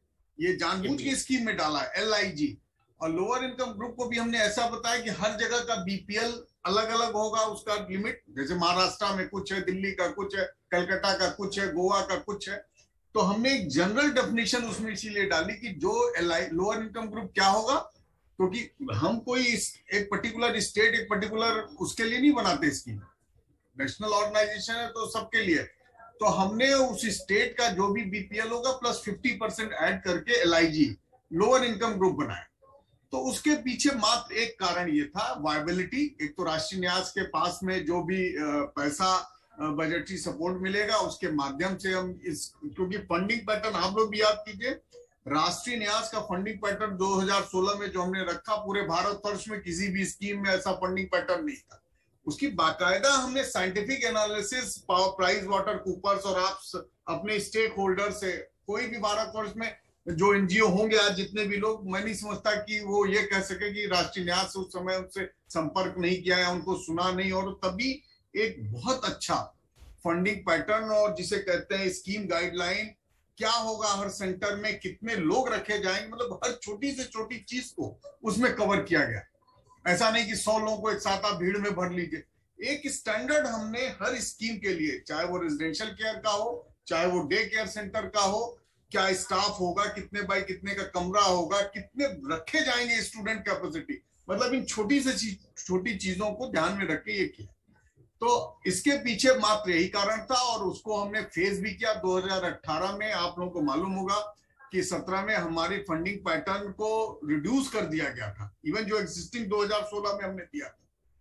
ये जानबूझ के स्कीम में डाला है, LIG। और लोअर इनकम ग्रुप को भी हमने ऐसा बताया कि हर जगह का बीपीएल अलग अलग होगा, उसका लिमिट, जैसे महाराष्ट्र में कुछ है, दिल्ली का कुछ है, कलकत्ता का कुछ है, गोवा का कुछ है। तो हमने एक जनरल डेफिनेशन उसमें इसीलिए डाली कि जो लोअर इनकम ग्रुप क्या होगा, क्योंकि हम कोई एक पर्टिकुलर स्टेट, एक पर्टिकुलर उसके लिए नहीं बनाते स्कीम, नेशनल ऑर्गेनाइजेशन है तो सबके लिए। तो हमने उस स्टेट का जो भी बीपीएल होगा प्लस 50% ऐड करके LIG लोअर इनकम ग्रुप बनाया। तो उसके पीछे मात्र एक कारण ये था, वायबिलिटी। एक तो राष्ट्रीय न्यास के पास में जो भी पैसा बजटरी सपोर्ट मिलेगा उसके माध्यम से हम इस, क्योंकि फंडिंग पैटर्न आप लोग भी याद कीजिए, राष्ट्रीय न्यास का फंडिंग पैटर्न 2016 में जो हमने रखा, पूरे भारतवर्ष में किसी भी स्कीम में ऐसा फंडिंग पैटर्न नहीं था। उसकी बाकायदा हमने scientific analysis Price Water Coopers और आप अपने स्टेक होल्डर से, कोई भी भारतवर्ष में जो एनजीओ होंगे आज जितने भी लोग, मैं नहीं समझता कि वो ये कह सके कि राष्ट्रीय न्यास उस समय उनसे संपर्क नहीं किया है, उनको सुना नहीं। और तभी एक बहुत अच्छा फंडिंग पैटर्न और जिसे कहते हैं स्कीम गाइडलाइन, क्या होगा हर सेंटर में, कितने लोग रखे जाएंगे, मतलब हर छोटी से छोटी चीज को उसमें कवर किया गया। ऐसा नहीं कि 100 लोगों को एक साथ आप भीड़ में भर लीजिए। एक स्टैंडर्ड हमने हर स्कीम के लिए, चाहे वो रेजिडेंशियल केयर का हो, चाहे वो डे केयर सेंटर का हो, क्या स्टाफ होगा, कितने बाय कितने का कमरा होगा, कितने रखे जाएंगे स्टूडेंट कैपेसिटी, मतलब इन छोटी से छोटी चीजों को ध्यान में रख के ये किया। तो इसके पीछे मात्र यही कारण था और उसको हमने फेज भी किया 2018 में। आप लोगों को मालूम होगा कि 17 में हमारी फंडिंग पैटर्न को रिड्यूस कर दिया गया था, इवन जो एग्जिस्टिंग 2016 में हमने दिया था।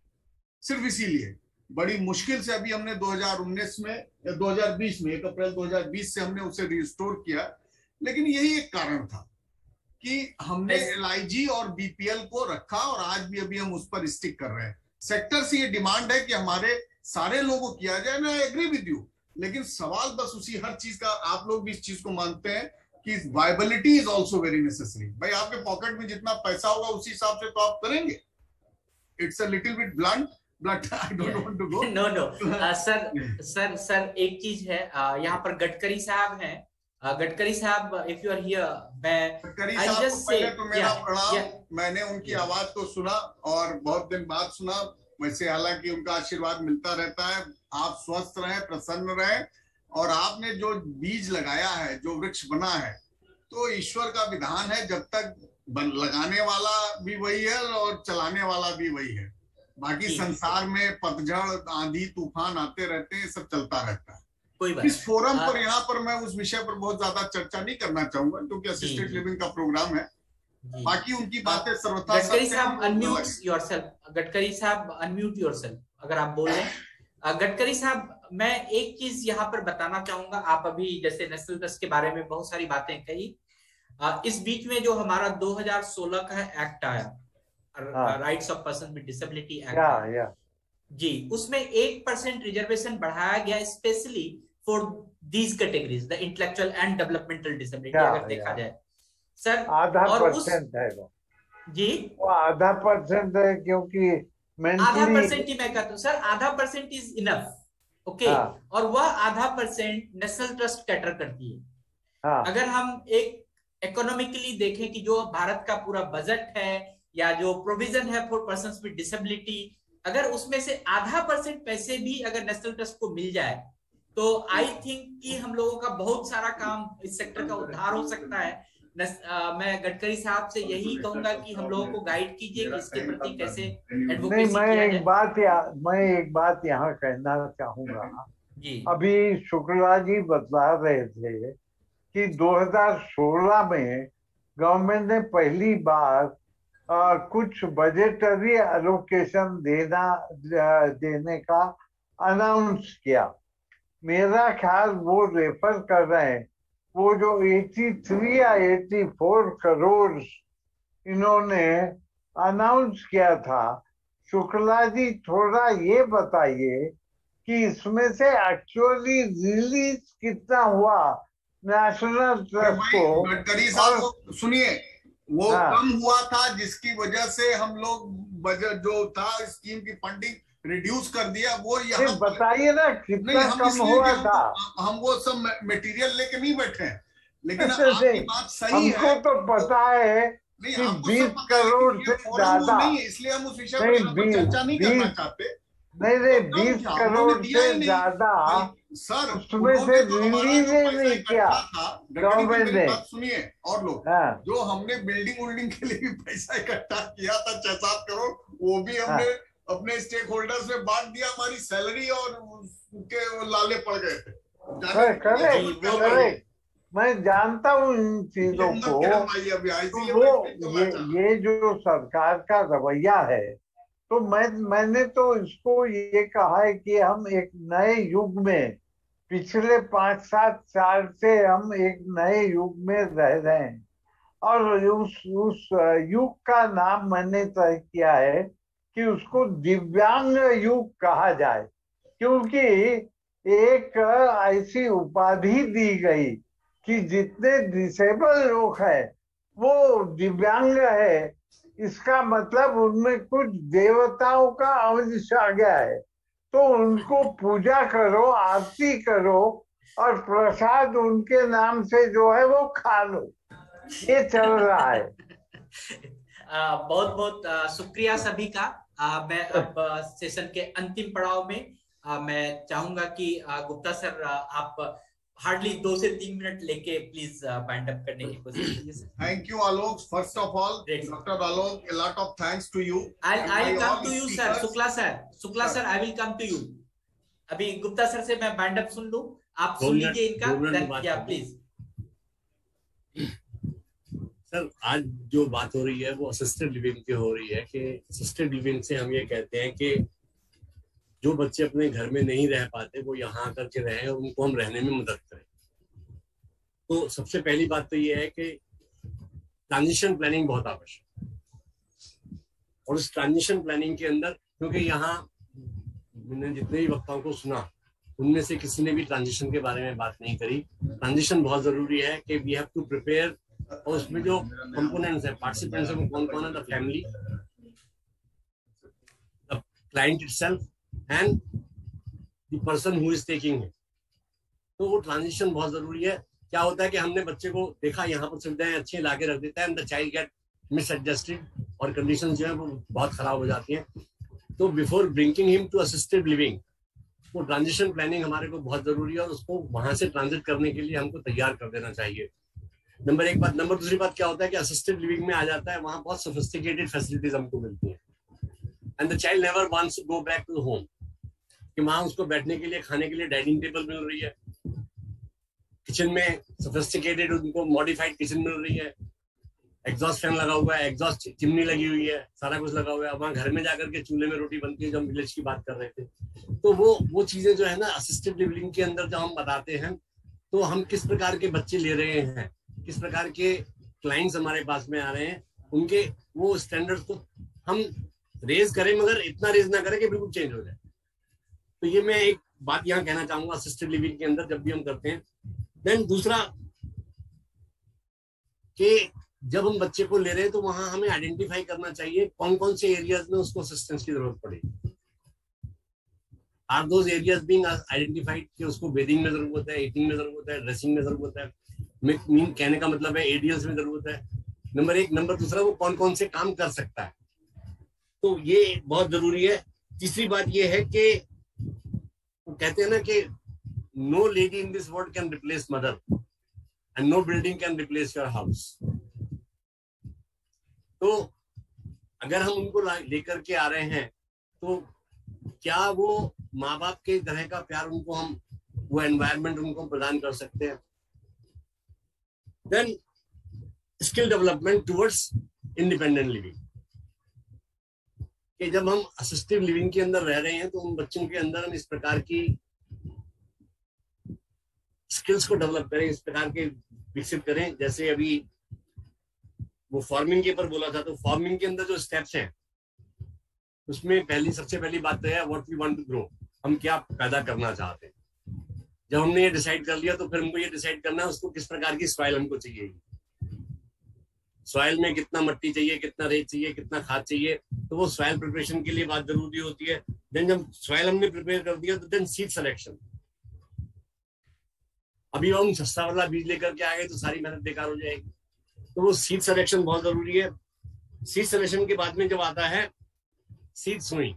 सिर्फ इसीलिए बड़ी मुश्किल से अभी हमने 2019 में या 2020 में 1 अप्रैल 2020 से हमने उसे रिस्टोर किया। लेकिन यही एक कारण था कि हमने LIG और बीपीएल को रखा और आज भी अभी हम उस पर स्टिक कर रहे हैं। सेक्टर से ये डिमांड है कि हमारे सारे लोगों को किया जाए, मैं एग्री विद यू, लेकिन सवाल बस उसी हर चीज का, आप लोग भी इस चीज को मानते हैं कि viability is also very necessary. भाई आपके पॉकेट में जितना पैसा होगा उसी हिसाब से तो आप करेंगे। It's a little bit blunt but I don't want to go. No sir एक चीज है, यहाँ पर गडकरी साहब हैं। गडकरी साहब, if you are here, Gadkari साहब को पहले तो मेरा प्रणाम। मैंने उनकी आवाज को सुना और बहुत दिन बाद सुना, वैसे हालांकि उनका आशीर्वाद मिलता रहता है। आप स्वस्थ रहें, प्रसन्न रहें, और आपने जो बीज लगाया है, जो वृक्ष बना है, तो ईश्वर का विधान है, जब तक लगाने वाला भी वही है और चलाने वाला भी वही है। बाकी संसार में पतझड़, आंधी, तूफान आते रहते हैं, सब चलता रहता है। कोई बात इस फोरम पर, यहाँ पर मैं उस विषय पर बहुत ज्यादा चर्चा नहीं करना चाहूंगा क्योंकि असिस्टेड लिविंग का प्रोग्राम है। बाकी उनकी बातें सर्वथा। गडकरी साहब अनम्यूट योरसेल्फ, गडकरी साहब अनम्यूट योरसेल्फ, अगर आप बोल रहे हैं। गडकरी साहब, मैं एक चीज यहाँ पर बताना चाहूंगा। आप अभी जैसे नेशनल ट्रस्ट के बारे में बहुत सारी बातें कही, इस बीच में जो हमारा 2016 का एक्ट आया, rights of person with disability act, जी, उसमें 1% रिजर्वेशन बढ़ाया गया specially for these categories, the intellectual and developmental disability. अगर देखा जाए सर, आधा और % है वो, जी वो आधा % है, क्योंकि आधा % ही मैं कहता हूँ सर, आधा % इज इनफ, ओके। और वह आधा % नेशनल ट्रस्ट कैटर करती है। अगर हम एक इकोनॉमिकली देखें कि जो भारत का पूरा बजट है या जो प्रोविजन है फॉर पर्सन्स विद डिसेबिलिटी, अगर उसमें से आधा % पैसे भी अगर नेशनल ट्रस्ट को मिल जाए तो आई थिंक कि हम लोगों का बहुत सारा काम इस सेक्टर का उद्धार हो सकता है। मैं गडकरी साहब से यही कहूंगा कि हम लोगों को गाइड कीजिए कि इसके प्रति कैसे नहीं, एडवोकेसी मैं किया एक जाए। एक बात यहाँ कहना चाहूंगा जी। अभी शुक्ला जी बता रहे थे कि 2016 में गवर्नमेंट ने पहली बार कुछ बजटरी एलोकेशन देने का अनाउंस किया। मेरा ख्याल वो रेफर कर रहे हैं वो जो 83 या 84 करोड़ इन्होंने अनाउंस किया था। शुक्ला जी थोड़ा ये बताइए कि इसमें से एक्चुअली रिलीज कितना हुआ नेशनल ट्रस्ट को। गडकरी साहब सुनिए, वो हाँ। कम हुआ था जिसकी वजह से हम लोग बजट जो था स्कीम की फंडिंग रिड्यूस कर दिया। वो यहाँ बताइए ना कितना कम हुआ था। हम वो सब मटेरियल लेके नहीं बैठे हैं, लेकिन आपकी बात सही है। हमको तो पता है कि 20 करोड़ से ज्यादा नहीं, इसलिए हम उस विषय पर चर्चा नहीं करना चाहते। नहीं 20 करोड़ से ज्यादा सर उसमें से रिलीज नहीं किया गवर्नमेंट ने। सुनिए, और लोग हाँ। जो हमने बिल्डिंग के लिए भी पैसा इकट्ठा किया था 6-7 करोड़, वो भी हमने अपने स्टेक होल्डर्स में बांट दिया। हमारी सैलरी और उनके लाले पड़ गए थे। करेक्ट, मैं जानता हूँ इन चीजों को। तो ये जो सरकार का रवैया है, तो मैंने तो इसको ये कहा है कि हम एक नए युग में, पिछले 5-7 साल से हम एक नए युग में रह रहे हैं और उस युग का नाम मैंने तय किया है कि उसको दिव्यांग युग कहा जाए, क्योंकि एक ऐसी उपाधि दी गई कि जितने डिसेबल लोग हैं वो दिव्यांग है। इसका मतलब उनमें कुछ देवताओं का अंश आ गया है, तो उनको पूजा करो, आरती करो और प्रसाद उनके नाम से जो है वो खा लो। ये चल रहा है। बहुत बहुत शुक्रिया सभी का। मैं अब सेशन के अंतिम पड़ाव में मैं चाहूंगा कि गुप्ता सर आप हार्डली 2 से 3 मिनट लेके प्लीज बाइंड अप करने की कोशिश कीजिए। Thank you Alok, first of all doctor Alok, a lot of thanks to you. I'll come to you sir, Shukla sir I will come to you. अभी गुप्ता सर से मैं बाइंड अप सुन लूं, आप सुन लीजिए इनका। या प्लीज सर, आज जो बात हो रही है वो असिस्टेड लिविंग की हो रही है कि असिस्टेड लिविंग से हम ये कहते हैं कि जो बच्चे अपने घर में नहीं रह पाते वो यहाँ आकर के रहें और उनको हम रहने में मदद करें। तो सबसे पहली बात तो ये है कि ट्रांजिशन प्लानिंग बहुत आवश्यक है और उस ट्रांजिशन प्लानिंग के अंदर, क्योंकि यहाँ मैंने जितने भी वक्ताओं को सुना उनमें से किसी ने भी ट्रांजिशन के बारे में बात नहीं करी। ट्रांजिशन बहुत जरूरी है कि वी हैव टू प्रिपेयर, और उसमें जो कंपोनेंट्स है, पार्टिसिपेंट्स है, कौन कौन है, the family, the client itself and the person who is taking it. तो वो ट्रांजिशन बहुत जरूरी है। क्या होता है कि हमने बच्चे को देखा यहाँ पर सुविधाएं अच्छी ला के रख देता है, द चाइल्ड गेट मिसएडजस्टेड और कंडीशन जो है वो बहुत खराब हो जाती हैं। तो before bringing him to assisted living, वो ट्रांजिशन प्लानिंग हमारे को बहुत जरूरी है और उसको वहां से ट्रांजिट करने के लिए हमको तैयार कर देना चाहिए। नंबर एक बात। नंबर दूसरी बात क्या होता है कि असिस्टेड लिविंग में आ जाता है, वहां बहुत सोफिस्टिकेटेड फैसिलिटीज हमको मिलती हैं and the child never wants to go back to home, कि वहां उसको बैठने के लिए, खाने के लिए डाइनिंग टेबल मिल रही है, किचन में सोफिस्टिकेटेड उनको मॉडिफाइड किचन मिल रही है, एग्जॉस्ट फैन लगा हुआ है, एग्जॉस्ट चिमनी लगी हुई है, सारा कुछ लगा हुआ है। वहां घर में जाकर के चूल्हे में रोटी बनती है, जो हम विलेज की बात कर रहे थे। तो वो चीजें जो है ना असिस्टेड लिविंग के अंदर जब हम बताते हैं, तो हम किस प्रकार के बच्चे ले रहे हैं, किस प्रकार के क्लाइंट्स हमारे पास में आ रहे हैं, उनके वो स्टैंडर्ड्स को हम रेज करें, मगर इतना रेज ना करें कि बिल्कुल चेंज हो जाए। तो ये मैं एक बात यहाँ कहना चाहूंगा असिस्टेड लिविंग के अंदर जब भी हम करते हैं। देन दूसरा कि जब हम बच्चे को ले रहे हैं तो वहां हमें आइडेंटिफाई करना चाहिए कौन कौन से एरियाज में उसको असिस्टेंस की जरूरत पड़ेगी। Are those areas being identified कि उसको बेडिंग में जरूरत है, ईटिंग में जरूरत है, ड्रेसिंग में जरूरत है, मीन कहने का मतलब है एडीएल्स में जरूरत है, नंबर एक। नंबर दूसरा वो कौन कौन से काम कर सकता है, तो ये बहुत जरूरी है। तीसरी बात ये है कि वो कहते हैं ना कि no lady in this world can replace mother, and no building can replace your house. तो अगर हम उनको लेकर के आ रहे हैं तो क्या वो माँ बाप के तरह का प्यार उनको हम वो एनवायरनमेंट उनको प्रदान कर सकते हैं? Then skill development towards independent living, कि जब हम असिस्टिव लिविंग के अंदर रह रहे हैं तो उन बच्चों के अंदर हम इस प्रकार की स्किल्स को डेवलप करें, इस प्रकार के विकसित करें। जैसे अभी वो फार्मिंग के ऊपर बोला था, तो फार्मिंग के अंदर जो स्टेप्स हैं उसमें सबसे पहली बात तो है what we want to grow, हम क्या पैदा करना चाहते हैं। जब हमने ये डिसाइड कर लिया तो फिर हमको ये डिसाइड करना है उसको किस प्रकार की सॉइल हमको चाहिए, सॉइल में कितना मट्टी चाहिए, कितना रेत चाहिए, कितना खाद चाहिए, तो वो सॉइल प्रिपरेशन के लिए बात जरूरी होती है। देन जब सॉइल हमने प्रिपेयर कर दिया तो देन सीड सिलेक्शन। अभी हम सस्ता वाला बीज लेकर के आ गए तो सारी मेहनत बेकार हो जाएगी, तो वो सीड सिलेक्शन बहुत जरूरी है। सीड सिलेक्शन के बाद में जब आता है सीड सोइंग,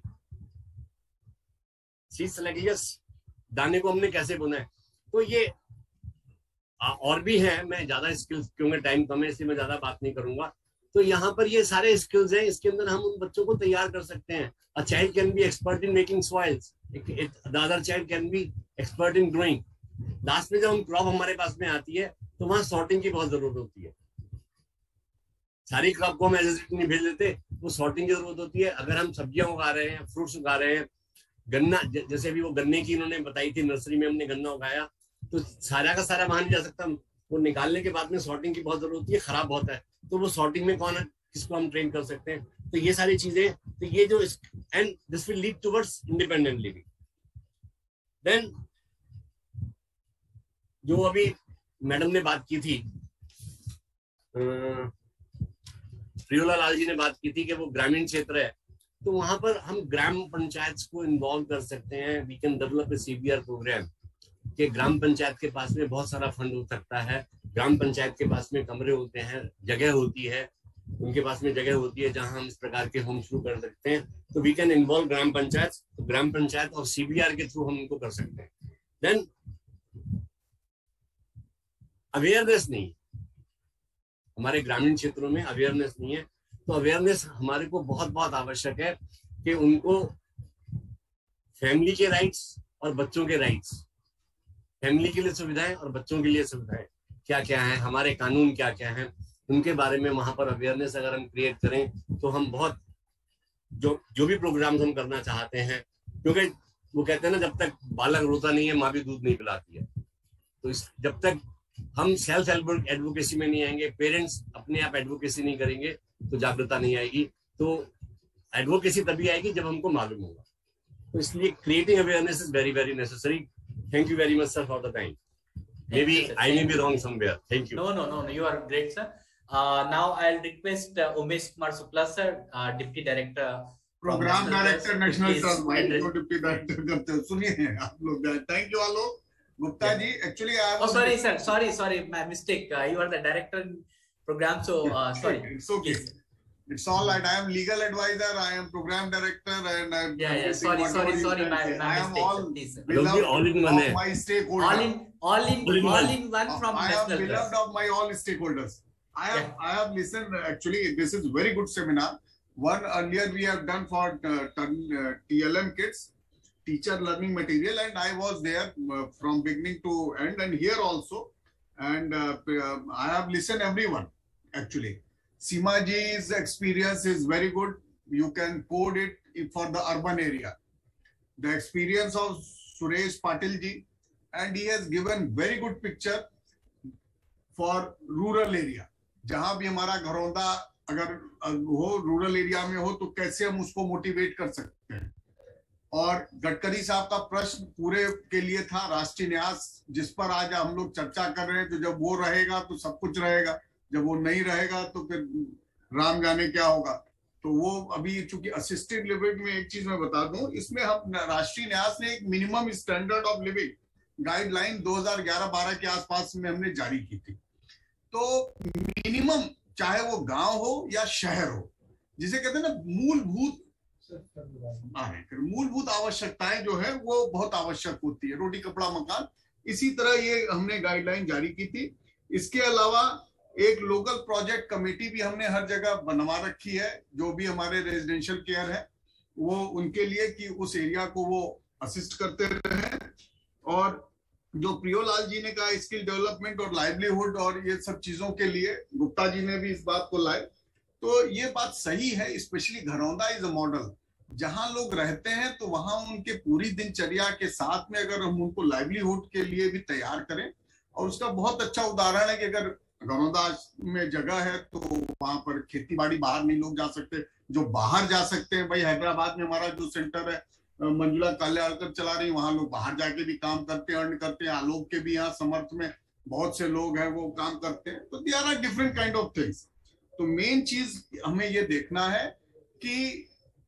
सीड सिलेक्शन, दाने को हमने कैसे बुना है, तो ये और भी है। मैं ज्यादा स्किल्स, क्योंकि टाइम कम है इसलिए मैं ज्यादा बात नहीं करूंगा। तो यहाँ पर ये सारे स्किल्स हैं, इसके अंदर हम उन बच्चों को तैयार कर सकते हैं। A child can be expert in making soils, the other child can be expert in growing. Last में जब हम क्रॉप हमारे पास में आती है तो वहां सॉर्टिंग की बहुत जरूरत होती है। सारी क्रॉप को हम एज इट नहीं भेज देते, वो सॉर्टिंग की जरूरत होती है। अगर हम सब्जियां उगा रहे हैं, फ्रूट्स उगा रहे हैं, गन्ना, जैसे अभी वो गन्ने की इन्होंने बताई थी, नर्सरी में हमने गन्ना उगाया, तो सारा का सारा वहां नहीं जा सकता, वो निकालने के बाद में सॉर्टिंग की बहुत जरूरत होती है, खराब बहुत है, तो वो सॉर्टिंग में कौन है, किसको हम ट्रेन कर सकते हैं। तो ये सारी चीजें, तो ये जो and this will lead towards independent living. Then जो अभी मैडम ने बात की थी, प्रियोला लाल जी ने बात की थी कि वो ग्रामीण क्षेत्र है, तो वहां पर हम ग्राम पंचायत को इन्वॉल्व कर सकते हैं। We can develop a CBR program कि ग्राम पंचायत के पास में बहुत सारा फंड हो सकता है, ग्राम पंचायत के पास में कमरे होते हैं, जगह होती है, उनके पास में जगह होती है जहां हम इस प्रकार के होम शुरू कर सकते हैं। तो वी कैन इन्वॉल्व ग्राम पंचायत, तो ग्राम पंचायत और CBR के थ्रू हम उनको कर सकते हैं। देन अवेयरनेस नहीं, हमारे ग्रामीण क्षेत्रों में अवेयरनेस नहीं है, तो अवेयरनेस हमारे को बहुत बहुत आवश्यक है कि उनको फैमिली के राइट्स और बच्चों के राइट्स, फैमिली के लिए सुविधाएं और बच्चों के लिए सुविधाएं क्या क्या हैं, हमारे कानून क्या क्या हैं, उनके बारे में वहां पर अवेयरनेस अगर हम क्रिएट करें तो हम बहुत जो भी प्रोग्राम्स हम करना चाहते हैं, क्योंकि वो कहते हैं ना, जब तक बालक रोता नहीं है माँ भी दूध नहीं पिलाती है। तो जब तक हम सेल्फ एडवोकेसी में नहीं आएंगे, पेरेंट्स अपने आप एडवोकेसी नहीं करेंगे, तो जागरूकता नहीं आएगी। तो एडवोकेसी तभी आएगी जब हमको मालूम होगा। तो इसलिए creating awareness is very very necessary. Thank you very much sir for the time. Maybe I may be wrong somewhere. Thank you. No. You are great, sir. Now I'll request Umesh Kumar Shukla, sir, Deputy Director, Program Director, National Trust. Deputy Director करते हैं, सुनिए आप लोग। Thank you all. Gupta ji, actually I was. Oh, sorry, sir. Sorry, my mistake. You are the director in program, so sorry. It's okay. Yes. It's all right. I am legal advisor. I am program director, and I'm Sorry. My mistake. All please, sir. beloved all in one of my stakeholders. All in one from I am National beloved Trust. of my all stakeholders. I have listened. Actually, this is very good seminar. One earlier we have done for TLM kids, teacher learning material, and I was there from beginning to end, and here also. And I have listened everyone actually. Seema ji's experience is very good. You can code it for the urban area. The experience of Suresh Patil ji, and he has given very good picture for rural area. जहां भी हमारा घरौंदा अगर हो, रूरल एरिया में हो, तो कैसे हम उसको मोटिवेट कर सकते हैं। और गडकरी साहब का प्रश्न पूरे के लिए था राष्ट्रीय न्यास, जिस पर आज हम लोग चर्चा कर रहे हैं। तो जब वो रहेगा तो सब कुछ रहेगा, जब वो नहीं रहेगा तो फिर राम जाने क्या होगा। तो वो अभी चूंकि असिस्टेड लिविंग में एक चीज मैं बता दूं, इसमें हम राष्ट्रीय न्यास ने एक minimum standard of living guideline 2011-12 के आसपास में हमने जारी की थी। तो मिनिमम, चाहे वो गांव हो या शहर हो, जिसे कहते हैं ना मूलभूत आवश्यकताएं जो है वो बहुत आवश्यक होती है, रोटी कपड़ा मकान। इसी तरह ये हमने गाइडलाइन जारी की थी। इसके अलावा एक लोकल प्रोजेक्ट कमेटी भी हमने हर जगह बनवा रखी है, जो भी हमारे रेजिडेंशियल केयर है वो उनके लिए कि उस एरिया को वो असिस्ट करते रहे। और जो प्रियोलाल जी ने कहा स्किल डेवलपमेंट और लाइवलीहुड और ये सब चीजों के लिए गुप्ता जी ने भी इस बात को लाए, तो ये बात सही है। Specially Gharaunda is a model, जहां लोग रहते हैं तो वहां उनके पूरी दिनचर्या के साथ में अगर हम उनको लाइवलीहुड के लिए भी तैयार करें, और उसका बहुत अच्छा उदाहरण है कि अगर घरौंदा में जगह है तो वहां पर खेती बाड़ी बाहर नहीं लोग जा सकते, जो बाहर जा सकते हैं, भाई हैदराबाद में हमारा जो सेंटर है मंजुला काल्याकर चला रही, वहां लोग बाहर जाके भी काम करते हैं, अर्न करते हैं। आलोक के भी यहाँ समर्थ में बहुत से लोग हैं वो काम करते हैं, तो they are different kind of things. तो मेन चीज हमें ये देखना है कि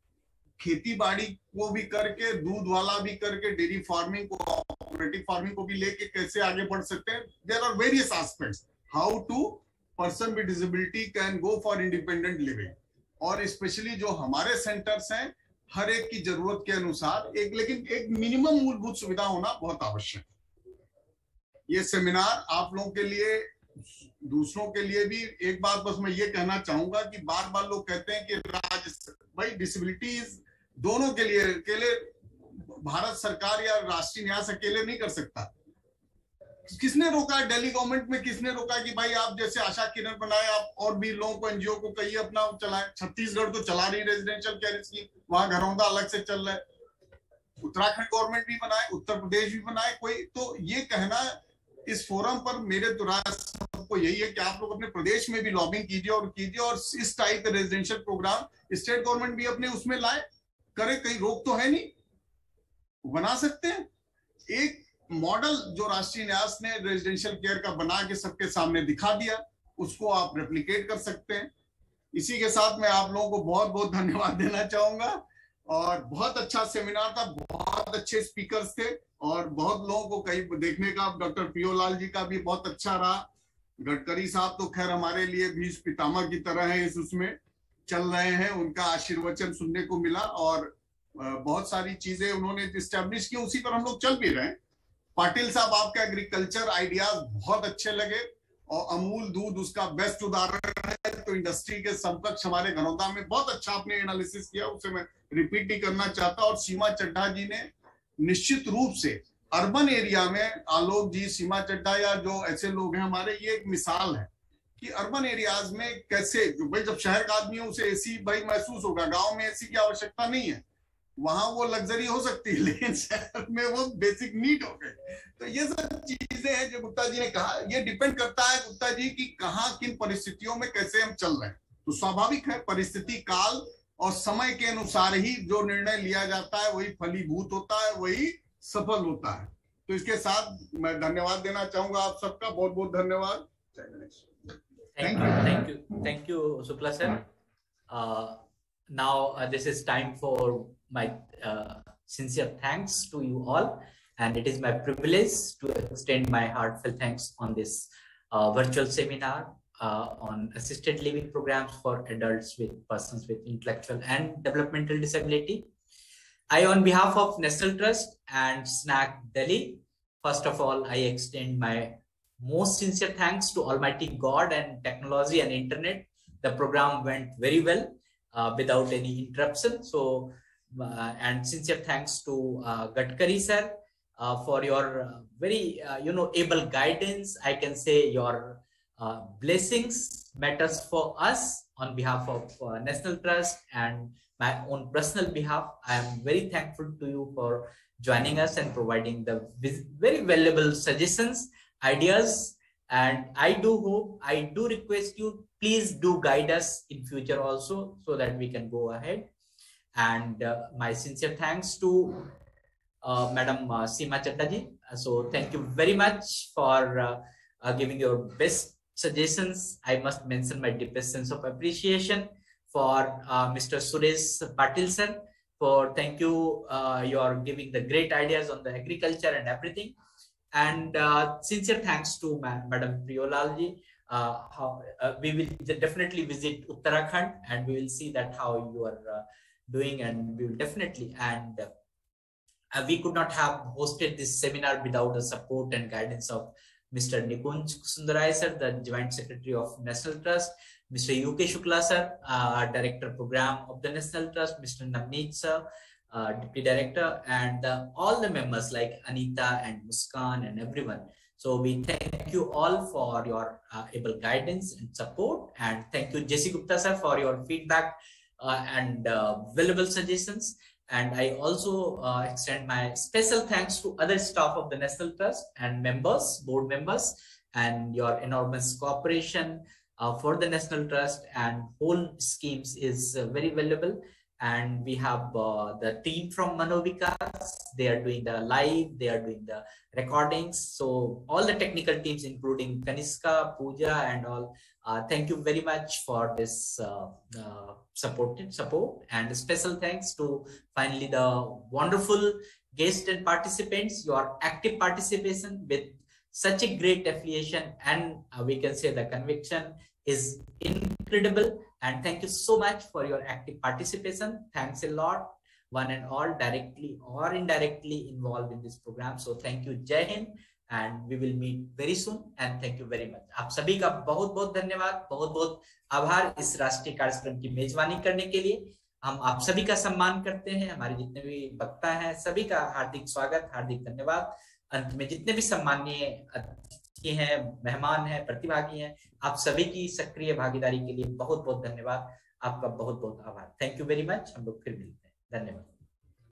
खेती बाड़ी को भी करके, दूध वाला भी करके, डेयरी फार्मिंग को, ऑपरेटिव फार्मिंग को भी लेके कैसे आगे बढ़ सकते हैं। There are various aspects how to person with disability can go for independent living. और स्पेशली जो हमारे सेंटर्स हैं, हर एक की जरूरत के अनुसार लेकिन एक मिनिमम मूलभूत सुविधा होना बहुत आवश्यक है। ये सेमिनार आप लोगों के लिए, दूसरों के लिए भी एक बात बस मैं ये कहना चाहूंगा कि बार बार लोग कहते हैं कि भाई डिसेबिलिटीज दोनों के लिए, अकेले भारत सरकार या राष्ट्रीय न्यास अकेले नहीं कर सकता। किसने रोका है? दिल्ली गवर्नमेंट में किसने रोका कि भाई आप जैसे आशा किरण बनाए, आप और भी लोगों को, एनजीओ को कहिए अपना चलाएं। छत्तीसगढ़ तो चला रही रेजिडेंशियल केयर स्कीम, वहां घरौंदा अलग से चल रहा है। उत्तराखंड गवर्नमेंट भी बनाए, उत्तर प्रदेश भी बनाए कोई। तो ये कहना इस फोरम पर मेरे तो राय सबको यही है कि आप लोग अपने प्रदेश में भी लॉबिंग कीजिए और इस टाइप के रेजिडेंशियल प्रोग्राम स्टेट गवर्नमेंट भी अपने उसमें लाए करे। कहीं रोक तो है नहीं, बना सकते हैं। एक मॉडल जो राष्ट्रीय न्यास ने रेजिडेंशियल केयर का बना के सबके सामने दिखा दिया, उसको आप रेप्लिकेट कर सकते हैं। इसी के साथ मैं आप लोगों को बहुत बहुत धन्यवाद देना चाहूंगा। और बहुत अच्छा सेमिनार था, बहुत अच्छे स्पीकर्स थे और बहुत लोगों को कई देखने का। डॉक्टर प्रियोलाल जी का भी बहुत अच्छा रहा। गडकरी साहब तो खैर हमारे लिए भी पितामह की तरह है, इस उसमें चल रहे हैं, उनका आशीर्वचन सुनने को मिला और बहुत सारी चीजें उन्होंने इस्टेब्लिश की, उसी पर हम लोग चल भी रहे हैं। पाटिल साहब आपके एग्रीकल्चर आइडियाज बहुत अच्छे लगे और अमूल दूध उसका बेस्ट उदाहरण है। तो इंडस्ट्री के समकक्ष हमारे घरौंदा में बहुत अच्छा आपने एनालिसिस किया, उसे मैं रिपीट नहीं करना चाहता। और सीमा चड्ढा जी ने निश्चित रूप से अर्बन एरिया में, आलोक जी, सीमा चड्ढा या जो ऐसे लोग हैं हमारे, ये एक मिसाल है कि अर्बन एरियाज में कैसे, जो भाई जब शहर का आदमी है उसे एसी भाई महसूस होगा, गांव में एसी की आवश्यकता नहीं है, वहां वो लग्जरी हो सकती है, लेकिन शहर में वो बेसिक नीड हो गए। तो ये सब चीजें हैं जो गुप्ता जी ने कहा, ये डिपेंड करता है गुप्ता जी कि कहाँ किन परिस्थितियों में कैसे हम चल रहे हैं। तो स्वाभाविक है परिस्थिति, काल और समय के अनुसार ही जो निर्णय लिया जाता है वही फलीभूत होता है, वही सफल होता है। तो इसके साथ मैं धन्यवाद देना चाहूंगा आप सबका, बहुत बहुत धन्यवाद। Thank you, Shukla sir. Now this is time for my sincere thanks to you all, and it is my privilege to extend my heartfelt thanks on this virtual seminar on assisted living programs for adults with persons with intellectual and developmental disability. I, on behalf of National Trust and SNAC Delhi, first of all, I extend my most sincere thanks to Almighty God and technology and internet. The program went very well without any interruption. So, and sincere thanks to Gadkari sir for your very able guidance. I can say your blessings matters for us on behalf of National Trust and my own personal behalf. I am very thankful to you for joining us and providing the very valuable suggestions, ideas, and I do request you, please do guide us in future also so that we can go ahead. And my sincere thanks to Madam Seema Chadda ji. So thank you very much for giving your best suggestions. I must mention my deepest sense of appreciation for Mr. Suresh Patil sir. Thank you, you're giving the great ideas on the agriculture and everything. And sincere thanks to Madam Priyolal ji. We will definitely visit Uttarakhand and we will see that how you are doing, and we will definitely, and we could not have hosted this seminar without the support and guidance of Mr. Nikunj Sundarai sir, the Joint Secretary of National Trust, Mr. UK Shukla sir, Director Program of the National Trust, Mr. Navneet sir, Deputy Director, and all the members like Anita and Muskan and everyone. So we thank you all for your able guidance and support, and thank you Jesse Gupta sir for your feedback and valuable suggestions. And I also extend my special thanks to other staff of the National Trust and members, board members, and your enormous cooperation for the National Trust and whole schemes is very valuable. And we have the team from Manovikas. They are doing the live, they are doing the recordings. So all the technical teams, including Kaniska, Pooja, and all, thank you very much for this support. And special thanks to finally the wonderful guests and participants. Your active participation with such a great affiliation, and we can say the conviction is incredible. And thank you so much for your active participation. Thanks a lot, one and all, directly or indirectly involved in this program. So thank you, Jai Hind, and we will meet very soon. And thank you very much. आप सभी का बहुत बहुत धन्यवाद, बहुत बहुत आभार इस राष्ट्रीय कार्यक्रम की मेजबानी करने के लिए। हम आप सभी का सम्मान करते हैं, हमारे जितने भी वक्ता हैं सभी का हार्दिक स्वागत, हार्दिक धन्यवाद। अंत में जितने भी सम्मानीय अतिथि हैं, मेहमान हैं, प्रतिभागी हैं, आप सभी की सक्रिय भागीदारी के लिए बहुत बहुत धन्यवाद। आपका बहुत बहुत आभार। Thank you very much. हम लोग फिर मिलते हैं। धन्यवाद।